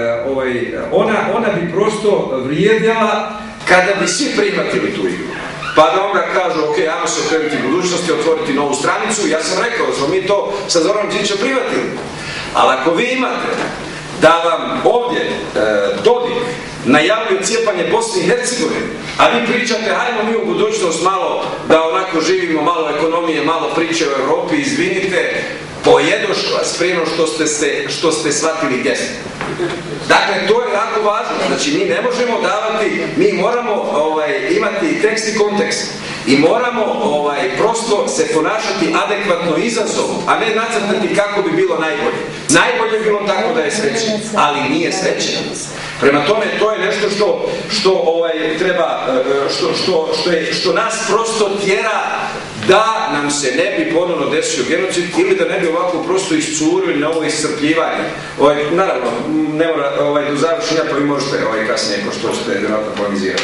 ona bi prosto vrijedila kada bi svi prihvatili tu igru. Pa da onda kažu, ok, ajmo se okrenuti budućnosti, otvoriti novu stranicu. Ja sam rekao da smo mi to sa Zoranom Đinđićem prihvatili. Ali ako vi imate da vam ovdje Dodik najavljuje cijepanje Bosne i Hercegovine, a vi pričate, hajmo mi u budućnost malo da onako živimo, malo ekonomije, malo priče o Evropi, izvinite, pojedoš vas prije što ste shvatili gest. Dakle, to je jako važno. Znači, mi ne možemo davati, mi moramo imati tekst i kontekst. I moramo prosto se ponašati adekvatno izazovu, a ne nacrtati kako bi bilo najbolje. Najbolje bi bilo tako da je sreće, ali nije sreće. Prema tome, to je nešto što treba, što nas prosto tjera da nam se ne bi ponovno desio genocid ili da ne bi ovako prosto iscurili na ovo iscrpljivanje. Naravno, ne mora do završenja, pa vi možete kasnije ko što ste vjerojatno polemizirali.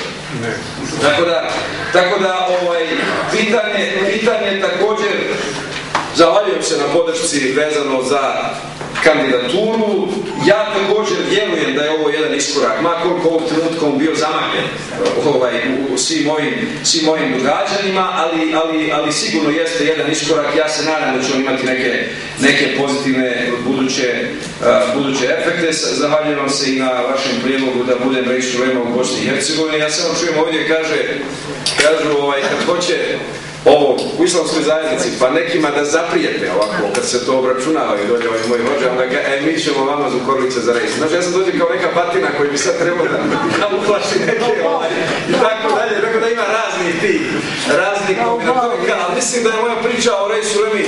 Tako da, pitanje također, zahvaljujem se na podršci vezano za kandidaturu. Ja također vjerujem da je ovo jedan iskorak, makoliko ovog trenutka on bio zamagljen u svim ovim događanjima, ali sigurno jeste jedan iskorak. Ja se nadam da ćemo imati neke pozitivne buduće efekte. Zahvaljujem vam se i na vašem prijedlogu da budem reis Šulema u Bosni i Hercegovini. Ja samo čujem ovdje kažu kad hoće ovo u islamskoj zajednici, pa nekima da zaprijete ovako, kad se to obračunavaju dolje ovi moji hođe, onda ga, mi ćemo vama Zukorlića za rejs. Znači, ja sam dođe kao neka batina koji bi sad trebao da uplaši neke, i tako dalje, tako da ima raznih kombinatorika, ali mislim da je moja priča o rejsu Remi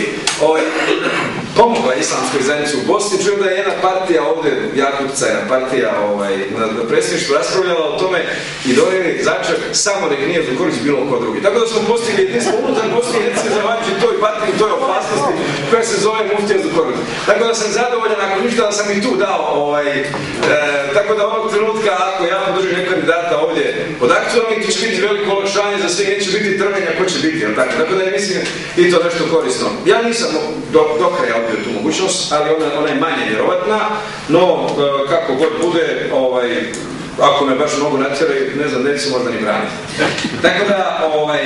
pomogla islamskoj zajednici u Bosni. Čujem da je jedna partija ovdje, jako utjecajna partija na predsjedništvu raspravljala o tome i donijeli začak samo nek nije Zukorlić bilo ko drugi. Tako da smo postigli jedinstvo unutar Bosne i Hercegovine zahvaljujući toj partiji, toj opasnosti koja se zove Muftija Zukorlić. Tako da sam zadovoljan, ako ništa da sam i tu dao, tako da onog trenutka ako ja podržim nekog kandidata ovdje od aktualnih, to će biti veliko olakšanje za sve, neće biti trvenja ko će biti, tako da je mislim i to nešto korisno. Ja nisam do kraja odbio tu mogućnost, ali ona je manje vjerovatna, no kako god bude, ako me baš mnogo natjeraju, ne znam, neće se možda ni braniti. Tako da,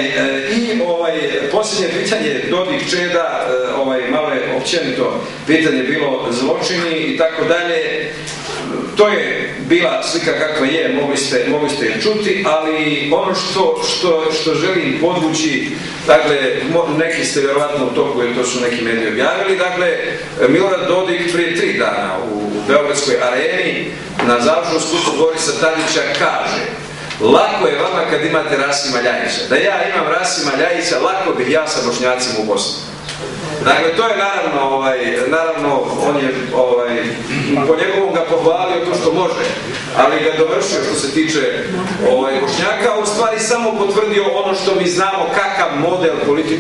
posljednje pitanje Dodik Čeda, malo je općenito pitanje bilo zločini i tako dalje. To je bila slika kakva je, mogli ste je čuti, ali ono što želim podvući, dakle, neki ste vjerovatno u toku, jer to su neki mediji objavili, dakle, Milorad Dodik prije 3 dana u Beogradskoj areni na završnom skupu Borisa Tadića kaže: lako je vama kad imate Rasima Ljajića. Da ja imam Rasima Ljajića, lako bih ja sa Bošnjacima u Bosni. Dakle, to je naravno, on je po njegovom ga pohvalio to što može, ali ga dovršio što se tiče Bošnjaka, u stvari samo potvrdio ono što mi znamo kakav model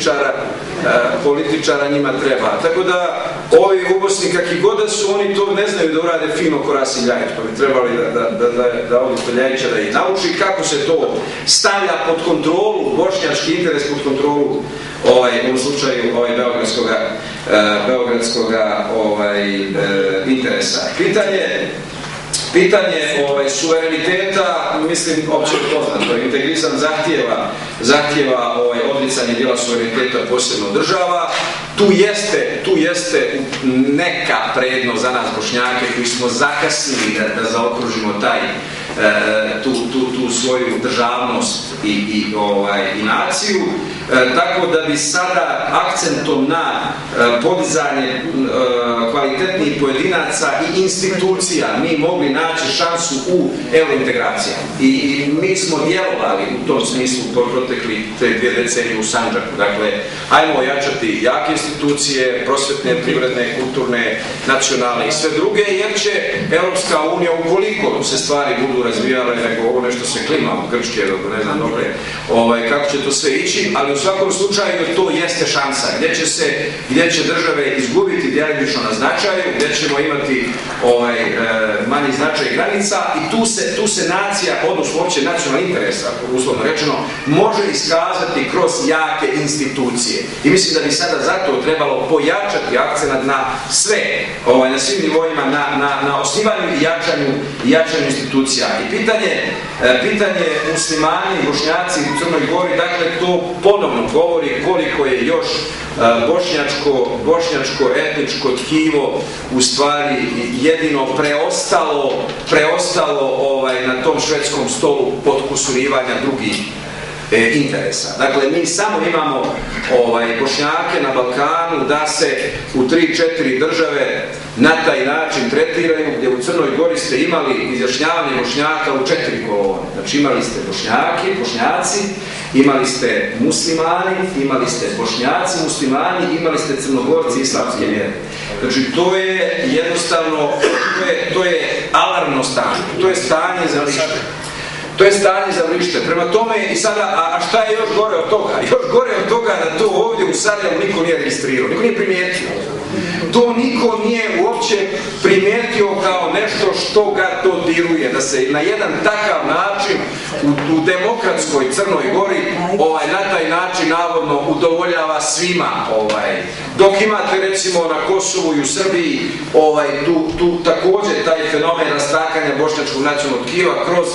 političara njima treba. Tako da, ovi u Bosni kakvi god da su, oni to ne znaju da urade fino ko Rasim Ljajić, pa bi trebali da odu kod Ljajića da ih nauči kako se to stavlja pod kontrolu, bošnjački interes pod kontrolu, u slučaju beogradskoga interesa. Pitanje suvereniteta, mislim, opće poznato. Integrizam zahtjeva odricanje dijela suvereniteta posebno država. Tu jeste neka prednost za nas Bošnjake koji smo zakasnili da zaokružimo tu svoju državnost i naciju, tako da bi sada akcentom na podizanje kvalitetnih pojedinaca i institucija mi mogli naći šansu u eurointegraciji. I mi smo djelovali u tom smislu protekli te 2 decenije u Sandžaku. Dakle, ajmo ojačati jake institucije, prosvetne, privredne, kulturne, nacionalne i sve druge, jer će Europska unija, ukoliko se stvari budu razvijale, nego ovo nešto se klima od Grčke, ne znam dobre, kako će to sve ići, ali u svakom slučaju to jeste šansa, gdje će države izgubiti djelomično na značaju, gdje ćemo imati manji značaj granica i tu se nacija, odnosno uopće nacionalni interes, uslovno rečeno, može iskazati kroz jake institucije. I mislim da bi sada zato trebalo pojačati akcenat na sve, na svim nivoima, na osnivanju i jačanju institucija. I pitanje muslimani i Bošnjaci u Crnoj Gori, dakle, to ponovno govori koliko je još bošnjačko etničko tkivo u stvari jedino preostalo na tom švedskom stolu potkusurivanja drugih interesa. Dakle, mi samo imamo Bošnjake na Balkanu da se u 3-4 države na taj način tretiraju, gdje u Crnoj Gori ste imali izjašnjavanje Bošnjaka u 4 kolone. Znači, imali ste Bošnjaci, imali ste muslimani, imali ste Bošnjaci, muslimani, imali ste Crnogorci islamske vjere. Znači, to je jednostavno, to je alarmno stanje, to je stanje za vrište. To je stanje za vrište. Prema tome, i sada, a šta je još gore od toga? Još gore od toga da to ovdje u Sarajevu niko nije registrirao, niko nije primijetio. To niko nije uopće primijetio kao nešto što ga dodiruje, da se na jedan takav način u demokratskoj Crnoj Gori na taj način navodno udovoljava svima. Dok imate recimo na Kosovu i u Srbiji tu također taj fenomen rastakanja bošnjačkog nacionalnog tkiva kroz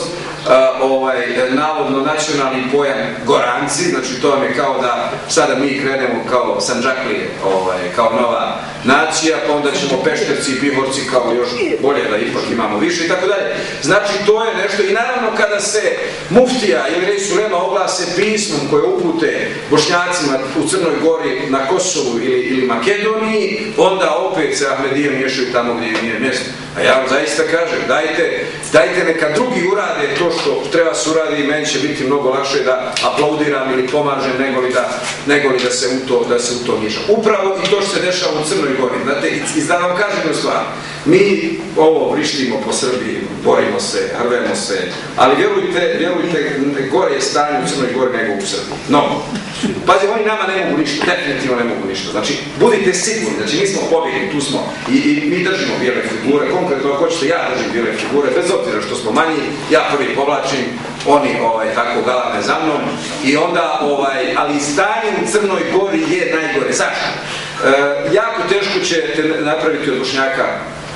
navodno nacionalni pojam Goranci, znači to vam je kao da sada mi krenemo kao Sandžaklije, kao nova nacija, pa onda ćemo Pešterci i Bihorci kao još bolje da ipak imamo više i tako dalje. Znači to je nešto i naravno kada se muftija ili Rej Sulema oglase pismom koje upute Bošnjacima u Crnoj Gori, na Kosovu ili Makedoniji, onda opet se Ahmedije miješaju tamo gdje im nije mjesto. A ja vam zaista kažem, dajte neka drugi urade to što treba se uradi i meni će biti mnogo lakše da aplaudiram ili pomažem nego li da se u to miješam. Upravo i to što se dešava u Crnoj Gori. Znate, i da vam kažem jednu stvar, mi ovo vrištimo po Srbiji, borimo se, hrvemo se, ali vjerujte, gore je stanje u Crnoj Gori nego u Srbiji. No, pazi, oni nama ne mogu ništa, definitivno ne mogu ništa. Znači, budite sigurni, znači mi smo pobjegli, tu smo i mi držimo bijele figure, konkretno ako hoćete ja držim bijele figure, bez obzira što smo manji, ja prvi povlačim, oni tako galame za mnom i onda, ali stanje u Crnoj Gori je najgore. Zašto? Jako teško ćete napraviti od Bošnjaka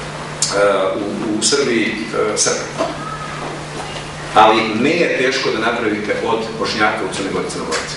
u Srbiji Srbi. Ali nije teško da napravite od Bošnjaka u Crnoj Gori Crnogorci.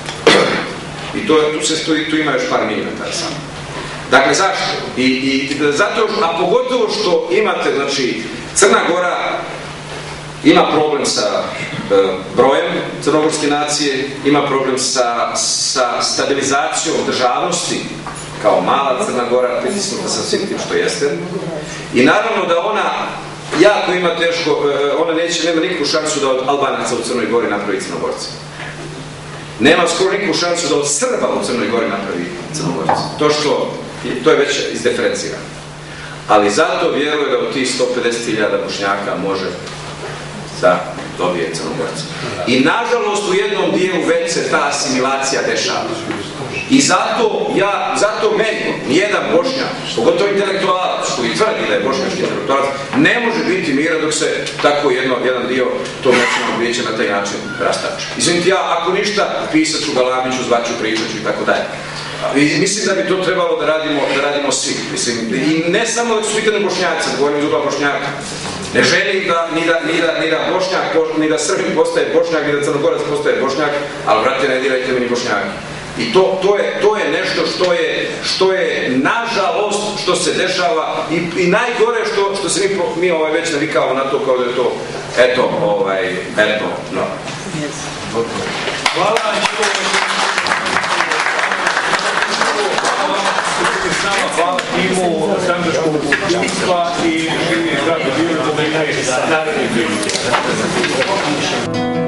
I tu ima još par milimetara samo. Dakle, zašto? Zato, a pogotovo što imate, znači, Crna Gora ima problem sa brojem crnogorske nacije, ima problem sa stabilizacijom državnosti, kao mala Crna Gora, pritisnuta sa svim tim što jeste. I naravno da ona jako ima teško, ona nema nikakvu šansu da od Albanaca u Crnoj Gori napravi Crnogorci. Nema skoro nikakvu šansu da od Srba u Crnoj Gori napravi Crnogorci. To je već izdiferencirano. Ali zato vjeruje da od tih 150.000 Bošnjaka može da dobije Crnogorci. I nažalost u jednom dijelu već se ta asimilacija dešava. I zato meni, nijedan Bošnjak, pogotovo intelektualac koji tvrdi da je bošnjački intelektualac, ne može biti mira dok se tako jedan dio tog nacionalnog vijeća na taj način rastače. Izvinite, ja ako ništa pisat ću, galamit ću, zvat ću, pričat ću i tako dalje. Mislim da bi to trebalo da radimo svi. I ne samo da su pitanje Bošnjaca, govorim iz ugla Bošnjaka. Ne želim ni da Bošnjak, ni da Srbin postaje Bošnjak, ni da Crnogorac postaje Bošnjak, ali brate, ne dirajte mi ni Bošnjaki. I to je nešto što je nažalost što se dešava i najgore što se mi već navikavamo na to kao da je to eto, no. Hvala hvala timu Sandžačkog društva i gradu Bijelovac da imaju naredne prilike.